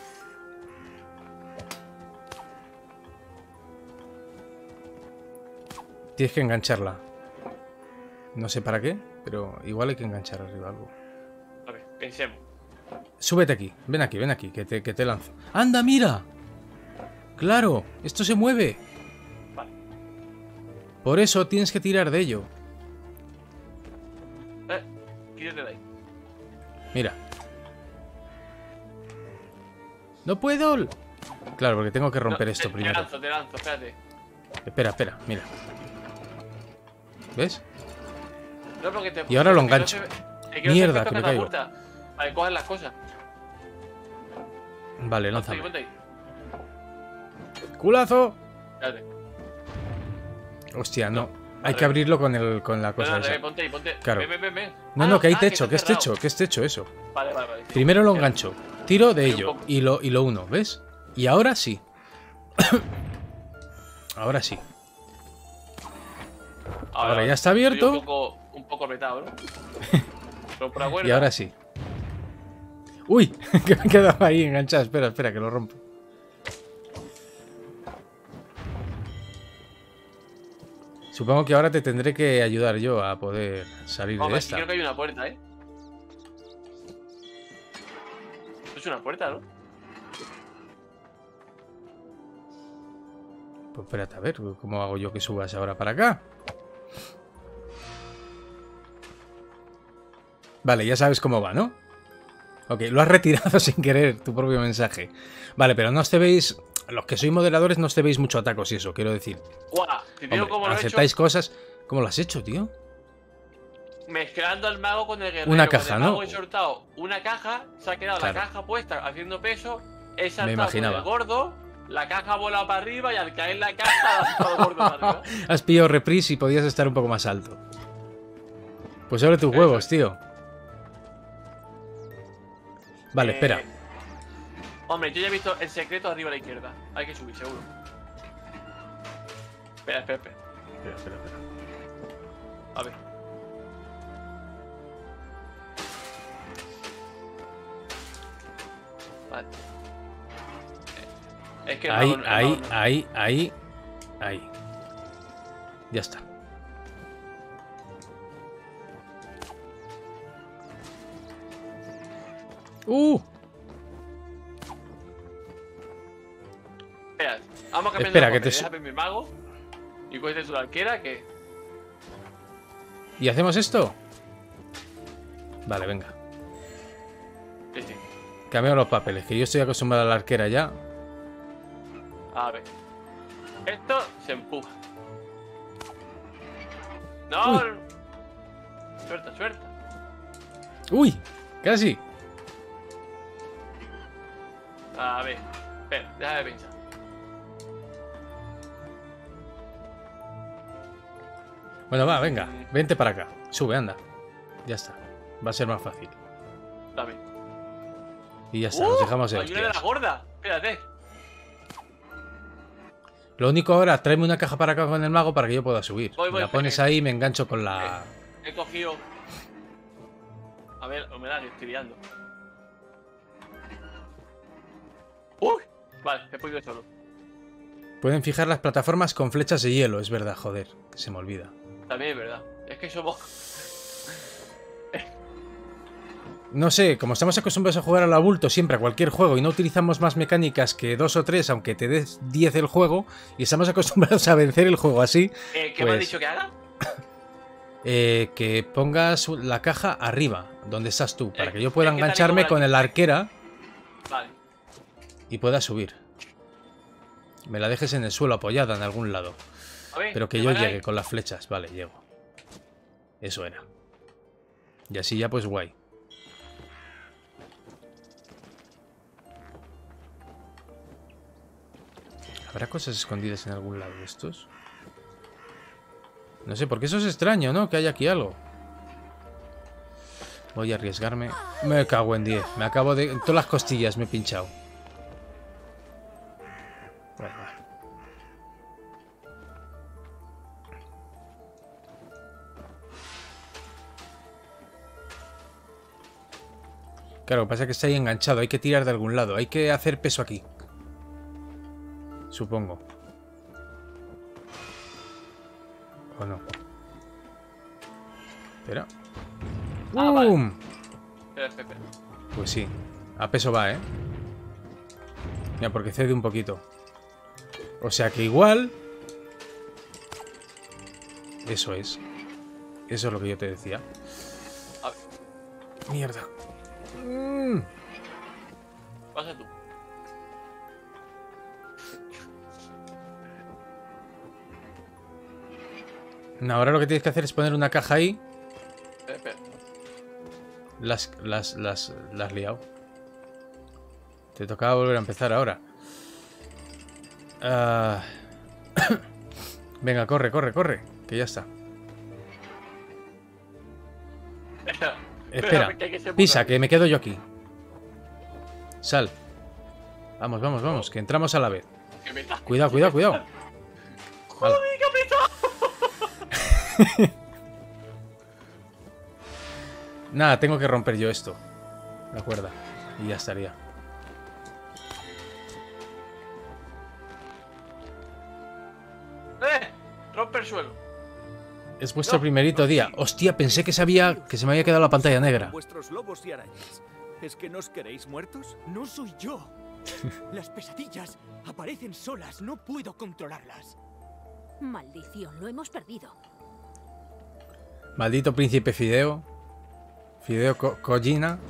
Tienes que engancharla. No sé para qué, pero igual hay que enganchar arriba algo. A ver, pensemos. Súbete aquí, ven aquí, ven aquí, que te, que te lanzo. ¡Anda, mira! ¡Claro! ¡Esto se mueve! Vale. Por eso tienes que tirar de ello. Eh, quítate de ahí. Mira. ¡No puedo! Claro, porque tengo que romper No, esto te, Te primero. lanzo, te lanzo, espérate. Espera, espera, mira. ¿Ves? No, porque te, Y ahora lo porque no engancho. se ve- es que no se Mierda, efecto que me caigo. catapulta, para que cojan las cosas. Vale, Ponte ahí, lánzame. ponte ahí. ¡Culazo! Espérate. Hostia, no. No, Hay al que revés. abrirlo con, el, con la No, cosa no, al esa. revés, ponte ahí, ponte. Claro. Ven, ven, ven, ven. No, Ah, no, que hay ah, techo, está que es cerrado. techo, que es techo eso. Vale, vale, vale. Primero lo Espera. engancho. Tiro de Hay un ello poco. y lo, y lo uno, ¿ves? Y ahora sí. Ahora sí. Ahora ya está abierto. Estoy Un poco, un poco apretado, ¿no? Pero por la cuerda. Y ahora sí. ¡Uy! Que me he quedado ahí enganchado. Espera, espera, que lo rompo. Supongo que ahora te tendré que ayudar yo a poder salir Hombre, de aquí esta. creo que hay una puerta, ¿eh? Esto es una puerta, ¿no? Pues espérate, a ver, ¿cómo hago yo que subas ahora para acá? Vale, ya sabes cómo va, ¿no? Ok, lo has retirado sin querer tu propio mensaje. Vale, pero no os veis... Los que sois moderadores no os veis mucho atacos y eso, quiero decir. ¡Guau! Si te digo Hombre, cómo lo he hecho, aceptáis cosas... ¿Cómo lo has hecho, tío? mezclando al mago con el guerrero. Una Con caja, el mago ¿no? he soltado una caja, se ha quedado Claro. la caja puesta haciendo peso, he saltado con imaginaba. el gordo, la caja ha volado para arriba y al caer la caja ha saltado el gordo para arriba. Has pillado reprise y podías estar un poco más alto. Pues abre tus Eso huevos, es. tío. Vale, Eh, espera. Hombre, yo ya he visto el secreto arriba a la izquierda. Hay que subir, seguro. Espera, espera, espera. Espera, espera, espera. A ver. Vale. Eh, Es que el Ahí, mago- el ahí, mago no- ahí, ahí, ahí. Ya está. ¡Uh! Espera, vamos a cambiar Espera, de que te nombre. su- Déjame mi mago y coges tu arquera que... ¿Y hacemos esto? Vale, venga. Sí, sí. Cambiamos los papeles, que yo estoy acostumbrado a la arquera ya. A ver. Esto se empuja. No. Uy. Suelta, suelta. ¡Uy! Casi. A ver. Espera, déjame pensar. Bueno, va, venga. Mm. Vente para acá. Sube, anda. Ya está. Va a ser más fácil. Dame. Y ya está, nos dejamos de ¡Uh! Hay una de la hostias. gorda. Espérate. Lo único ahora, tráeme una caja para acá con el mago para que yo pueda subir. Voy, voy, la pones espera. ahí y me engancho con la... He cogido. A ver, humedad, que estoy liando. ¡Uy! Vale, he podido solo. Pueden fijar las plataformas con flechas de hielo, es verdad, joder, que se me olvida. También es verdad. Es que somos. No sé, como estamos acostumbrados a jugar al abulto siempre a cualquier juego y no utilizamos más mecánicas que dos o tres, aunque te des diez el juego, y estamos acostumbrados a vencer el juego así, Eh, ¿Qué me has Pues- dicho que haga? eh, que pongas la caja arriba, donde estás tú, para Eh, que yo pueda es que tal y engancharme como la- con el arquera Vale. y pueda subir. Me la dejes en el suelo apoyada en algún lado. A ver, Pero que ¿qué yo van ahí? llegue con las flechas. Vale, llego. Eso era. Y así ya pues guay. ¿Habrá cosas escondidas en algún lado de estos? No sé, porque eso es extraño, ¿no? Que haya aquí algo. Voy a arriesgarme. Me cago en diez. Me acabo de... En todas las costillas me he pinchado. Bueno, va. Claro, lo que pasa es que está ahí enganchado. Hay que tirar de algún lado. Hay que hacer peso aquí. Supongo. ¿O no? Espera. Ah, vale. ¡Bum! Espera, espera, espera. Pues sí. A peso va, ¿eh? Mira, porque cede un poquito. O sea que igual... Eso es. Eso es lo que yo te decía. A ver, Mierda. Mm. pasa tú. No, ahora lo que tienes que hacer es poner una caja ahí. Espera, espera. Las, las, las, las has liado. Te tocaba volver a empezar ahora. Uh... Venga, corre, corre, corre. Que ya está. Espera, pisa, que me quedo yo aquí. Sal. Vamos, vamos, vamos, que entramos a la vez. Cuidado, cuidado, cuidado. ¡Joder, qué pesado! Nada, tengo que romper yo esto. La cuerda. Y ya estaría. ¡Eh! Rompe el suelo. Es vuestro No, primerito no, día. sí. Hostia, pensé que sabía que se me había quedado la pantalla negra. Vuestros lobos y arañas. ¿Es que nos queréis muertos? No soy yo. Las pesadillas aparecen solas, no puedo controlarlas. Maldición, lo hemos perdido. Maldito príncipe Fideo. Fideo Co Kojima.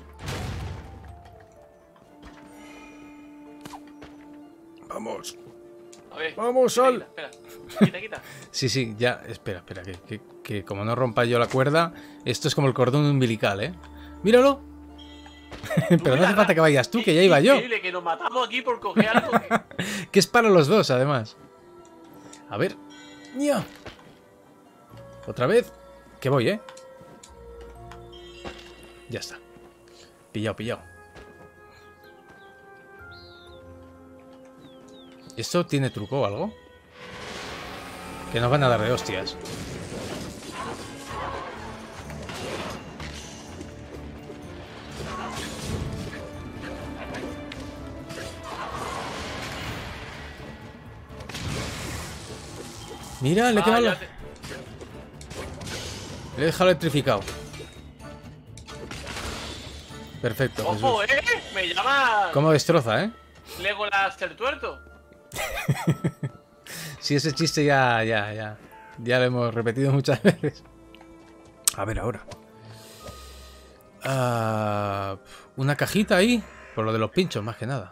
Vamos. A ver. Vamos, quita, Sal. Quita, espera. Quita, quita. Sí, sí, ya. Espera, espera. Que, que, que como no rompa yo la cuerda, esto es como el cordón umbilical, ¿eh? ¡Míralo! Pero no hace falta que vayas tú, que ya iba yo. Increíble que nos matamos aquí por coger algo que... Que es para los dos, además. A ver. ¡Nia! Otra vez. Que voy, ¿eh? Ya está. Pillado, pillado. ¿Esto tiene truco o algo? Que nos van a dar de hostias. Mira, le he Ah, quedado ya la- te- Le he dejado electrificado. Perfecto, ¡Ojo, Jesús. eh! Me llama... ¿Cómo destroza, eh? Legolas el tuerto. Sí, ese chiste ya, ya, ya. Ya lo hemos repetido muchas veces. A ver, ahora. Ah, una cajita ahí. Por lo de los pinchos, más que nada.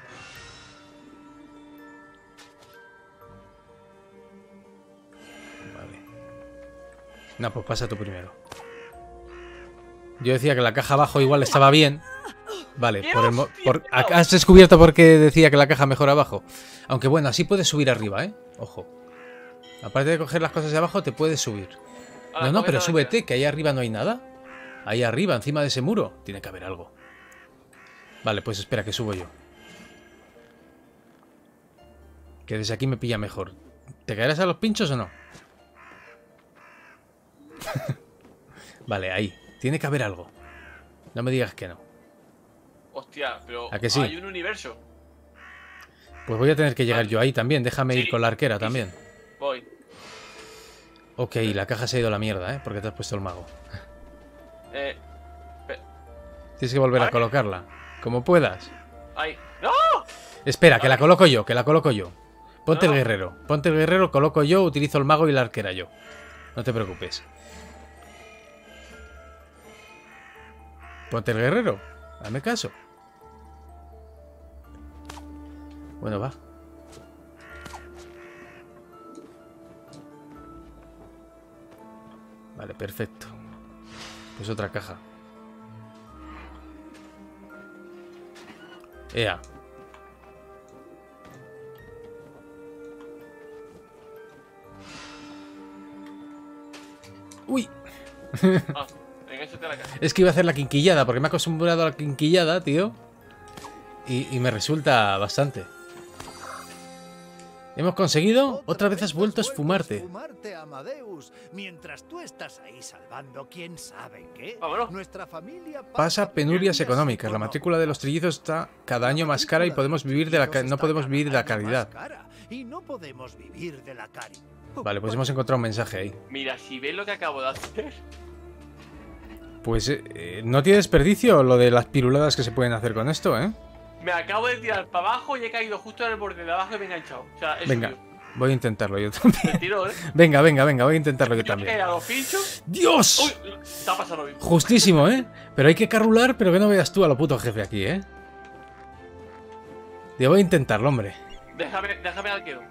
Vale. No, pues pasa tú primero. Yo decía que la caja abajo igual estaba bien. Vale, por el mo- por- has descubierto por qué decía que la caja mejor abajo. Aunque bueno, así puedes subir arriba, ¿eh? Ojo. Aparte de coger las cosas de abajo, te puedes subir. Ahora, No, no, coge pero la súbete, que ahí arriba no hay nada. Ahí arriba, encima de ese muro, tiene que haber algo. Vale, pues espera, que subo yo. Que desde aquí me pilla mejor. ¿Te caerás a los pinchos o no? Vale, ahí. Tiene que haber algo. No me digas que no. Hostia, pero ¿A que sí? hay un universo. Pues voy a tener que llegar yo ahí también. Déjame ir Sí, con la arquera sí, también. sí. Voy. Ok, la caja se ha ido a la mierda, ¿eh? Porque te has puesto el mago. Eh... pe- Tienes que volver a Vale. colocarla. Como puedas. Ahí. ¡No! Espera, que la coloco yo, que la coloco yo. Ponte No, el no. guerrero. Ponte el guerrero, coloco yo, utilizo el mago y la arquera yo. No te preocupes. Ponte el guerrero. Dame caso. Bueno, va. Vale, perfecto. Pues otra caja. Ea. Uy. Ah, enganchate a la caja. Es que iba a hacer la quinquillada, porque me he acostumbrado a la quinquillada, tío. Y, y me resulta bastante. Hemos conseguido. Otra vez has vuelto a esfumarte. Esfumarte, Amadeus. Mientras tú estás ahí salvando quién sabe qué. Vámonos. Nuestra familia Pasa penurias económicas. La matrícula de los trillizos está cada año más cara y podemos vivir de la ca- no podemos vivir de la caridad. Y no podemos vivir de la caridad. Vale, pues hemos encontrado un mensaje ahí. Mira, si ves lo que acabo de hacer. Pues eh, eh, no tiene desperdicio lo de las piruladas que se pueden hacer con esto, ¿eh? Me acabo de tirar para abajo y he caído justo en el borde de abajo y me he enganchado. O sea, es Venga, suyo. voy a intentarlo yo también. Me tiró, ¿eh? Venga, venga, venga, voy a intentarlo yo Yo que también. a los pinchos. ¡Dios! Uy, te ha pasado lo mismo. Justísimo, ¿eh? Pero hay que carrular, pero que no veas tú a lo puto jefe aquí, ¿eh? Yo voy a intentarlo, hombre. Déjame, déjame al quedo.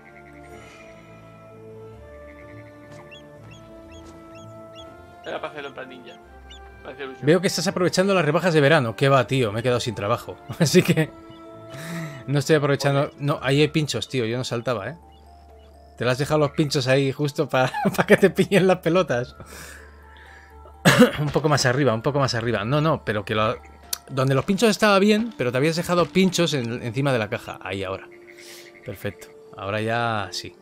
Era para hacerlo en plan ninja. Me hacía ilusión. Veo que estás aprovechando las rebajas de verano. ¿Qué va, tío? Me he quedado sin trabajo. Así que... No estoy aprovechando... No, ahí hay pinchos, tío. Yo no saltaba, ¿eh? Te lo has dejado los pinchos ahí justo para, para que te pillen las pelotas. Un poco más arriba, un poco más arriba. No, no, pero que lo... Donde los pinchos estaba bien, pero te habías dejado pinchos en, encima de la caja. Ahí ahora. Perfecto. Ahora ya sí.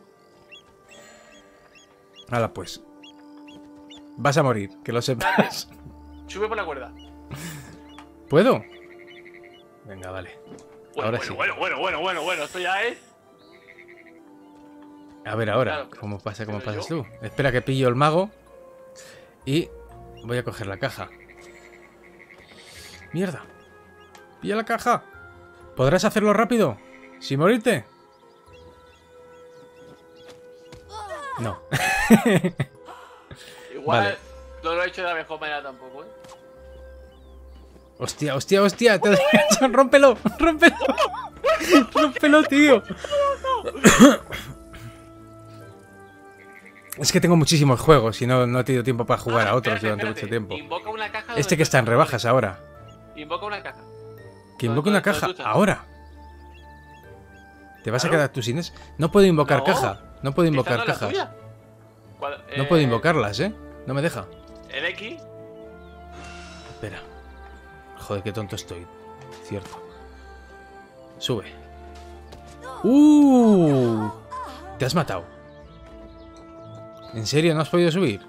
Hala pues. Vas a morir, que lo sepas. Sube por la cuerda. ¿Puedo? Venga, vale. Bueno, Ahora bueno, sí. bueno, bueno, bueno, bueno, bueno, esto ya es... A ver ahora, Claro, ¿cómo pasa, cómo pero pasas yo- tú? Espera que pillo el mago. Y voy a coger la caja. ¡Mierda! ¡Pilla la caja! ¿Podrás hacerlo rápido? ¿Sin morirte? No. Igual Vale. no lo he hecho de la mejor manera tampoco, ¿eh? Hostia, hostia, hostia. Te lo he hecho. ¡Rómpelo! ¡Rómpelo! ¡Rómpelo, tío! Es que tengo muchísimos juegos y no, no he tenido tiempo para jugar Ah, a otros espérate, durante espérate. mucho tiempo. Invoca una caja donde Este que está en tú rebajas estás. ahora. Invoca una caja. Que No, invoque no, una no, caja tú estás. ahora. ¿Te vas a Claro. quedar tú sin eso? No puedo invocar No. caja. No puedo Esta invocar no es la cajas. tuya. Cuad- No eh, puedo invocarlas, ¿eh? No me deja. El X. Espera. Joder, qué tonto estoy. Cierto. Sube. ¡Uh! Te has matado. ¿En serio no has podido subir?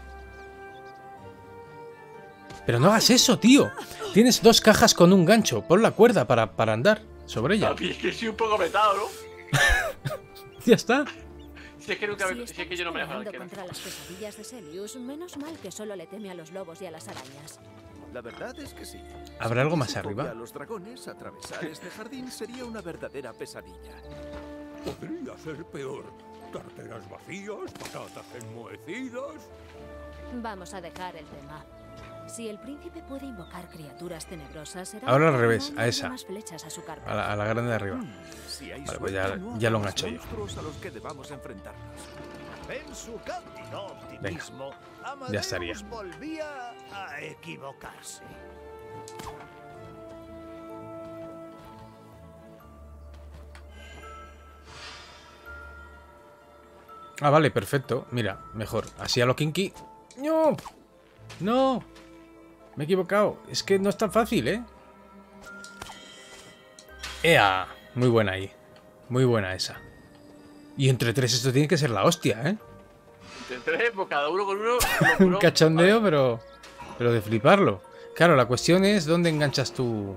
Pero no hagas eso, tío. Tienes dos cajas con un gancho. Pon la cuerda para, para andar sobre ella. Papi, es que soy un poco metado, ¿no? Ya está. Si es que nunca Si me... Si es que yo no me dejo la estamos arquera. contra las pesadillas de Celius, menos mal que solo le teme a los lobos y a las arañas. La verdad es que sí. ¿Habrá algo más Si arriba? fobia a los dragones, atravesar este jardín sería una verdadera pesadilla. Podría ser peor. Carteras vacías, patatas enmohecidas. Vamos a dejar el tema. Si el príncipe puede invocar criaturas tenebrosas, será Ahora al porque revés, no a haya esa. más flechas a su carpeta. A la, a la grande de arriba. Hmm, Si hay Vale, pues suerte, ya- no ya lo habrá engancho yo. monstruos a los que debamos enfrentarnos. En su cándido optimismo, Amadeus ya estaría. volvía a equivocarse. Ah, vale, perfecto. Mira, mejor. Así a lo kinky. ¡No! ¡No! Me he equivocado. Es que no es tan fácil, ¿eh? ¡Ea! Muy buena ahí. Muy buena esa. Y entre tres esto tiene que ser la hostia, ¿eh? Entre tres, pues cada uno con uno. Un cachondeo, pero... Pero de fliparlo. Claro, la cuestión es dónde enganchas tú...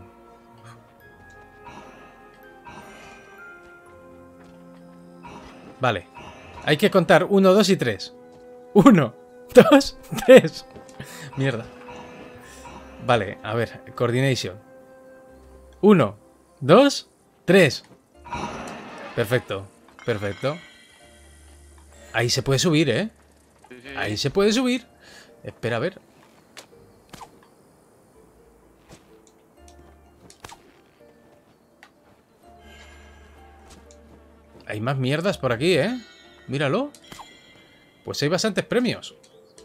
Vale. Hay que contar uno, dos y tres. Uno, dos, tres. Mierda. Vale, a ver. Coordination. Uno, dos, tres. Perfecto. Perfecto. Ahí se puede subir, ¿eh? Sí, sí, sí. Ahí se puede subir. Espera, a ver. Hay más mierdas por aquí, ¿eh? Míralo. Pues hay bastantes premios.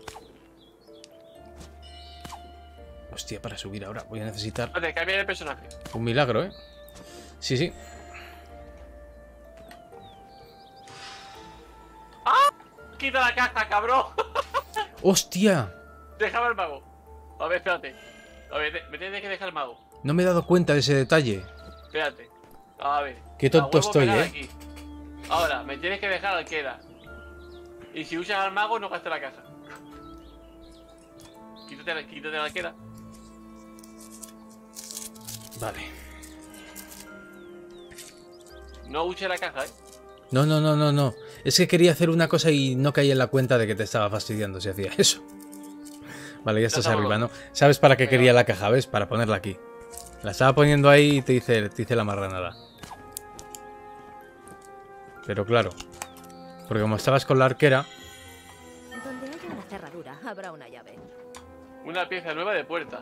Hostia, para subir ahora voy a necesitar Espérate, cambia el personaje. un milagro, ¿eh? Sí, sí. ¡Quita la caja, cabrón! ¡Hostia! Déjame al mago. A ver, espérate. A ver, me tienes que dejar el mago. No me he dado cuenta de ese detalle. Espérate. A ver. Qué tonto La vuelvo a estoy, pegar ¿eh? aquí. Ahora, me tienes que dejar al queda. Y si usas al mago, no gastes la caja. Quítate la, quítate la queda. Vale. No uses la caja, eh. No, no, no, no, no. Es que quería hacer una cosa y no caí en la cuenta de que te estaba fastidiando si hacía eso. Vale, ya estás estamos arriba, ¿no? locos. ¿Sabes para qué Venga, quería va. la caja? ¿Ves? Para ponerla aquí. La estaba poniendo ahí y te hice, te hice la marranada. Pero claro. Porque como estabas con la arquera... Donde haya una cerradura, habrá una llave. Una pieza nueva de puerta.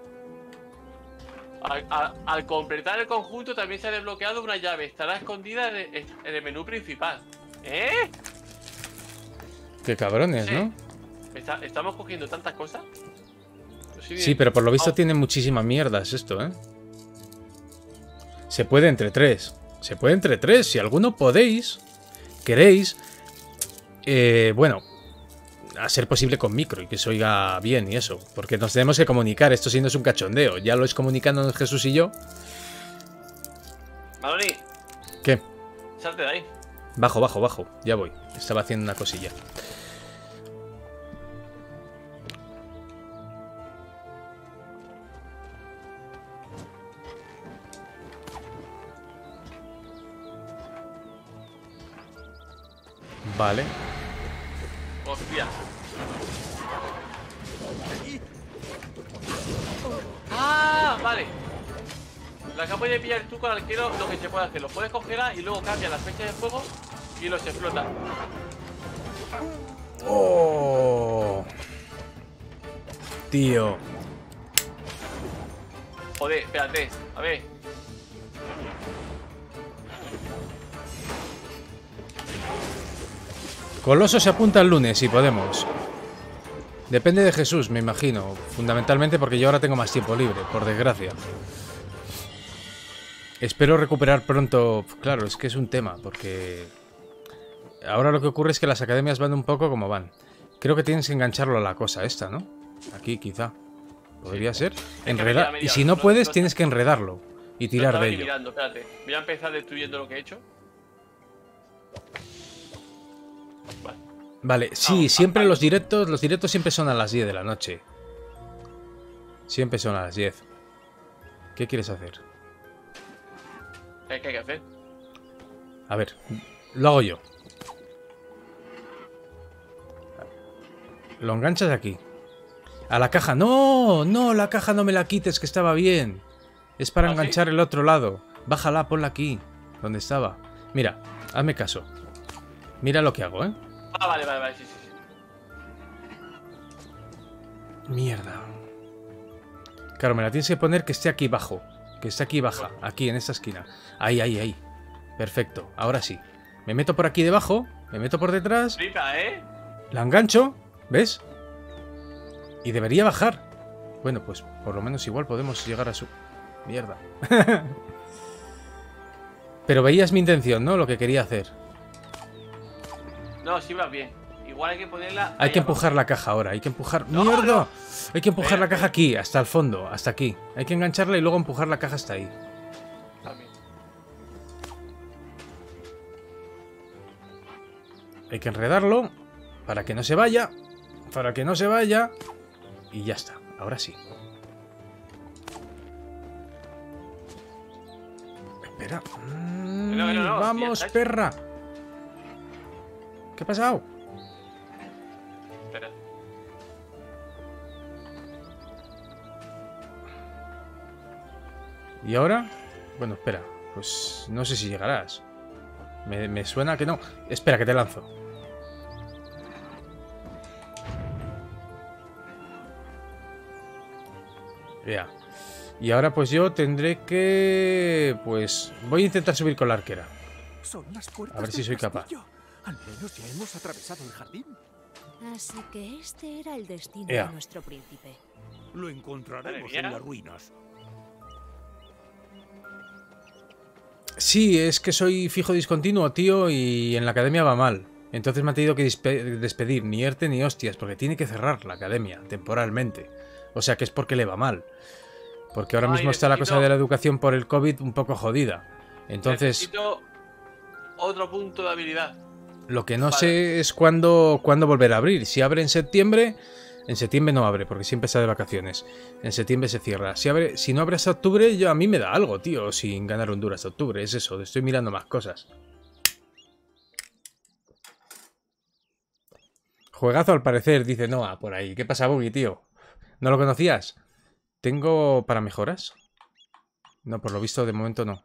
Al, al- al completar el conjunto también se ha desbloqueado una llave. Estará escondida en el, en el menú principal. ¿Eh? Qué cabrones, Sí. ¿no? Está- ¿Estamos cogiendo tantas cosas? Yo soy Sí, pero por lo visto Au. tiene muchísimas mierdas esto, ¿eh? Se puede entre tres. Se puede entre tres. Si alguno podéis, queréis, eh, bueno, a ser posible con micro y que se oiga bien y eso. Porque nos tenemos que comunicar. Esto sí no es un cachondeo. Ya lo es comunicándonos Jesús y yo. Maloni. ¿Qué? Salte de ahí. Bajo, bajo, bajo. Ya voy. Estaba haciendo una cosilla. Vale. Hostia. Ah, vale. La acabo de pillar tú con el arquero. Lo que se puede hacer, lo puedes congelar y luego cambia las flechas de fuego y los explota. Oh. Tío. Joder, espérate. A ver. Coloso se apunta el lunes, si podemos. Depende de Jesús, me imagino. Fundamentalmente porque yo ahora tengo más tiempo libre, por desgracia. Espero recuperar pronto. Claro, es que es un tema, porque ahora lo que ocurre es que las academias van un poco como van. Creo que tienes que engancharlo a la cosa esta, ¿no? Aquí, quizá. ¿Podría ser? Enredar. Y si no puedes, tienes que enredarlo y tirar de ello. Mirando, espérate. Voy a empezar destruyendo lo que he hecho. Vale. Vale, sí, siempre los directos, los directos siempre son a las diez de la noche. Siempre son a las diez. ¿Qué quieres hacer? ¿Qué hay que hacer? A ver, lo hago yo. Lo enganchas aquí. A la caja. ¡No! ¡No! La caja no me la quites, que estaba bien. Es para ¿Ah, enganchar sí? el otro lado. Bájala, ponla aquí. Donde estaba. Mira, hazme caso. Mira lo que hago, ¿eh? Ah, vale, vale, vale, sí, sí, sí. Mierda. Claro, me la tienes que poner que esté aquí bajo. Que esté aquí baja. Aquí, en esta esquina. Ahí, ahí, ahí. Perfecto. Ahora sí. Me meto por aquí debajo. Me meto por detrás. Flipa, ¿eh? La engancho. ¿Ves? Y debería bajar. Bueno, pues por lo menos igual podemos llegar a su... Mierda. Pero veías mi intención, ¿no? Lo que quería hacer. No, sí vas bien. Igual hay que ponerla... Hay ahí que abajo. empujar la caja ahora. Hay que empujar... No, ¡Mierda! no. Hay que empujar Espera, la caja espera. aquí, hasta el fondo, hasta aquí. Hay que engancharla y luego empujar la caja hasta ahí. También. Hay que enredarlo para que no se vaya. Para que no se vaya. Y ya está. Ahora sí. Espera. Mm, No, no, no, vamos, ya está. perra. ¿Qué ha pasado? Espera. ¿Y ahora? Bueno, espera. Pues no sé si llegarás. Me, me suena que no. Espera, que te lanzo. Ya. Y ahora pues yo tendré que... Pues voy a intentar subir con la arquera. Son las puertas A ver si del soy capaz. castillo. Al menos ya hemos atravesado el jardín. Así que este era el destino Ea. de nuestro príncipe. Lo encontraremos Madre en mía. las ruinas. Sí, es que soy fijo discontinuo, tío, y en la academia va mal. Entonces me ha tenido que dispe- despedir, ni ERTE ni hostias, porque tiene que cerrar la academia, temporalmente. O sea que es porque le va mal. Porque ahora Ay, mismo está la necesito- cosa de la educación por el COVID un poco jodida. Entonces, Necesito otro punto de habilidad. lo que no Vale. sé es cuándo, cuándo volver a abrir. Si abre en septiembre... En septiembre no abre, porque siempre está de vacaciones. En septiembre se cierra. Si abre, si no abre hasta octubre, yo a mí me da algo, tío, sin ganar Honduras hasta octubre. Es eso, estoy mirando más cosas. Juegazo al parecer, dice Noah, por ahí. ¿Qué pasa, Buggy, tío? ¿No lo conocías? ¿Tengo para mejoras? No, por lo visto, de momento no.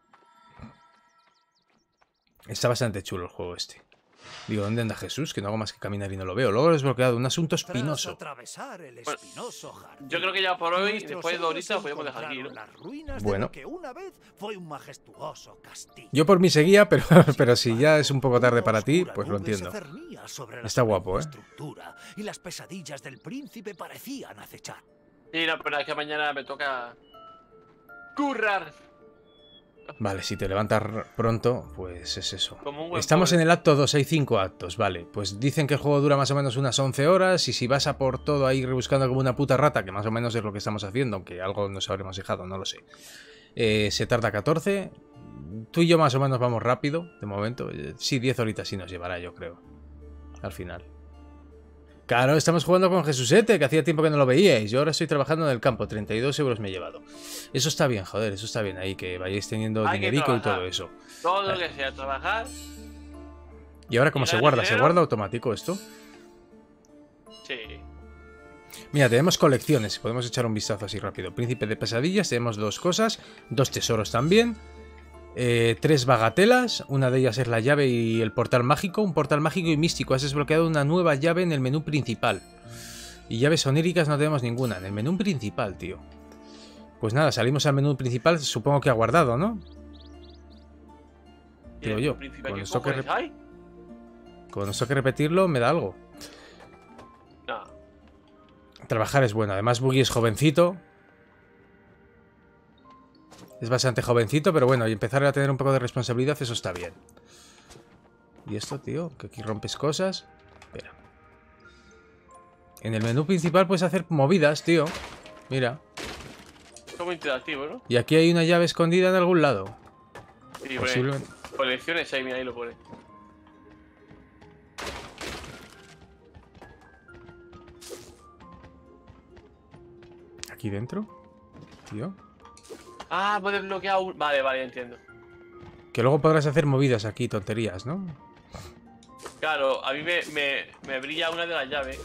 Está bastante chulo el juego este. Digo, ¿dónde anda Jesús? Que no hago más que caminar y no lo veo. Luego lo he desbloqueado. Un asunto Tras espinoso. atravesar el Bueno, espinoso jardín, Yo creo que ya por hoy, nuestros después de héroes ahorita, podemos dejar aquí, ¿no? encontraron las ruinas Bueno. de lo que una vez fue un majestuoso castillo. Yo por mí seguía, pero, pero si ya es un poco tarde para ti, Una pues lo nube se entiendo. cernía sobre la Está guapo, ¿eh? estructura, y las pesadillas del príncipe parecían acechar. Sí, no, pero es que mañana me toca currar. Vale, si te levantas pronto, pues es eso. Como un buen Estamos pobre. en el acto dos, hay cinco actos, vale. Pues dicen que el juego dura más o menos unas once horas y si vas a por todo ahí rebuscando como una puta rata, que más o menos es lo que estamos haciendo, aunque algo nos habremos dejado, no lo sé. Eh, se tarda catorce. Tú y yo más o menos vamos rápido, de momento. Sí, diez horitas sí nos llevará, yo creo. Al final. Claro, estamos jugando con Jesusete, que hacía tiempo que no lo veíais. Yo ahora estoy trabajando en el campo, treinta y dos euros me he llevado. Eso está bien, joder, eso está bien ahí, que vayáis teniendo Hay que dinerico y trabajar. todo eso. Todo lo Vale. que sea trabajar. ¿Y ahora cómo ¿Y se ganar guarda? ¿Se dinero? guarda automático esto? Sí. Mira, tenemos colecciones, podemos echar un vistazo así rápido. Príncipe de pesadillas, tenemos dos cosas, dos tesoros también. Eh, tres bagatelas, una de ellas es la llave y el portal mágico, un portal mágico y místico. Has desbloqueado una nueva llave en el menú principal. Y llaves oníricas no tenemos ninguna, en el menú principal, tío. Pues nada, salimos al menú principal, supongo que ha guardado, ¿no? ¿Y Digo el yo, príncipe con qué esto, que cojones rep- hay? con esto que repetirlo me da algo. No. Trabajar es bueno, además Buggy es jovencito. Es bastante jovencito, pero bueno, y empezar a tener un poco de responsabilidad, eso está bien. ¿Y esto, tío? Que aquí rompes cosas. Espera. En el menú principal puedes hacer movidas, tío. Mira. Es como interactivo, ¿no? Y aquí hay una llave escondida en algún lado. Y pone Posiblemente. colecciones ahí, mira, ahí lo pone. ¿Aquí dentro? Tío. Ah, puedes bloquear un... Vale, vale, entiendo. Que luego podrás hacer movidas aquí, tonterías, ¿no? Claro, a mí me, me, me brilla una de las llaves.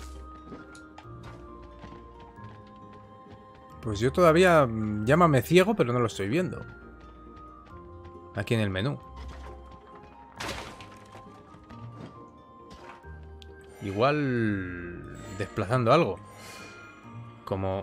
Pues yo todavía... mm, llámame ciego, pero no lo estoy viendo. Aquí en el menú. Igual... desplazando algo. Como...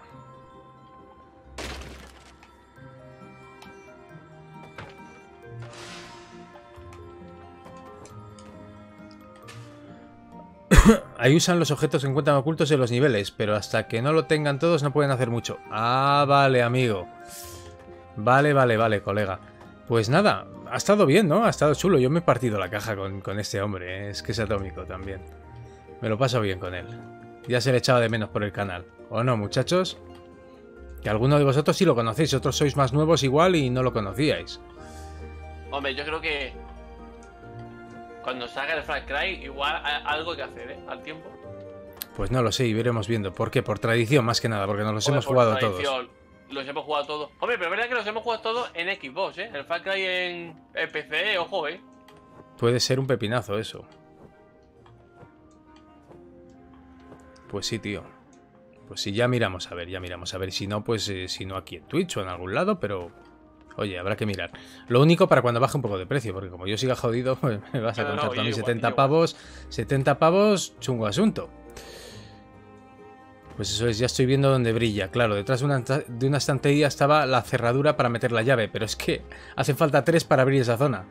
Ahí usan los objetos que encuentran ocultos en los niveles, pero hasta que no lo tengan todos no pueden hacer mucho. Ah, vale, amigo. Vale, vale, vale, colega. Pues nada, ha estado bien, ¿no? Ha estado chulo. Yo me he partido la caja con, con este hombre, ¿eh? Es que es atómico también. Me lo paso bien con él. Ya se le echaba de menos por el canal. ¿O no, muchachos? Que alguno de vosotros sí lo conocéis, otros sois más nuevos igual y no lo conocíais. Hombre, yo creo que... Cuando salga el Far Cry, igual hay algo hay que hacer, ¿eh? Al tiempo. Pues no lo sé, iremos viendo. ¿Por qué? Por tradición, más que nada, porque nos los Hombre, hemos por jugado tradición, todos. Los hemos jugado todos. Hombre, pero es verdad que los hemos jugado todos en Xbox, ¿eh? El Far Cry en, en P C, ojo, ¿eh? Puede ser un pepinazo eso. Pues sí, tío. Pues sí, ya miramos a ver, ya miramos a ver. Si no, pues eh, si no aquí en Twitch o en algún lado, pero... Oye, habrá que mirar. Lo único para cuando baje un poco de precio, porque como yo siga jodido, pues me vas a No, no, contar no, también yo igual, setenta yo pavos. setenta pavos, chungo asunto. Pues eso es, ya estoy viendo dónde brilla. Claro, detrás de una, de una estantería estaba la cerradura para meter la llave, pero es que hace falta tres para abrir esa zona.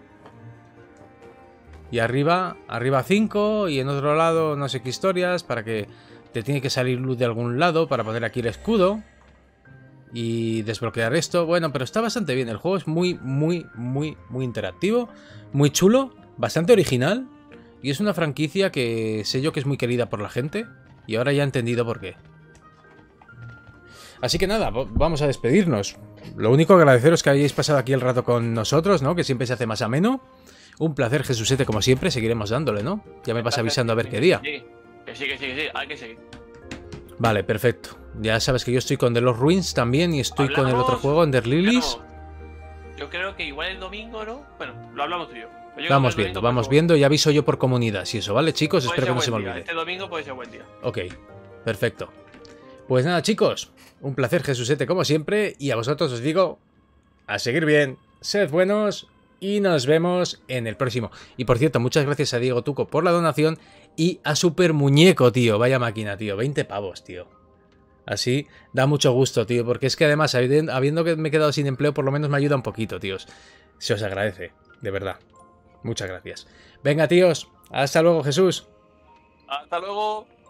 Y arriba, arriba cinco, y en otro lado no sé qué historias, para que te tiene que salir luz de algún lado para poner aquí el escudo. Y desbloquear esto. Bueno, pero está bastante bien. El juego es muy, muy, muy, muy interactivo. Muy chulo. Bastante original. Y es una franquicia que sé yo que es muy querida por la gente. Y ahora ya he entendido por qué. Así que nada, vamos a despedirnos. Lo único que agradeceros que hayáis pasado aquí el rato con nosotros, ¿no? Que siempre se hace más ameno. Un placer, Jesusete, como siempre. Seguiremos dándole, ¿no? Ya me vas avisando a ver qué día. Sí, que sí, que sí, que sí. Hay que seguir. Vale, perfecto. Ya sabes que yo estoy con The Lost Ruins también y estoy con el otro juego, Ender Lilies. Yo creo que igual el domingo, ¿no? Bueno, lo hablamos tú y yo. Yo Vamos viendo, vamos viendo y aviso yo por comunidad. Si eso, ¿vale, chicos? Espero que no se me olvide. Este domingo puede ser buen día. Ok, perfecto. Pues nada, chicos. Un placer, Jesusete, como siempre. Y a vosotros os digo, a seguir bien, sed buenos y nos vemos en el próximo. Y por cierto, muchas gracias a Diego Tuco por la donación y a Super Muñeco, tío. Vaya máquina, tío. veinte pavos, tío. Así da mucho gusto, tío, porque es que además, habiendo que me he quedado sin empleo, por lo menos me ayuda un poquito, tíos. Se os agradece, de verdad. Muchas gracias. Venga, tíos. Hasta luego, Jesús. Hasta luego.